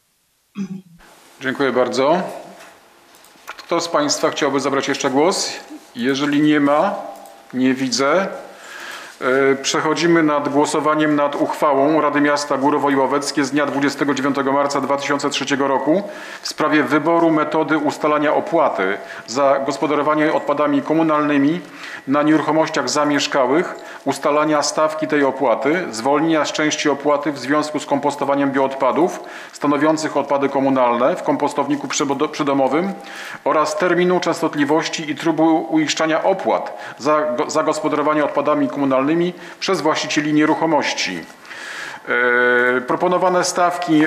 Dziękuję bardzo. Kto z państwa chciałby zabrać jeszcze głos? Jeżeli nie ma, nie widzę. Przechodzimy nad głosowaniem nad uchwałą Rady Miasta Górowo i Ławeckie z dnia dwudziestego dziewiątego marca dwa tysiące trzeciego roku w sprawie wyboru metody ustalania opłaty za gospodarowanie odpadami komunalnymi na nieruchomościach zamieszkałych, ustalania stawki tej opłaty, zwolnienia z części opłaty w związku z kompostowaniem bioodpadów stanowiących odpady komunalne w kompostowniku przydomowym oraz terminu, częstotliwości i trybu uiszczania opłat za zagospodarowanie odpadami komunalnymi przez właścicieli nieruchomości. Proponowane stawki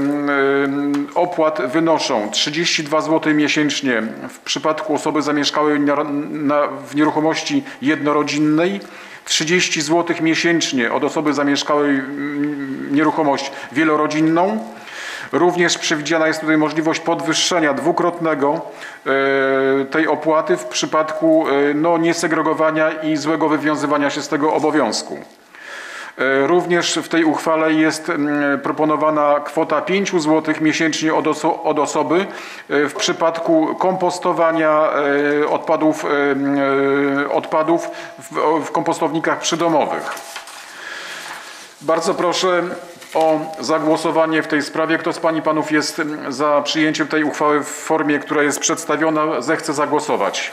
opłat wynoszą trzydzieści dwa złote miesięcznie w przypadku osoby zamieszkałej w nieruchomości jednorodzinnej, trzydzieści złotych miesięcznie od osoby zamieszkałej nieruchomość wielorodzinną. Również przewidziana jest tutaj możliwość podwyższenia dwukrotnego tej opłaty w przypadku no, niesegregowania i złego wywiązywania się z tego obowiązku. Również w tej uchwale jest proponowana kwota pięć złotych miesięcznie od, oso od osoby w przypadku kompostowania odpadów, odpadów w, w kompostownikach przydomowych. Bardzo proszę o zagłosowanie w tej sprawie. Kto z pań i panów jest za przyjęciem tej uchwały w formie, która jest przedstawiona, zechce zagłosować.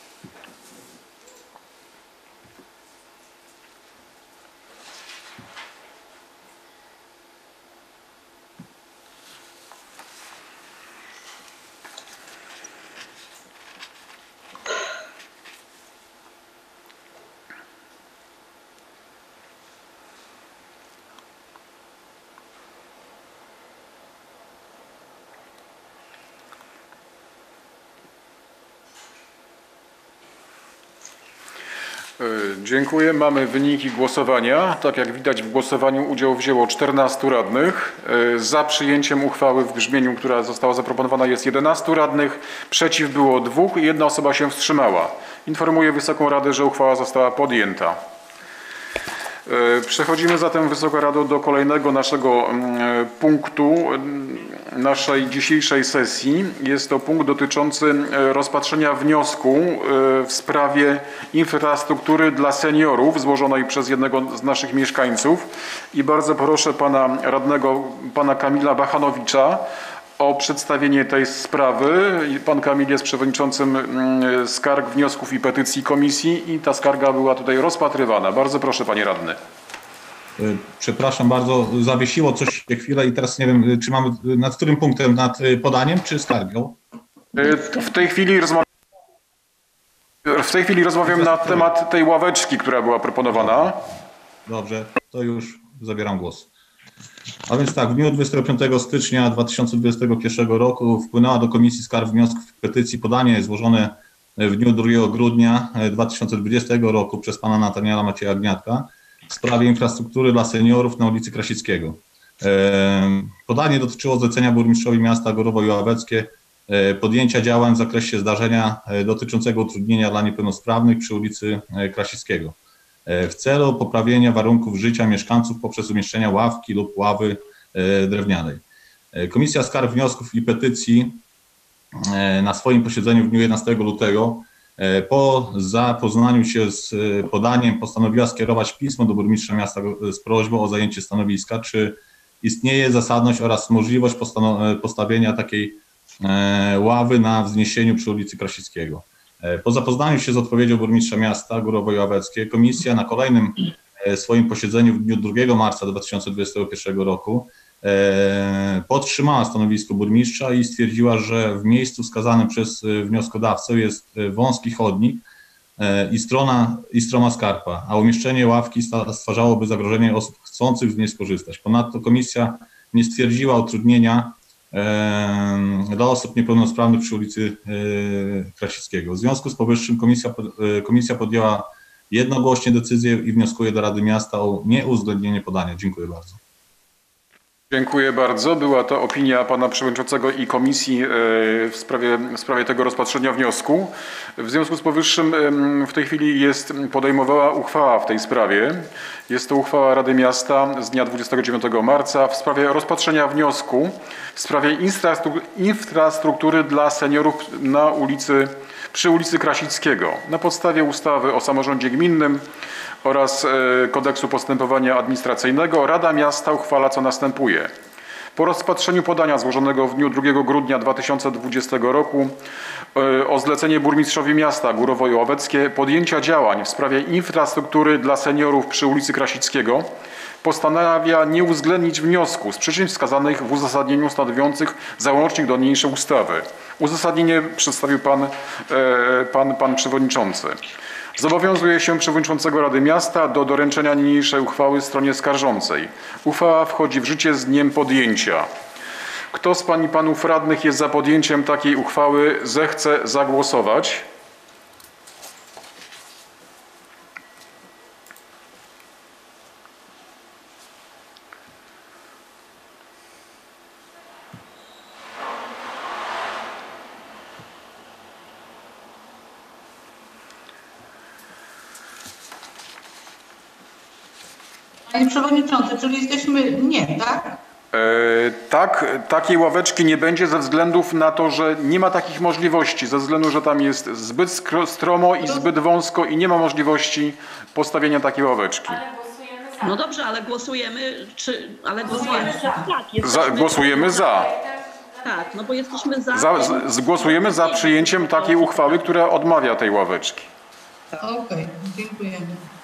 Dziękuję. Mamy wyniki głosowania. Tak jak widać, w głosowaniu udział wzięło czternastu radnych. Za przyjęciem uchwały w brzmieniu, która została zaproponowana, jest jedenastu radnych. Przeciw było dwóch i jedna osoba się wstrzymała. Informuję Wysoką Radę, że uchwała została podjęta. Przechodzimy zatem, Wysoka Rado, do kolejnego naszego punktu naszej dzisiejszej sesji. Jest to punkt dotyczący rozpatrzenia wniosku w sprawie infrastruktury dla seniorów złożonej przez jednego z naszych mieszkańców. I bardzo proszę pana radnego, pana Kamila Bachanowicza, o przedstawienie tej sprawy. Pan Kamil jest przewodniczącym skarg, wniosków i petycji komisji i ta skarga była tutaj rozpatrywana. Bardzo proszę, panie radny. Przepraszam bardzo, zawiesiło coś chwilę i teraz nie wiem, czy mamy, nad którym punktem, nad podaniem czy skargą? W tej chwili rozmawiam, w tej chwili rozmawiam na temat tej ławeczki, która była proponowana. Dobrze, to już zabieram głos. A więc tak, w dniu dwudziestego piątego stycznia dwa tysiące dwudziestego pierwszego roku wpłynęła do Komisji Skarg, Wniosków i Petycji podanie złożone w dniu drugiego grudnia dwa tysiące dwudziestego roku przez pana Nataniela Macieja Gniatka w sprawie infrastruktury dla seniorów na ulicy Krasickiego. Podanie dotyczyło zlecenia burmistrzowi miasta Górowo i Ławeckie podjęcia działań w zakresie zdarzenia dotyczącego utrudnienia dla niepełnosprawnych przy ulicy Krasickiego w celu poprawienia warunków życia mieszkańców poprzez umieszczenie ławki lub ławy drewnianej. Komisja Skarg, Wniosków i Petycji na swoim posiedzeniu w dniu jedenastego lutego po zapoznaniu się z podaniem postanowiła skierować pismo do burmistrza miasta z prośbą o zajęcie stanowiska, czy istnieje zasadność oraz możliwość postawienia takiej ławy na wzniesieniu przy ulicy Krasickiego. Po zapoznaniu się z odpowiedzią burmistrza miasta Górowo-Ławeckie, komisja na kolejnym swoim posiedzeniu w dniu drugiego marca dwa tysiące dwudziestego pierwszego roku podtrzymała stanowisko burmistrza i stwierdziła, że w miejscu wskazanym przez wnioskodawcę jest wąski chodnik i, strona, i stroma skarpa, a umieszczenie ławki stwarzałoby zagrożenie osób chcących z niej skorzystać. Ponadto komisja nie stwierdziła utrudnienia dla osób niepełnosprawnych przy ulicy Krasickiego. W związku z powyższym komisja, komisja podjęła jednogłośnie decyzję i wnioskuje do Rady Miasta o nieuwzględnienie podania. Dziękuję bardzo. Dziękuję bardzo. Była to opinia pana przewodniczącego i komisji w sprawie, w sprawie tego rozpatrzenia wniosku. W związku z powyższym w tej chwili jest podejmowała uchwała w tej sprawie. Jest to uchwała Rady Miasta z dnia dwudziestego dziewiątego marca w sprawie rozpatrzenia wniosku w sprawie infrastruktury dla seniorów na ulicy, przy ulicy Krasickiego na podstawie ustawy o samorządzie gminnym oraz Kodeksu Postępowania Administracyjnego. Rada Miasta uchwala, co następuje. Po rozpatrzeniu podania złożonego w dniu drugiego grudnia dwa tysiące dwudziestego roku o zlecenie burmistrzowi miasta Górowo-Ławeckie podjęcia działań w sprawie infrastruktury dla seniorów przy ulicy Krasickiego postanawia nie uwzględnić wniosku z przyczyn wskazanych w uzasadnieniu stanowiących załącznik do niniejszej ustawy. Uzasadnienie przedstawił pan, pan, pan przewodniczący. Zobowiązuje się przewodniczącego Rady Miasta do doręczenia niniejszej uchwały stronie skarżącej. Uchwała wchodzi w życie z dniem podjęcia. Kto z pań i panów radnych jest za podjęciem takiej uchwały, zechce zagłosować. Panie Przewodniczący, czyli jesteśmy nie, tak? E, tak, takiej ławeczki nie będzie ze względów na to, że nie ma takich możliwości, ze względu, że tam jest zbyt stromo i zbyt wąsko i nie ma możliwości postawienia takiej ławeczki. No dobrze, ale głosujemy, czy, ale głosujemy za. Tak, za głosujemy za. Tak, no bo jesteśmy za. za z, zgłosujemy za przyjęciem takiej uchwały, która odmawia tej ławeczki. Okej, okay, dziękujemy.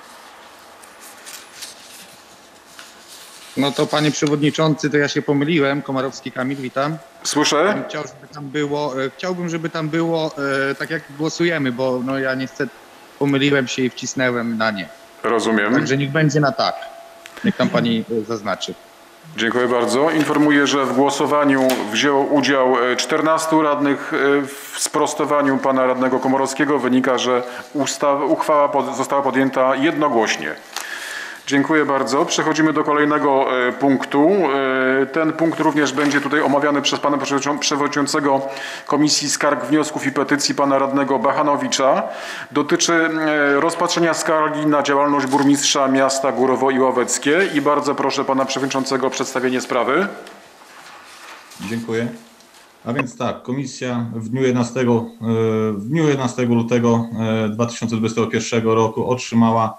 No to panie przewodniczący, to ja się pomyliłem. Komarowski Kamil, witam. Słyszę. Chciał, żeby tam było, chciałbym, żeby tam było tak jak głosujemy, bo no ja niestety pomyliłem się i wcisnąłem na nie. Rozumiem. Także niech będzie na tak. Niech tam pani zaznaczy. Dziękuję bardzo. Informuję, że w głosowaniu wzięło udział czternastu radnych. W sprostowaniu pana radnego Komorowskiego wynika, że ustawa, uchwała pod, została podjęta jednogłośnie. Dziękuję bardzo. Przechodzimy do kolejnego punktu. Ten punkt również będzie tutaj omawiany przez pana przewodniczącego Komisji Skarg, Wniosków i Petycji, pana radnego Bachanowicza. Dotyczy rozpatrzenia skargi na działalność burmistrza miasta Górowo-Ławeckie i bardzo proszę pana przewodniczącego o przedstawienie sprawy. Dziękuję. A więc tak, komisja w dniu jedenastego, w dniu jedenastego lutego dwa tysiące dwudziestego pierwszego roku otrzymała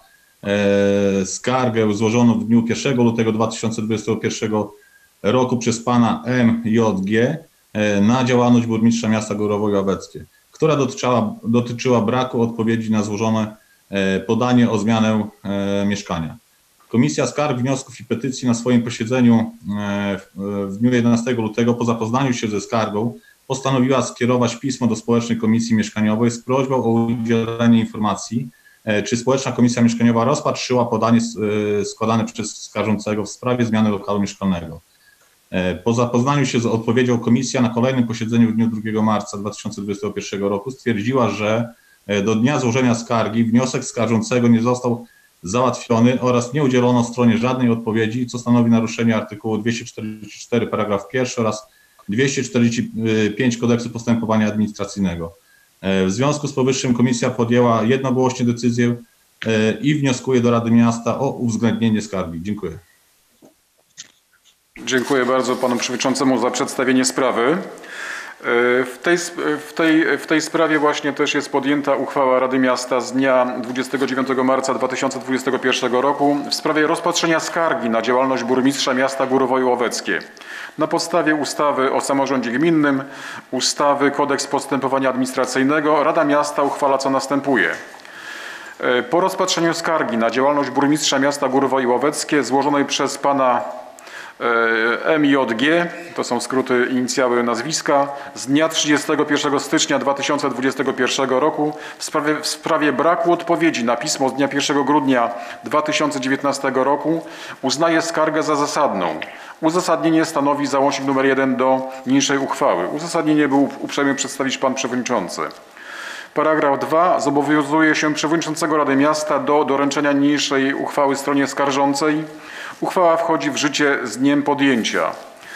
skargę złożoną w dniu pierwszego lutego dwa tysiące dwudziestego pierwszego roku przez pana M J G na działalność burmistrza miasta Górowo-Ławeckie, która dotyczyła, dotyczyła braku odpowiedzi na złożone podanie o zmianę mieszkania. Komisja Skarg, Wniosków i Petycji na swoim posiedzeniu w dniu jedenastego lutego po zapoznaniu się ze skargą postanowiła skierować pismo do Społecznej Komisji Mieszkaniowej z prośbą o udzielenie informacji, czy Społeczna Komisja Mieszkaniowa rozpatrzyła podanie składane przez skarżącego w sprawie zmiany lokalu mieszkalnego. Po zapoznaniu się z odpowiedzią komisja na kolejnym posiedzeniu w dniu drugiego marca dwa tysiące dwudziestego pierwszego roku stwierdziła, że do dnia złożenia skargi wniosek skarżącego nie został załatwiony oraz nie udzielono stronie żadnej odpowiedzi, co stanowi naruszenie artykułu dwieście czterdzieści cztery paragraf pierwszy oraz dwieście czterdzieści pięć Kodeksu Postępowania Administracyjnego. W związku z powyższym komisja podjęła jednogłośnie decyzję i wnioskuje do Rady Miasta o uwzględnienie skargi. Dziękuję. Dziękuję bardzo panu przewodniczącemu za przedstawienie sprawy. W tej, w, tej, w tej sprawie właśnie też jest podjęta uchwała Rady Miasta z dnia dwudziestego dziewiątego marca dwa tysiące dwudziestego pierwszego roku w sprawie rozpatrzenia skargi na działalność burmistrza miasta Górowo Łoweckie. Na podstawie ustawy o samorządzie gminnym, ustawy Kodeks postępowania administracyjnego Rada Miasta uchwala co następuje. Po rozpatrzeniu skargi na działalność burmistrza miasta Górowo Łoweckie złożonej przez pana M J G, to są skróty inicjały nazwiska, z dnia trzydziestego pierwszego stycznia dwa tysiące dwudziestego pierwszego roku w sprawie, w sprawie braku odpowiedzi na pismo z dnia pierwszego grudnia dwa tysiące dziewiętnastego roku uznaje skargę za zasadną. Uzasadnienie stanowi załącznik numer jeden do niniejszej uchwały. Uzasadnienie był uprzejmy przedstawić pan przewodniczący. Paragraf dwa. Zobowiązuje się przewodniczącego Rady Miasta do doręczenia niniejszej uchwały stronie skarżącej. Uchwała wchodzi w życie z dniem podjęcia.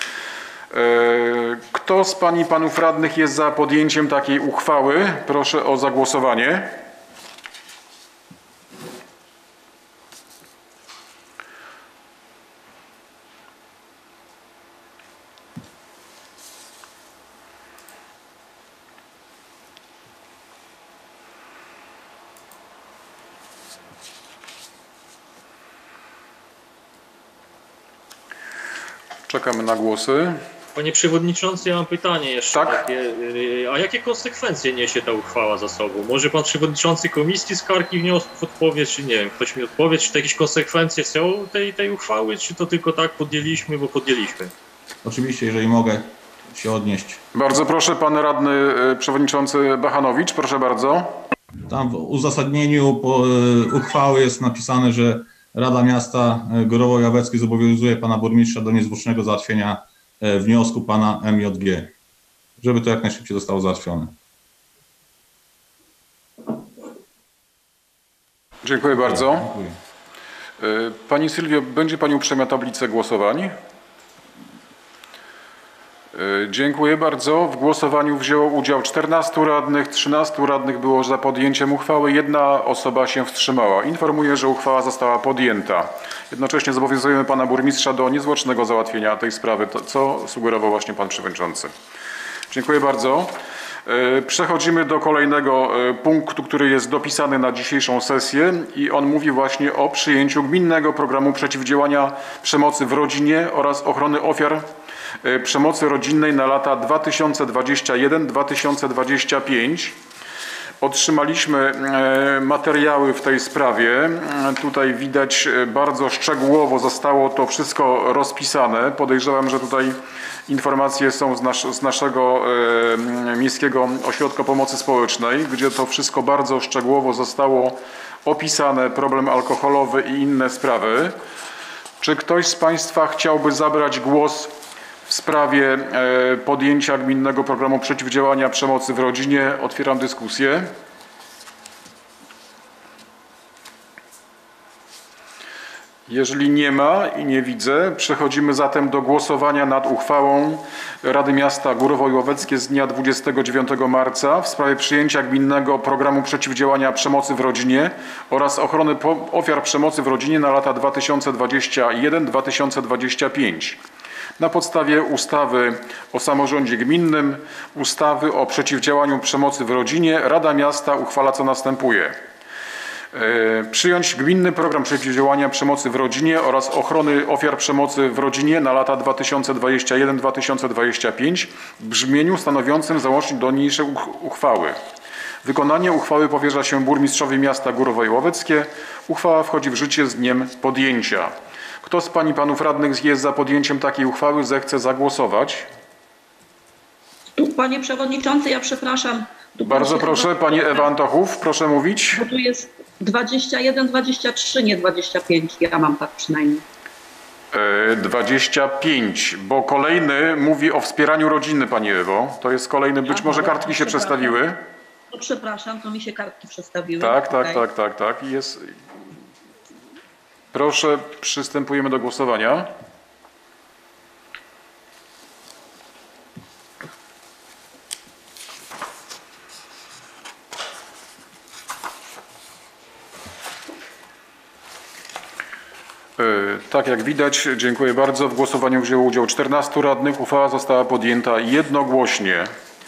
Kto z pań i panów radnych jest za podjęciem takiej uchwały? Proszę o zagłosowanie. Czekamy na głosy. Panie Przewodniczący, ja mam pytanie jeszcze tak? takie. A jakie konsekwencje niesie ta uchwała za sobą? Może Pan Przewodniczący Komisji Skarg i Wniosków odpowie, czy nie wiem, ktoś mi odpowie, czy to jakieś konsekwencje są tej, tej uchwały, czy to tylko tak podjęliśmy, bo podjęliśmy? Oczywiście, jeżeli mogę się odnieść. Bardzo proszę, pan radny przewodniczący Bachanowicz, proszę bardzo. Tam w uzasadnieniu po, uchwały jest napisane, że Rada Miasta Górowo Łoweckie zobowiązuje pana burmistrza do niezwłocznego załatwienia wniosku pana M J G, żeby to jak najszybciej zostało załatwione. Dziękuję bardzo. Dziękuję. Pani Sylwio, będzie pani uprzejma tablicę głosowań? Dziękuję bardzo. W głosowaniu wzięło udział czternastu radnych, trzynastu radnych było za podjęciem uchwały, jedna osoba się wstrzymała. Informuję, że uchwała została podjęta. Jednocześnie zobowiązujemy pana burmistrza do niezwłocznego załatwienia tej sprawy, to, co sugerował właśnie pan przewodniczący. Dziękuję bardzo. Przechodzimy do kolejnego punktu, który jest dopisany na dzisiejszą sesję i on mówi właśnie o przyjęciu gminnego programu przeciwdziałania przemocy w rodzinie oraz ochrony ofiar przemocy rodzinnej na lata dwa tysiące dwudziesty pierwszy do dwa tysiące dwudziestego piątego. Otrzymaliśmy materiały w tej sprawie. Tutaj widać bardzo szczegółowo zostało to wszystko rozpisane. Podejrzewam, że tutaj informacje są z, nas, z naszego e, Miejskiego Ośrodka Pomocy Społecznej, gdzie to wszystko bardzo szczegółowo zostało opisane, problem alkoholowy i inne sprawy. Czy ktoś z państwa chciałby zabrać głos w sprawie e, podjęcia gminnego programu przeciwdziałania przemocy w rodzinie? Otwieram dyskusję. Jeżeli nie ma i nie widzę, przechodzimy zatem do głosowania nad uchwałą Rady Miasta Górowo Łoweckie z dnia dwudziestego dziewiątego marca w sprawie przyjęcia gminnego programu przeciwdziałania przemocy w rodzinie oraz ochrony ofiar przemocy w rodzinie na lata dwa tysiące dwudziesty pierwszy do dwa tysiące dwudziestego piątego. Na podstawie ustawy o samorządzie gminnym, ustawy o przeciwdziałaniu przemocy w rodzinie Rada Miasta uchwala co następuje. Przyjąć gminny program przeciwdziałania przemocy w rodzinie oraz ochrony ofiar przemocy w rodzinie na lata dwa tysiące dwudziesty pierwszy do dwa tysiące dwudziestego piątego w brzmieniu stanowiącym załącznik do niniejszej uchwały. Wykonanie uchwały powierza się burmistrzowi miasta Górowo Łoweckie. Uchwała wchodzi w życie z dniem podjęcia. Kto z pań i panów radnych jest za podjęciem takiej uchwały, zechce zagłosować? Tu, panie przewodniczący, ja przepraszam. Tu Bardzo proszę, pani Ewa Antochów, proszę mówić. Bo tu jest dwadzieścia jeden, dwadzieścia trzy, nie dwadzieścia pięć. Ja mam tak przynajmniej. dwadzieścia pięć, bo kolejny mówi o wspieraniu rodziny, pani Ewo. To jest kolejny, być może kartki się przestawiły. No przepraszam, to mi się kartki przestawiły. Tak, tak, okay. tak, tak, tak. Jest. Proszę, przystępujemy do głosowania. Tak jak widać, dziękuję bardzo. W głosowaniu wzięło udział czternastu radnych. Uchwała została podjęta jednogłośnie.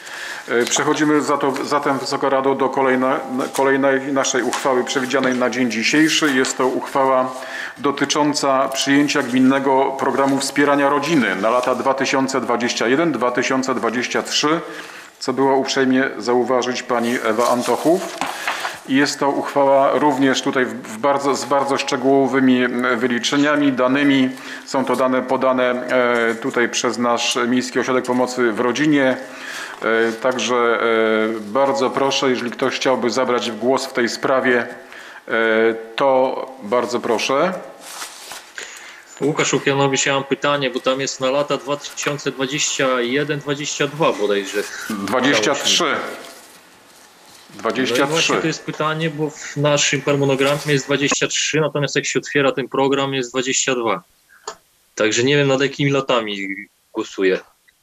Przechodzimy za to, zatem, Wysoka Rado, do kolejna, kolejnej naszej uchwały przewidzianej na dzień dzisiejszy. Jest to uchwała dotycząca przyjęcia gminnego programu wspierania rodziny na lata dwa tysiące dwudziesty pierwszy do dwa tysiące dwudziestego trzeciego, co było uprzejmie zauważyć pani Ewa Antochów. I jest to uchwała również tutaj w bardzo, z bardzo szczegółowymi wyliczeniami, danymi. Są to dane podane tutaj przez nasz Miejski Ośrodek Pomocy w Rodzinie. Także bardzo proszę, jeżeli ktoś chciałby zabrać głos w tej sprawie, to bardzo proszę. Łukasz Łukianowicz, ja mam pytanie, bo tam jest na lata dwa tysiące dwudziesty pierwszy do dwudziestego drugiego bodajże. dwadzieścia trzy. dwadzieścia trzy. No i właśnie to jest pytanie, bo w naszym harmonogramie jest dwadzieścia trzy, natomiast jak się otwiera ten program, jest dwadzieścia dwa. Także nie wiem, nad jakimi latami głosuję.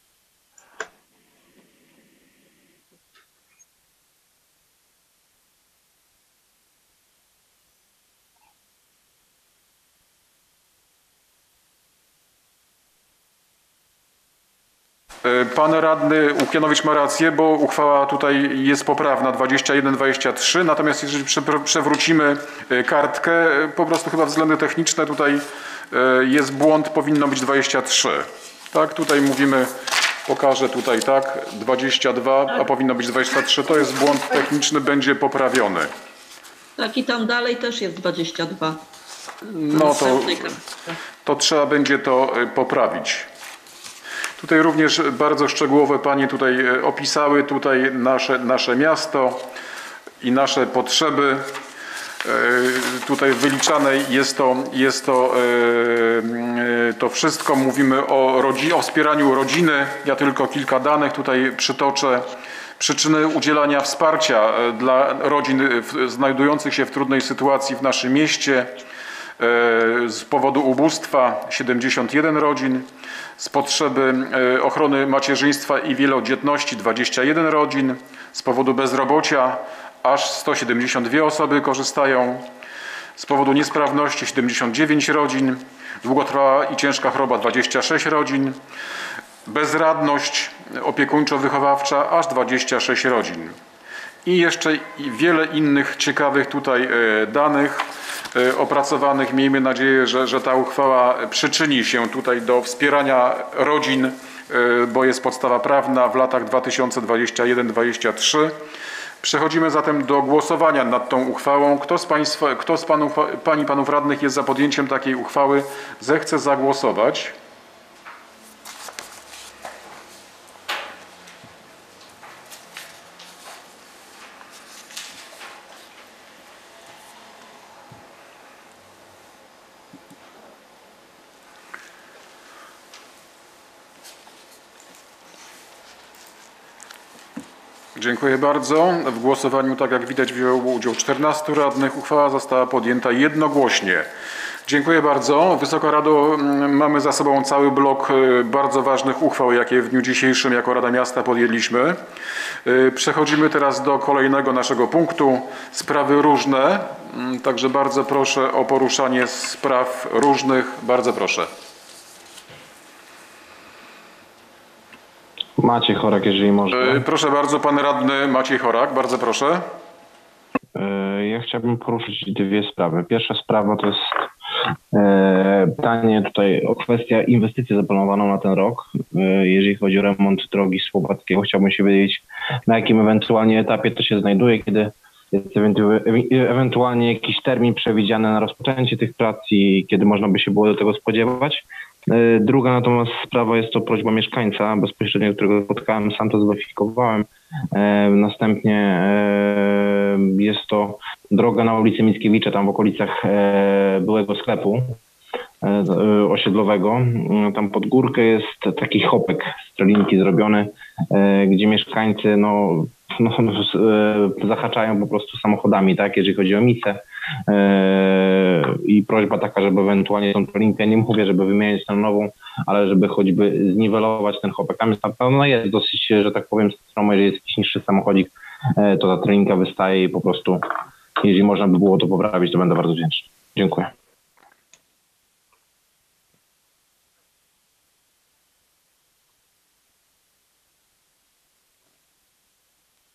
Pan radny Łukianowicz ma rację, bo uchwała tutaj jest poprawna dwadzieścia jeden dwadzieścia trzy, natomiast jeżeli przewrócimy kartkę, po prostu chyba względy techniczne, tutaj jest błąd, powinno być dwadzieścia trzy. Tak, tutaj mówimy, pokażę tutaj tak, dwadzieścia dwa, a powinno być dwadzieścia trzy, to jest błąd techniczny, będzie poprawiony. Tak, i tam dalej też jest dwadzieścia dwa. No to, to trzeba będzie to poprawić. Tutaj również bardzo szczegółowe panie tutaj opisały tutaj nasze, nasze miasto i nasze potrzeby. Tutaj wyliczane jest to, jest to, to wszystko. Mówimy o, rodzi, o wspieraniu rodziny. Ja tylko kilka danych tutaj przytoczę. Przyczyny udzielania wsparcia dla rodzin znajdujących się w trudnej sytuacji w naszym mieście. Z powodu ubóstwa siedemdziesiąt jeden rodzin, z potrzeby ochrony macierzyństwa i wielodzietności dwadzieścia jeden rodzin, z powodu bezrobocia aż sto siedemdziesiąt dwie osoby korzystają, z powodu niesprawności siedemdziesiąt dziewięć rodzin, długotrwała i ciężka choroba dwadzieścia sześć rodzin, bezradność opiekuńczo-wychowawcza aż dwadzieścia sześć rodzin. I jeszcze wiele innych ciekawych tutaj danych opracowanych. Miejmy nadzieję, że, że ta uchwała przyczyni się tutaj do wspierania rodzin, bo jest podstawa prawna w latach dwa tysiące dwudziestym pierwszym do dwudziestego trzeciego. Przechodzimy zatem do głosowania nad tą uchwałą. Kto z Państwa, kto z panów, Pań i Panów Radnych jest za podjęciem takiej uchwały, zechce zagłosować. Dziękuję bardzo. W głosowaniu, tak jak widać, wzięło udział czternastu radnych. Uchwała została podjęta jednogłośnie. Dziękuję bardzo. Wysoka Rado, mamy za sobą cały blok bardzo ważnych uchwał, jakie w dniu dzisiejszym jako Rada Miasta podjęliśmy. Przechodzimy teraz do kolejnego naszego punktu. Sprawy różne. Także bardzo proszę o poruszanie spraw różnych. Bardzo proszę. Maciej Chorak, jeżeli można. Proszę bardzo, pan radny Maciej Chorak, bardzo proszę. Ja chciałbym poruszyć dwie sprawy. Pierwsza sprawa to jest e, pytanie tutaj o kwestię inwestycji zaplanowaną na ten rok. E, jeżeli chodzi o remont drogi Słowackiego, chciałbym się wiedzieć, na jakim ewentualnie etapie to się znajduje, kiedy jest ewentu ewentualnie jakiś termin przewidziany na rozpoczęcie tych prac i kiedy można by się było do tego spodziewać. Druga natomiast sprawa jest to prośba mieszkańca bezpośrednio, którego spotkałem, sam to zweryfikowałem. Następnie jest to droga na ulicy Mickiewicza, tam w okolicach byłego sklepu osiedlowego. Tam pod górkę jest taki chopek z tralinki zrobiony, gdzie mieszkańcy no, no, zahaczają po prostu samochodami, tak, jeżeli chodzi o misę. I prośba taka, żeby ewentualnie tą tralinkę, nie mówię, żeby wymienić na nową, ale żeby choćby zniwelować ten chopek. Tam jest na pewno jest dosyć, że tak powiem, stromo, jeżeli jest jakiś niższy samochodzik, to ta tralinka wystaje i po prostu, jeżeli można by było to poprawić, to będę bardzo wdzięczny. Dziękuję.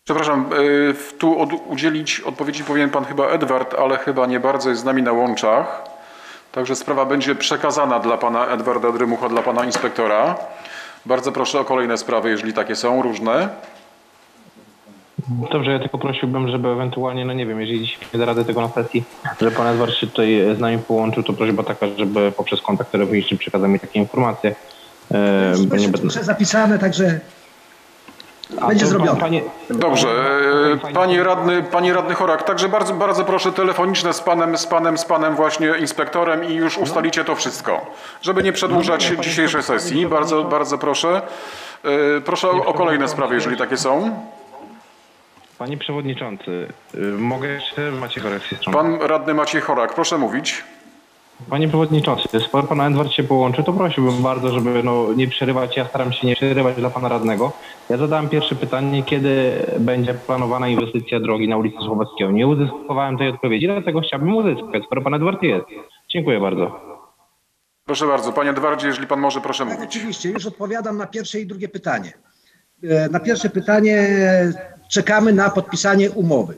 Przepraszam, y, tu od, udzielić odpowiedzi powinien pan chyba Edward, ale chyba nie bardzo jest z nami na łączach. Także sprawa będzie przekazana dla pana Edwarda Drymucha, dla pana inspektora. Bardzo proszę o kolejne sprawy, jeżeli takie są, różne. Dobrze, ja tylko prosiłbym, żeby ewentualnie, no nie wiem, jeżeli dziś nie da rady tego na sesji, że pan Edward się tutaj z nami połączył, to prośba taka, żeby poprzez kontakt telefoniczny przekazał mi takie informacje. E, bo nie będę... zapisane, także A będzie to zrobione. pan- Panie, Dobrze, e, panie radny, panie radny Chorak, także bardzo, bardzo proszę telefoniczne z panem, z panem, z panem właśnie inspektorem i już ustalicie to wszystko, żeby nie przedłużać dzisiejszej sesji. Bardzo, bardzo proszę. E, Proszę o, o kolejne sprawy, jeżeli takie są. Panie Przewodniczący, y, mogę jeszcze Maciej Chorak z tej strony. Pan radny Maciej Chorak, proszę mówić. Panie Przewodniczący, skoro pan Edward się połączy, to prosiłbym bardzo, żeby no, nie przerywać, ja staram się nie przerywać dla pana radnego. Ja zadałem pierwsze pytanie, kiedy będzie planowana inwestycja drogi na ulicy Słowackiego. Nie uzyskałem tej odpowiedzi, dlatego chciałbym uzyskać, skoro pan Edward jest. Dziękuję bardzo. Proszę bardzo, panie Edwardzie, jeżeli pan może, proszę Tak, mówić. oczywiście, już odpowiadam na pierwsze i drugie pytanie. E, Na pierwsze pytanie czekamy na podpisanie umowy.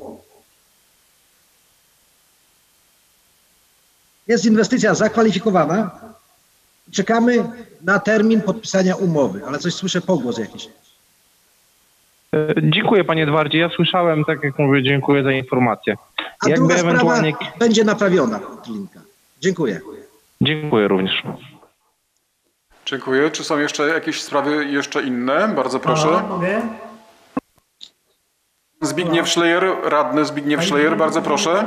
Jest inwestycja zakwalifikowana. Czekamy na termin podpisania umowy, ale coś słyszę, pogłos jakiś. E, Dziękuję panie Edwardzie, ja słyszałem, tak jak mówię, dziękuję za informację. A Jakby druga sprawa ewentualnie... będzie naprawiona. Linka. Dziękuję. Dziękuję również. Dziękuję. Czy są jeszcze jakieś sprawy jeszcze inne? Bardzo proszę. Halo, mogę? Zbigniew Szlejer, radny Zbigniew Szlejer, bardzo proszę.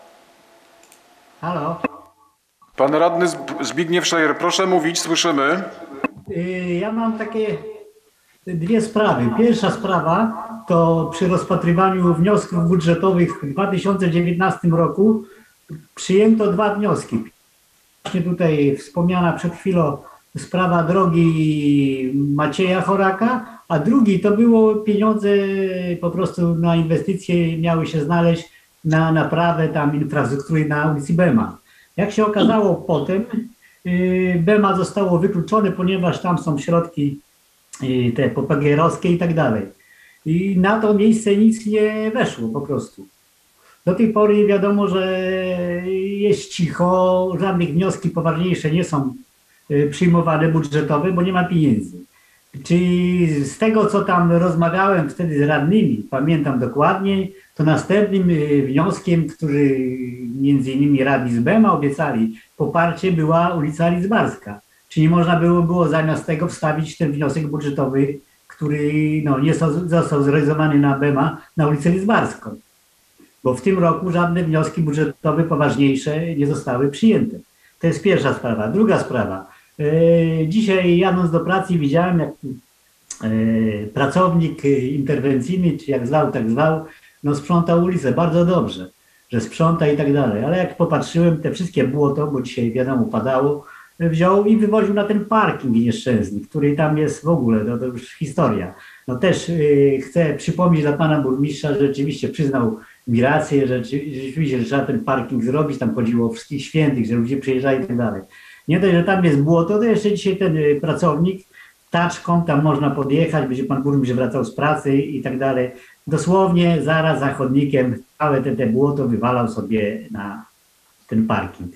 Halo? Pan radny Zb- Zbigniew Szlejer, proszę mówić, słyszymy. Y, Ja mam takie dwie sprawy. Pierwsza sprawa to przy rozpatrywaniu wniosków budżetowych w dwa tysiące dziewiętnastym roku przyjęto dwa wnioski. Właśnie tutaj wspomniana przed chwilą sprawa drogi Macieja Choraka, a drugi to było pieniądze po prostu na inwestycje miały się znaleźć na naprawę tam infrastruktury na ulicy Bema. Jak się okazało potem, y, Bema zostało wykluczone, ponieważ tam są środki y, te popegierowskie i tak dalej. I na to miejsce nic nie weszło po prostu. Do tej pory wiadomo, że jest cicho, żadnych wnioski poważniejsze nie są y, przyjmowane budżetowe, bo nie ma pieniędzy. Czyli z tego, co tam rozmawiałem wtedy z radnymi, pamiętam dokładnie, to następnym y, wnioskiem, który między innymi radni z Bema obiecali poparcie, była ulica Lidzbarska. Czyli można było, było zamiast tego wstawić ten wniosek budżetowy, który no, nie so- został zrealizowany na Bema, na ulicę Lidzbarską. Bo w tym roku żadne wnioski budżetowe poważniejsze nie zostały przyjęte. To jest pierwsza sprawa. Druga sprawa. E, Dzisiaj jadąc do pracy widziałem, jak e, pracownik interwencyjny, czy jak zwał, tak zwał, no sprzątał ulicę bardzo dobrze, że sprząta i tak dalej. Ale jak popatrzyłem, te wszystkie błoto, bo dzisiaj wiadomo padało, wziął i wywoził na ten parking nieszczęsny, który tam jest w ogóle, no to już historia. No też y, chcę przypomnieć dla pana burmistrza, że rzeczywiście przyznał mi rację, że rzeczy- rzeczywiście że trzeba ten parking zrobić, tam chodziło o wszystkich świętych, że ludzie przyjeżdżali i tak dalej. Nie dość, że tam jest błoto, to jeszcze dzisiaj ten y, pracownik taczką, tam można podjechać, będzie pan burmistrz wracał z pracy i tak dalej. Dosłownie zaraz za chodnikiem całe te, te błoto wywalał sobie na ten parking.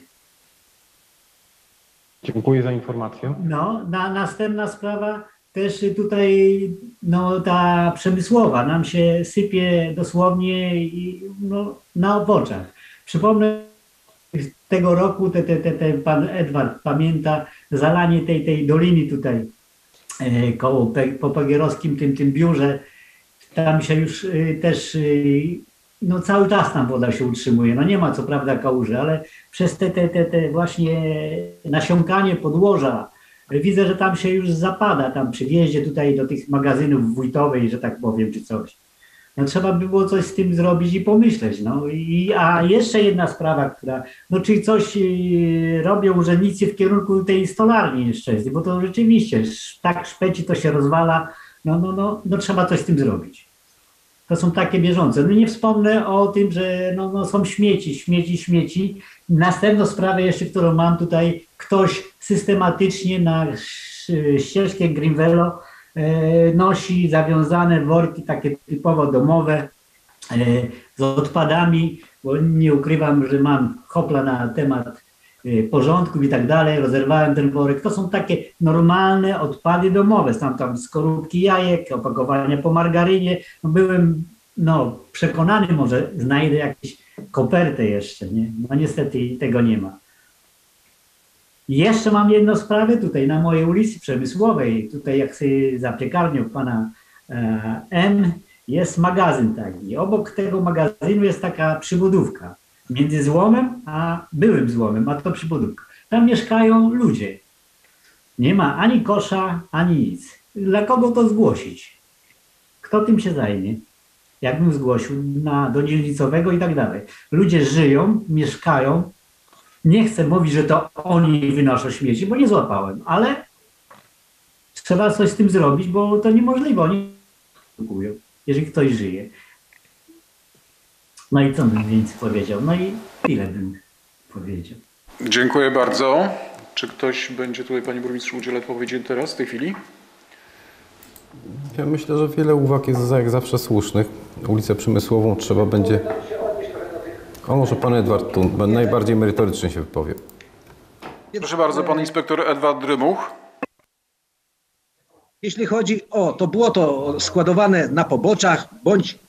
Dziękuję za informację. No, na, następna sprawa też tutaj, no ta przemysłowa nam się sypie dosłownie i, no, na oczach. Przypomnę, tego roku te, te, te, te pan Edward pamięta zalanie tej, tej doliny tutaj e, koło Pe, po Pegierowskim, tym, tym biurze. Tam się już e, też e, no cały czas tam woda się utrzymuje. No nie ma co prawda kałuży, ale przez te, te, te, te właśnie nasiąkanie podłoża widzę, że tam się już zapada, tam przy wjeździe tutaj do tych magazynów Wójtowej, że tak powiem, czy coś. No trzeba by było coś z tym zrobić i pomyśleć. No. I, a jeszcze jedna sprawa, która, no czyli coś yy, robią urzędnicy w kierunku tej stolarni nieszczęsnej, bo to rzeczywiście tak szpeci to się rozwala, no, no, no, no trzeba coś z tym zrobić. To są takie bieżące. No nie wspomnę o tym, że no, no są śmieci, śmieci, śmieci. Następną sprawę jeszcze, którą mam tutaj, ktoś systematycznie na ścieżkę Greenvelo e, nosi zawiązane worki takie typowo domowe e, z odpadami, bo nie ukrywam, że mam hopla na temat e, porządków i tak dalej, rozerwałem ten worek. To są takie normalne odpady domowe, są tam skorupki jajek, opakowania po margarynie. No, byłem no, przekonany, może znajdę jakąś kopertę jeszcze, nie? No niestety tego nie ma. I jeszcze mam jedną sprawę tutaj na mojej ulicy Przemysłowej, tutaj jak sobie za piekarnią pana e, M jest magazyn taki. Obok tego magazynu jest taka przybudówka między złomem a byłym złomem, a to przybudówka. Tam mieszkają ludzie. Nie ma ani kosza, ani nic. Dla kogo to zgłosić? Kto tym się zajmie? Jakbym zgłosił na, do dzielnicowego i tak dalej. Ludzie żyją, mieszkają. Nie chcę mówić, że to oni wynoszą śmieci, bo nie złapałem, ale trzeba coś z tym zrobić, bo to niemożliwe. Oni kupują, jeżeli ktoś żyje. No i co bym więcej powiedział? No i tyle bym powiedział. Dziękuję bardzo. Czy ktoś będzie tutaj, panie burmistrzu, udzielać odpowiedzi teraz, w tej chwili? Ja myślę, że wiele uwag jest jak zawsze słusznych. Ulicę Przemysłową trzeba będzie... O, może pan Edward tu najbardziej merytorycznie się wypowie. Proszę bardzo, pan inspektor Edward Drymuch. Jeśli chodzi o to błoto składowane na poboczach, bądź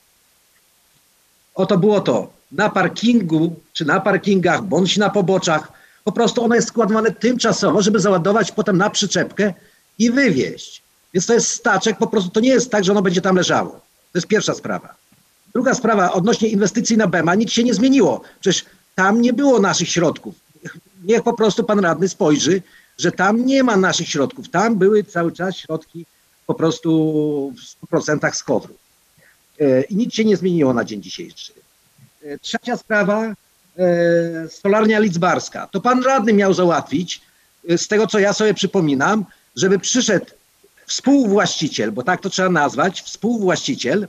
o to błoto na parkingu, czy na parkingach, bądź na poboczach, po prostu ono jest składowane tymczasowo, żeby załadować potem na przyczepkę i wywieźć. Więc to jest staczek, po prostu to nie jest tak, że ono będzie tam leżało. To jest pierwsza sprawa. Druga sprawa, odnośnie inwestycji na B E M a, nic się nie zmieniło. Przecież tam nie było naszych środków. Niech po prostu pan radny spojrzy, że tam nie ma naszych środków. Tam były cały czas środki po prostu w stu procentach z kowru. I nic się nie zmieniło na dzień dzisiejszy. Trzecia sprawa, stolarnia lidzbarska. To pan radny miał załatwić, z tego co ja sobie przypominam, żeby przyszedł współwłaściciel, bo tak to trzeba nazwać, współwłaściciel,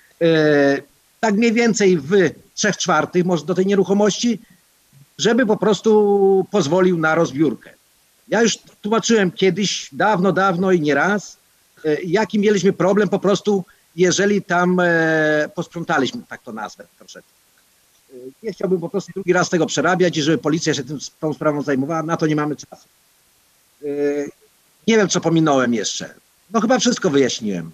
tak mniej więcej w trzech czwartych może do tej nieruchomości, żeby po prostu pozwolił na rozbiórkę. Ja już tłumaczyłem kiedyś, dawno, dawno i nieraz, jaki mieliśmy problem po prostu, jeżeli tam posprzątaliśmy, tak to nazwę troszeczkę. Nie chciałbym po prostu drugi raz tego przerabiać i żeby policja się tym, tą sprawą zajmowała, na to nie mamy czasu. Nie wiem, co pominąłem jeszcze. No chyba wszystko wyjaśniłem.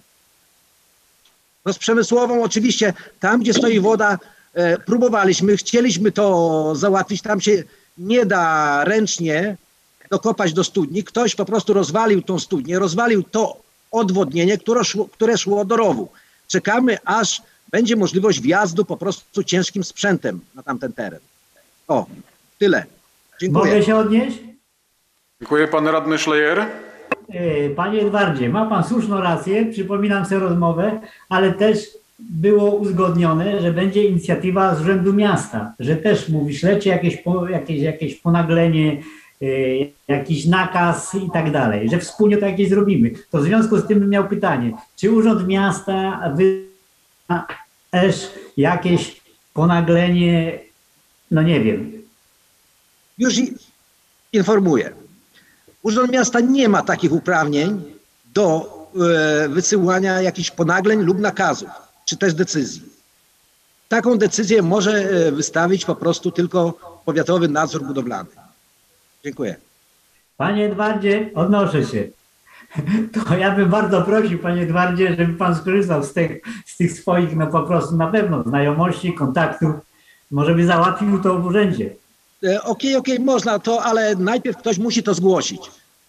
No z Przemysłową oczywiście, tam gdzie stoi woda, e, próbowaliśmy, chcieliśmy to załatwić, tam się nie da ręcznie dokopać do studni. Ktoś po prostu rozwalił tą studnię, rozwalił to odwodnienie, które szło, które szło do rowu. Czekamy, aż będzie możliwość wjazdu po prostu ciężkim sprzętem na tamten teren. O, tyle. Dziękuję. Mogę się odnieść? Dziękuję, pan radny Szlejer. Panie Edwardzie, ma pan słuszną rację, przypominam sobie rozmowę, ale też było uzgodnione, że będzie inicjatywa z Urzędu Miasta, że też mówi, śledźcie jakieś, jakieś, jakieś ponaglenie, yy, jakiś nakaz i tak dalej, że wspólnie to jakieś zrobimy. To w związku z tym bym miał pytanie, czy Urząd Miasta wyda też jakieś ponaglenie, no nie wiem. Już informuję. Urząd Miasta nie ma takich uprawnień do e, wysyłania jakichś ponagleń lub nakazów, czy też decyzji. Taką decyzję może wystawić po prostu tylko powiatowy nadzór budowlany. Dziękuję. Panie Edwardzie, odnoszę się. To ja bym bardzo prosił, panie Edwardzie, żeby pan skorzystał z tych, z tych swoich, no po prostu na pewno znajomości, kontaktów. Może by załatwił to w urzędzie. Okej, okej, okay, można to, ale najpierw ktoś musi to zgłosić.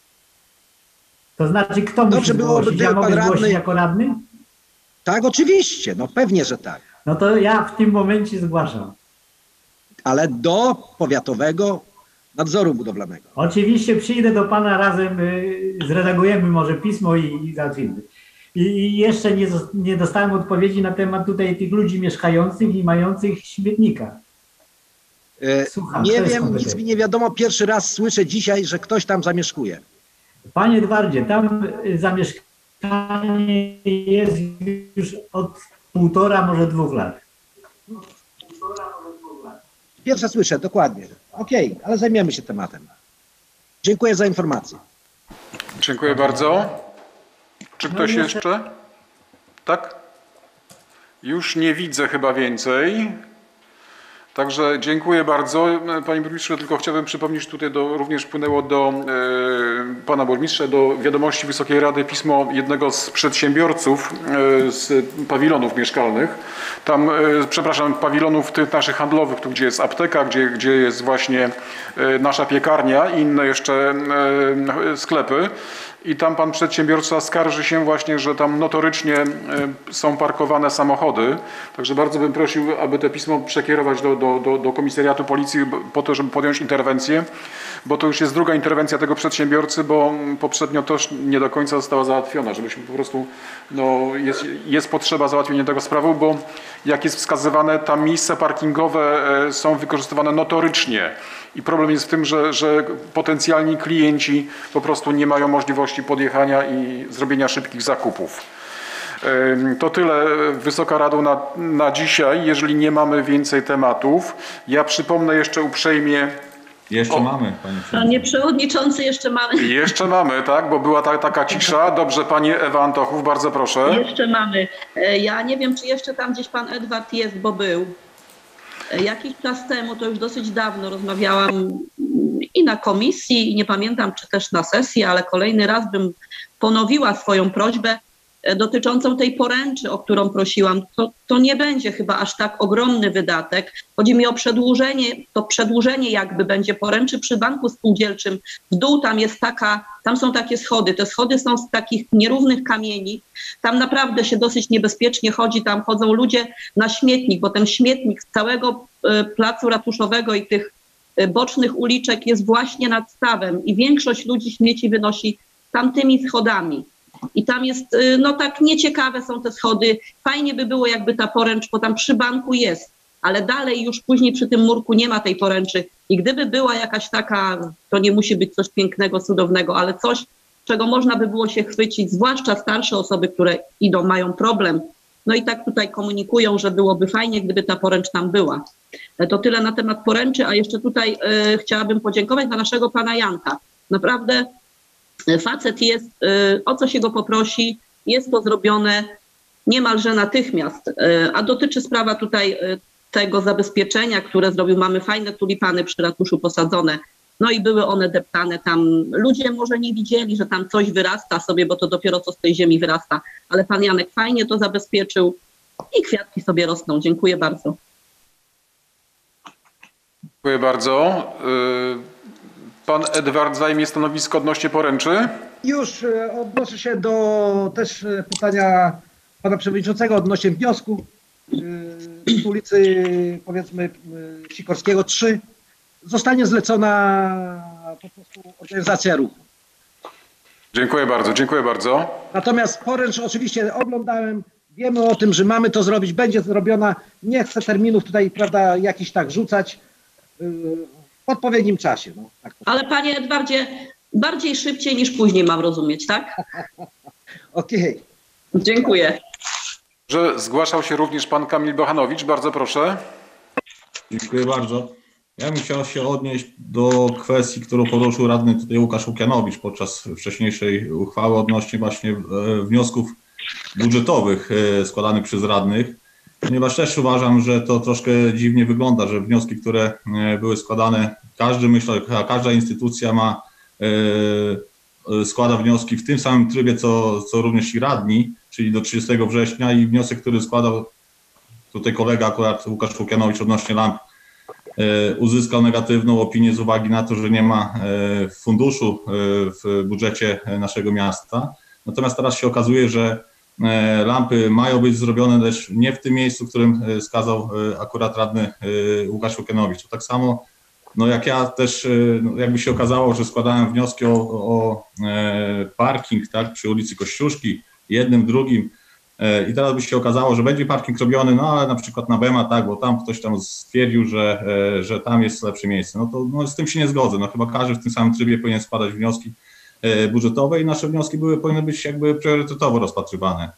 To znaczy, kto musi Dobrze zgłosić? byłoby, Ja mogę radny... zgłosić jako radny? Tak, oczywiście, no pewnie, że tak. No to ja w tym momencie zgłaszam. Ale do powiatowego nadzoru budowlanego. Oczywiście przyjdę do pana razem, y, zredagujemy może pismo i, i załatwimy. I, I jeszcze nie, nie dostałem odpowiedzi na temat tutaj tych ludzi mieszkających i mających śmietnika. Słucham, nie wiem, nic mi nie wiadomo. Pierwszy raz słyszę dzisiaj, że ktoś tam zamieszkuje. Panie Edwardzie, tam zamieszkanie jest już od półtora, może dwóch lat. Pierwsze słyszę, dokładnie. Okej, okay, ale zajmiemy się tematem. Dziękuję za informację. Dziękuję bardzo. Czy ktoś No, jeszcze? Tak? Już nie widzę chyba więcej. Także dziękuję bardzo. Panie burmistrzu, tylko chciałbym przypomnieć, tutaj do, również wpłynęło do e, pana burmistrza, do wiadomości Wysokiej Rady pismo jednego z przedsiębiorców e, z pawilonów mieszkalnych. Tam, e, przepraszam, pawilonów tych naszych handlowych, tu gdzie jest apteka, gdzie, gdzie jest właśnie e, nasza piekarnia i inne jeszcze e, sklepy. I tam pan przedsiębiorca skarży się właśnie, że tam notorycznie są parkowane samochody. Także bardzo bym prosił, aby to pismo przekierować do, do, do, do komisariatu policji po to, żeby podjąć interwencję, bo to już jest druga interwencja tego przedsiębiorcy, bo poprzednio też nie do końca została załatwiona, żebyśmy po prostu, no jest, jest potrzeba załatwienia tego sprawy, bo jak jest wskazywane, tam miejsca parkingowe są wykorzystywane notorycznie. I problem jest w tym, że, że potencjalni klienci po prostu nie mają możliwości podjechania i zrobienia szybkich zakupów. To tyle, Wysoka Rado, na, na dzisiaj. Jeżeli nie mamy więcej tematów, ja przypomnę jeszcze uprzejmie. Jeszcze o, mamy, panie Panie przewodniczący, jeszcze mamy. Jeszcze mamy, tak, bo była ta, taka cisza. Dobrze, pani Ewa Antochów, bardzo proszę. Jeszcze mamy. Ja nie wiem, czy jeszcze tam gdzieś pan Edward jest, bo był. Jakiś czas temu, to już dosyć dawno, rozmawiałam i na komisji, i nie pamiętam, czy też na sesji, ale kolejny raz bym ponowiła swoją prośbę dotyczącą tej poręczy, o którą prosiłam. To, to nie będzie chyba aż tak ogromny wydatek. Chodzi mi o przedłużenie, to przedłużenie jakby będzie poręczy przy banku spółdzielczym. W dół tam jest taka, tam są takie schody. Te schody są z takich nierównych kamieni. Tam naprawdę się dosyć niebezpiecznie chodzi. Tam chodzą ludzie na śmietnik, bo ten śmietnik z całego placu ratuszowego i tych bocznych uliczek jest właśnie nad stawem i większość ludzi śmieci wynosi tamtymi schodami. I tam jest, no tak nieciekawe są te schody. Fajnie by było, jakby ta poręcz, bo tam przy banku jest, ale dalej już później przy tym murku nie ma tej poręczy. I gdyby była jakaś taka, to nie musi być coś pięknego, cudownego, ale coś, czego można by było się chwycić, zwłaszcza starsze osoby, które idą, mają problem. No i tak tutaj komunikują, że byłoby fajnie, gdyby ta poręcz tam była. To tyle na temat poręczy, a jeszcze tutaj y, chciałabym podziękować dla naszego pana Janka. Naprawdę facet jest, y, o co się go poprosi, jest to zrobione niemalże natychmiast, y, a dotyczy sprawa tutaj y, tego zabezpieczenia, które zrobił. Mamy fajne tulipany przy ratuszu posadzone, no i były one deptane tam. Ludzie może nie widzieli, że tam coś wyrasta sobie, bo to dopiero co z tej ziemi wyrasta, ale pan Janek fajnie to zabezpieczył i kwiatki sobie rosną. Dziękuję bardzo. Dziękuję bardzo. Pan Edward zajmie stanowisko odnośnie poręczy. Już odnoszę się do też pytania pana przewodniczącego odnośnie wniosku z ulicy, powiedzmy, Sikorskiego trzy. Zostanie zlecona po prostu organizacja ruchu. Dziękuję bardzo, dziękuję bardzo. Natomiast poręcz oczywiście oglądałem, wiemy o tym, że mamy to zrobić, będzie zrobiona. Nie chcę terminów tutaj, prawda, jakiś tak rzucać w odpowiednim czasie. No, tak. Ale panie Edwardzie, bardziej szybciej niż później mam rozumieć, tak? Okej. Okay. Dziękuję. Że zgłaszał się również pan Kamil Bochanowicz, bardzo proszę. Dziękuję bardzo. Ja bym chciał się odnieść do kwestii, którą poruszył radny tutaj Łukasz Łukianowicz podczas wcześniejszej uchwały odnośnie właśnie wniosków budżetowych składanych przez radnych, ponieważ też uważam, że to troszkę dziwnie wygląda, że wnioski, które były składane, każdy myślę, każda instytucja ma, składa wnioski w tym samym trybie, co, co również i radni, czyli do trzydziestego września, i wniosek, który składał tutaj kolega akurat Łukasz Łukianowicz odnośnie lamp, uzyskał negatywną opinię z uwagi na to, że nie ma funduszu w budżecie naszego miasta. Natomiast teraz się okazuje, że lampy mają być zrobione, lecz nie w tym miejscu, w którym wskazał akurat radny Łukasz Łukianowicz. To tak samo, no jak ja też, no jakby się okazało, że składałem wnioski o, o parking, tak, przy ulicy Kościuszki, jednym, drugim, i teraz by się okazało, że będzie parking robiony, no ale na przykład na Bema, tak, bo tam ktoś tam stwierdził, że, że tam jest lepsze miejsce. No to no, z tym się nie zgodzę. No chyba każdy w tym samym trybie powinien składać wnioski budżetowe i nasze wnioski były, powinny być jakby priorytetowo rozpatrywane.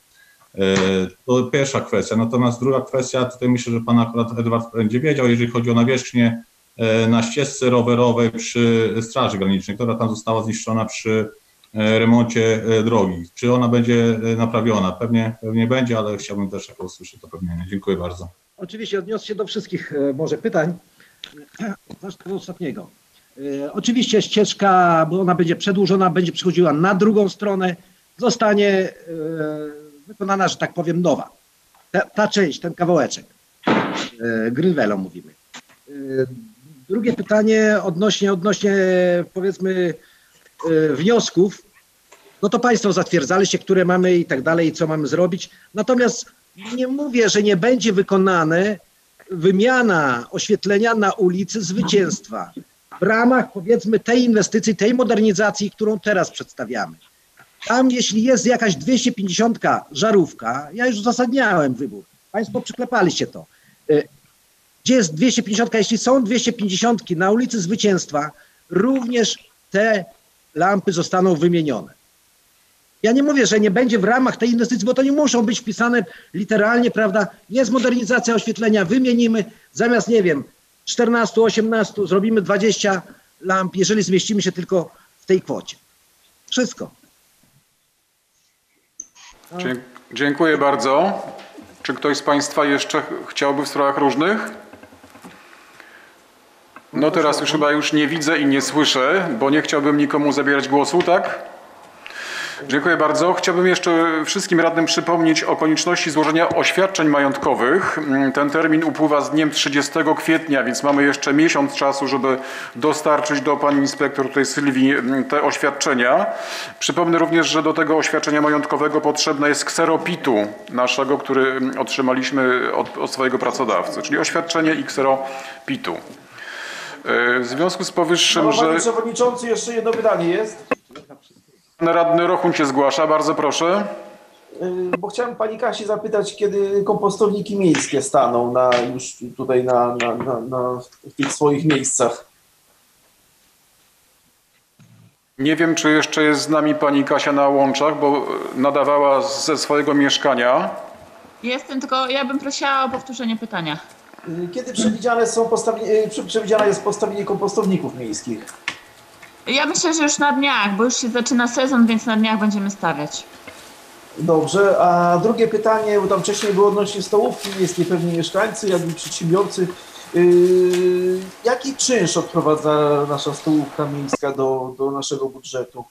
To pierwsza kwestia. Natomiast druga kwestia, tutaj myślę, że pan akurat Edward będzie wiedział, jeżeli chodzi o nawierzchnię na ścieżce rowerowej przy Straży Granicznej, która tam została zniszczona przy remoncie drogi. Czy ona będzie naprawiona? Pewnie, pewnie będzie, ale chciałbym też jako usłyszeć to pewnie. Dziękuję bardzo. Oczywiście odniosę się do wszystkich e, może pytań. Zacznę od ostatniego. E, oczywiście ścieżka, bo ona będzie przedłużona, będzie przychodziła na drugą stronę, zostanie e, wykonana, że tak powiem, nowa. Ta, ta część, ten kawałeczek. E, Grywelą mówimy. E, drugie pytanie odnośnie, odnośnie powiedzmy e, wniosków. No to Państwo zatwierdzaliście, które mamy i tak dalej, i co mamy zrobić. Natomiast nie mówię, że nie będzie wykonane wymiana oświetlenia na ulicy Zwycięstwa w ramach, powiedzmy, tej inwestycji, tej modernizacji, którą teraz przedstawiamy. Tam, jeśli jest jakaś dwieście pięćdziesiątka żarówka, ja już uzasadniałem wybór. Państwo przyklepaliście to. Gdzie jest dwieście pięćdziesiątka? Jeśli są dwieście pięćdziesiątki na ulicy Zwycięstwa, również te lampy zostaną wymienione. Ja nie mówię, że nie będzie w ramach tej inwestycji, bo to nie muszą być wpisane literalnie, prawda? Jest modernizacja oświetlenia, wymienimy, zamiast, nie wiem, czternastu, osiemnastu, zrobimy dwadzieścia lamp, jeżeli zmieścimy się tylko w tej kwocie. Wszystko. Dzie- Dziękuję bardzo. Czy ktoś z Państwa jeszcze ch- chciałby w sprawach różnych? No teraz już chyba już nie widzę i nie słyszę, bo nie chciałbym nikomu zabierać głosu, tak? Dziękuję bardzo. Chciałbym jeszcze wszystkim radnym przypomnieć o konieczności złożenia oświadczeń majątkowych. Ten termin upływa z dniem trzydziestego kwietnia, więc mamy jeszcze miesiąc czasu, żeby dostarczyć do pani inspektor tutaj Sylwii te oświadczenia. Przypomnę również, że do tego oświadczenia majątkowego potrzebne jest kseropitu naszego, który otrzymaliśmy od, od swojego pracodawcy, czyli oświadczenie i kseropitu. W związku z powyższym, No, że... Panie Przewodniczący, jeszcze jedno pytanie jest. Pan radny Rochun się zgłasza, bardzo proszę. Yy, Bo chciałem Pani Kasi zapytać, kiedy kompostowniki miejskie staną na, już tutaj na, na, na, na w tych swoich miejscach. Nie wiem, czy jeszcze jest z nami pani Kasia na łączach, bo nadawała ze swojego mieszkania. Jestem, tylko ja bym prosiła o powtórzenie pytania. Yy, Kiedy przewidziane są postawi... yy, prze- przewidziane jest postawienie kompostowników miejskich? Ja myślę, że już na dniach, bo już się zaczyna sezon, więc na dniach będziemy stawiać. Dobrze, a drugie pytanie, bo tam wcześniej było odnośnie stołówki miejskiej, pewnie mieszkańcy, jak i przedsiębiorcy. Yy, jaki czynsz odprowadza nasza stołówka miejska do, do naszego budżetu?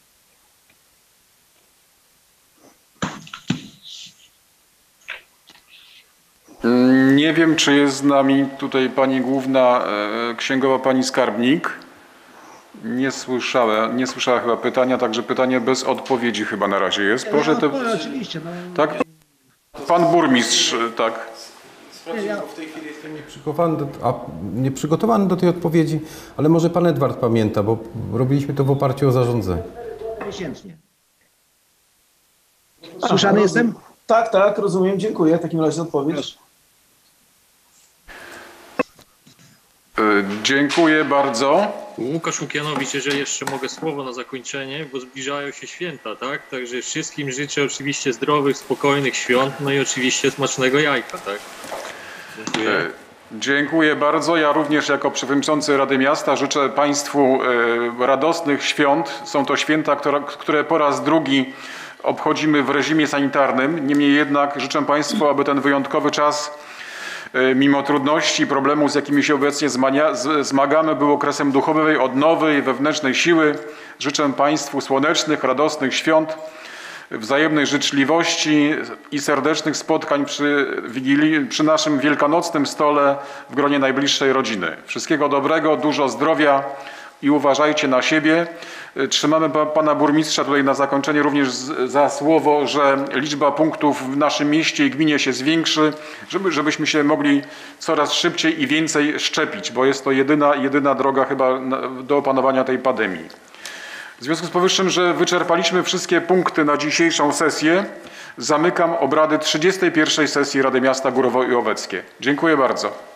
Nie wiem, czy jest z nami tutaj pani główna e, księgowa, pani skarbnik. Nie słyszałem, nie słyszała chyba pytania, także pytanie bez odpowiedzi chyba na razie jest. Proszę te... No, oczywiście. No. Tak? Pan burmistrz, tak. Nie, ja... W tej chwili jestem nieprzygotowany do, a, nieprzygotowany do tej odpowiedzi, ale może pan Edward pamięta, bo robiliśmy to w oparciu o zarządzenie. Miesięcznie. Słyszany jestem? Tak, tak, rozumiem, dziękuję. W takim razie odpowiedź. E, Dziękuję bardzo. Łukasz Łukianowicz, jeżeli jeszcze mogę słowo na zakończenie, bo zbliżają się święta, tak? Także wszystkim życzę oczywiście zdrowych, spokojnych świąt, no i oczywiście smacznego jajka, tak? Dziękuję. E, Dziękuję bardzo. Ja również jako przewodniczący Rady Miasta życzę Państwu e, radosnych świąt. Są to święta, które, które po raz drugi obchodzimy w reżimie sanitarnym. Niemniej jednak życzę Państwu, aby ten wyjątkowy czas, mimo trudności i problemów, z jakimi się obecnie zmagamy, był okresem duchowej odnowy i wewnętrznej siły. Życzę Państwu słonecznych, radosnych świąt, wzajemnej życzliwości i serdecznych spotkań przy, Wigilii, przy naszym wielkanocnym stole w gronie najbliższej rodziny. Wszystkiego dobrego, dużo zdrowia i uważajcie na siebie. Trzymamy pana burmistrza tutaj na zakończenie również za słowo, że liczba punktów w naszym mieście i gminie się zwiększy, żeby, żebyśmy się mogli coraz szybciej i więcej szczepić, bo jest to jedyna, jedyna droga chyba do opanowania tej pandemii. W związku z powyższym, że wyczerpaliśmy wszystkie punkty na dzisiejszą sesję, zamykam obrady trzydziestej pierwszej sesji Rady Miasta Górowo-Oweckie. Dziękuję bardzo.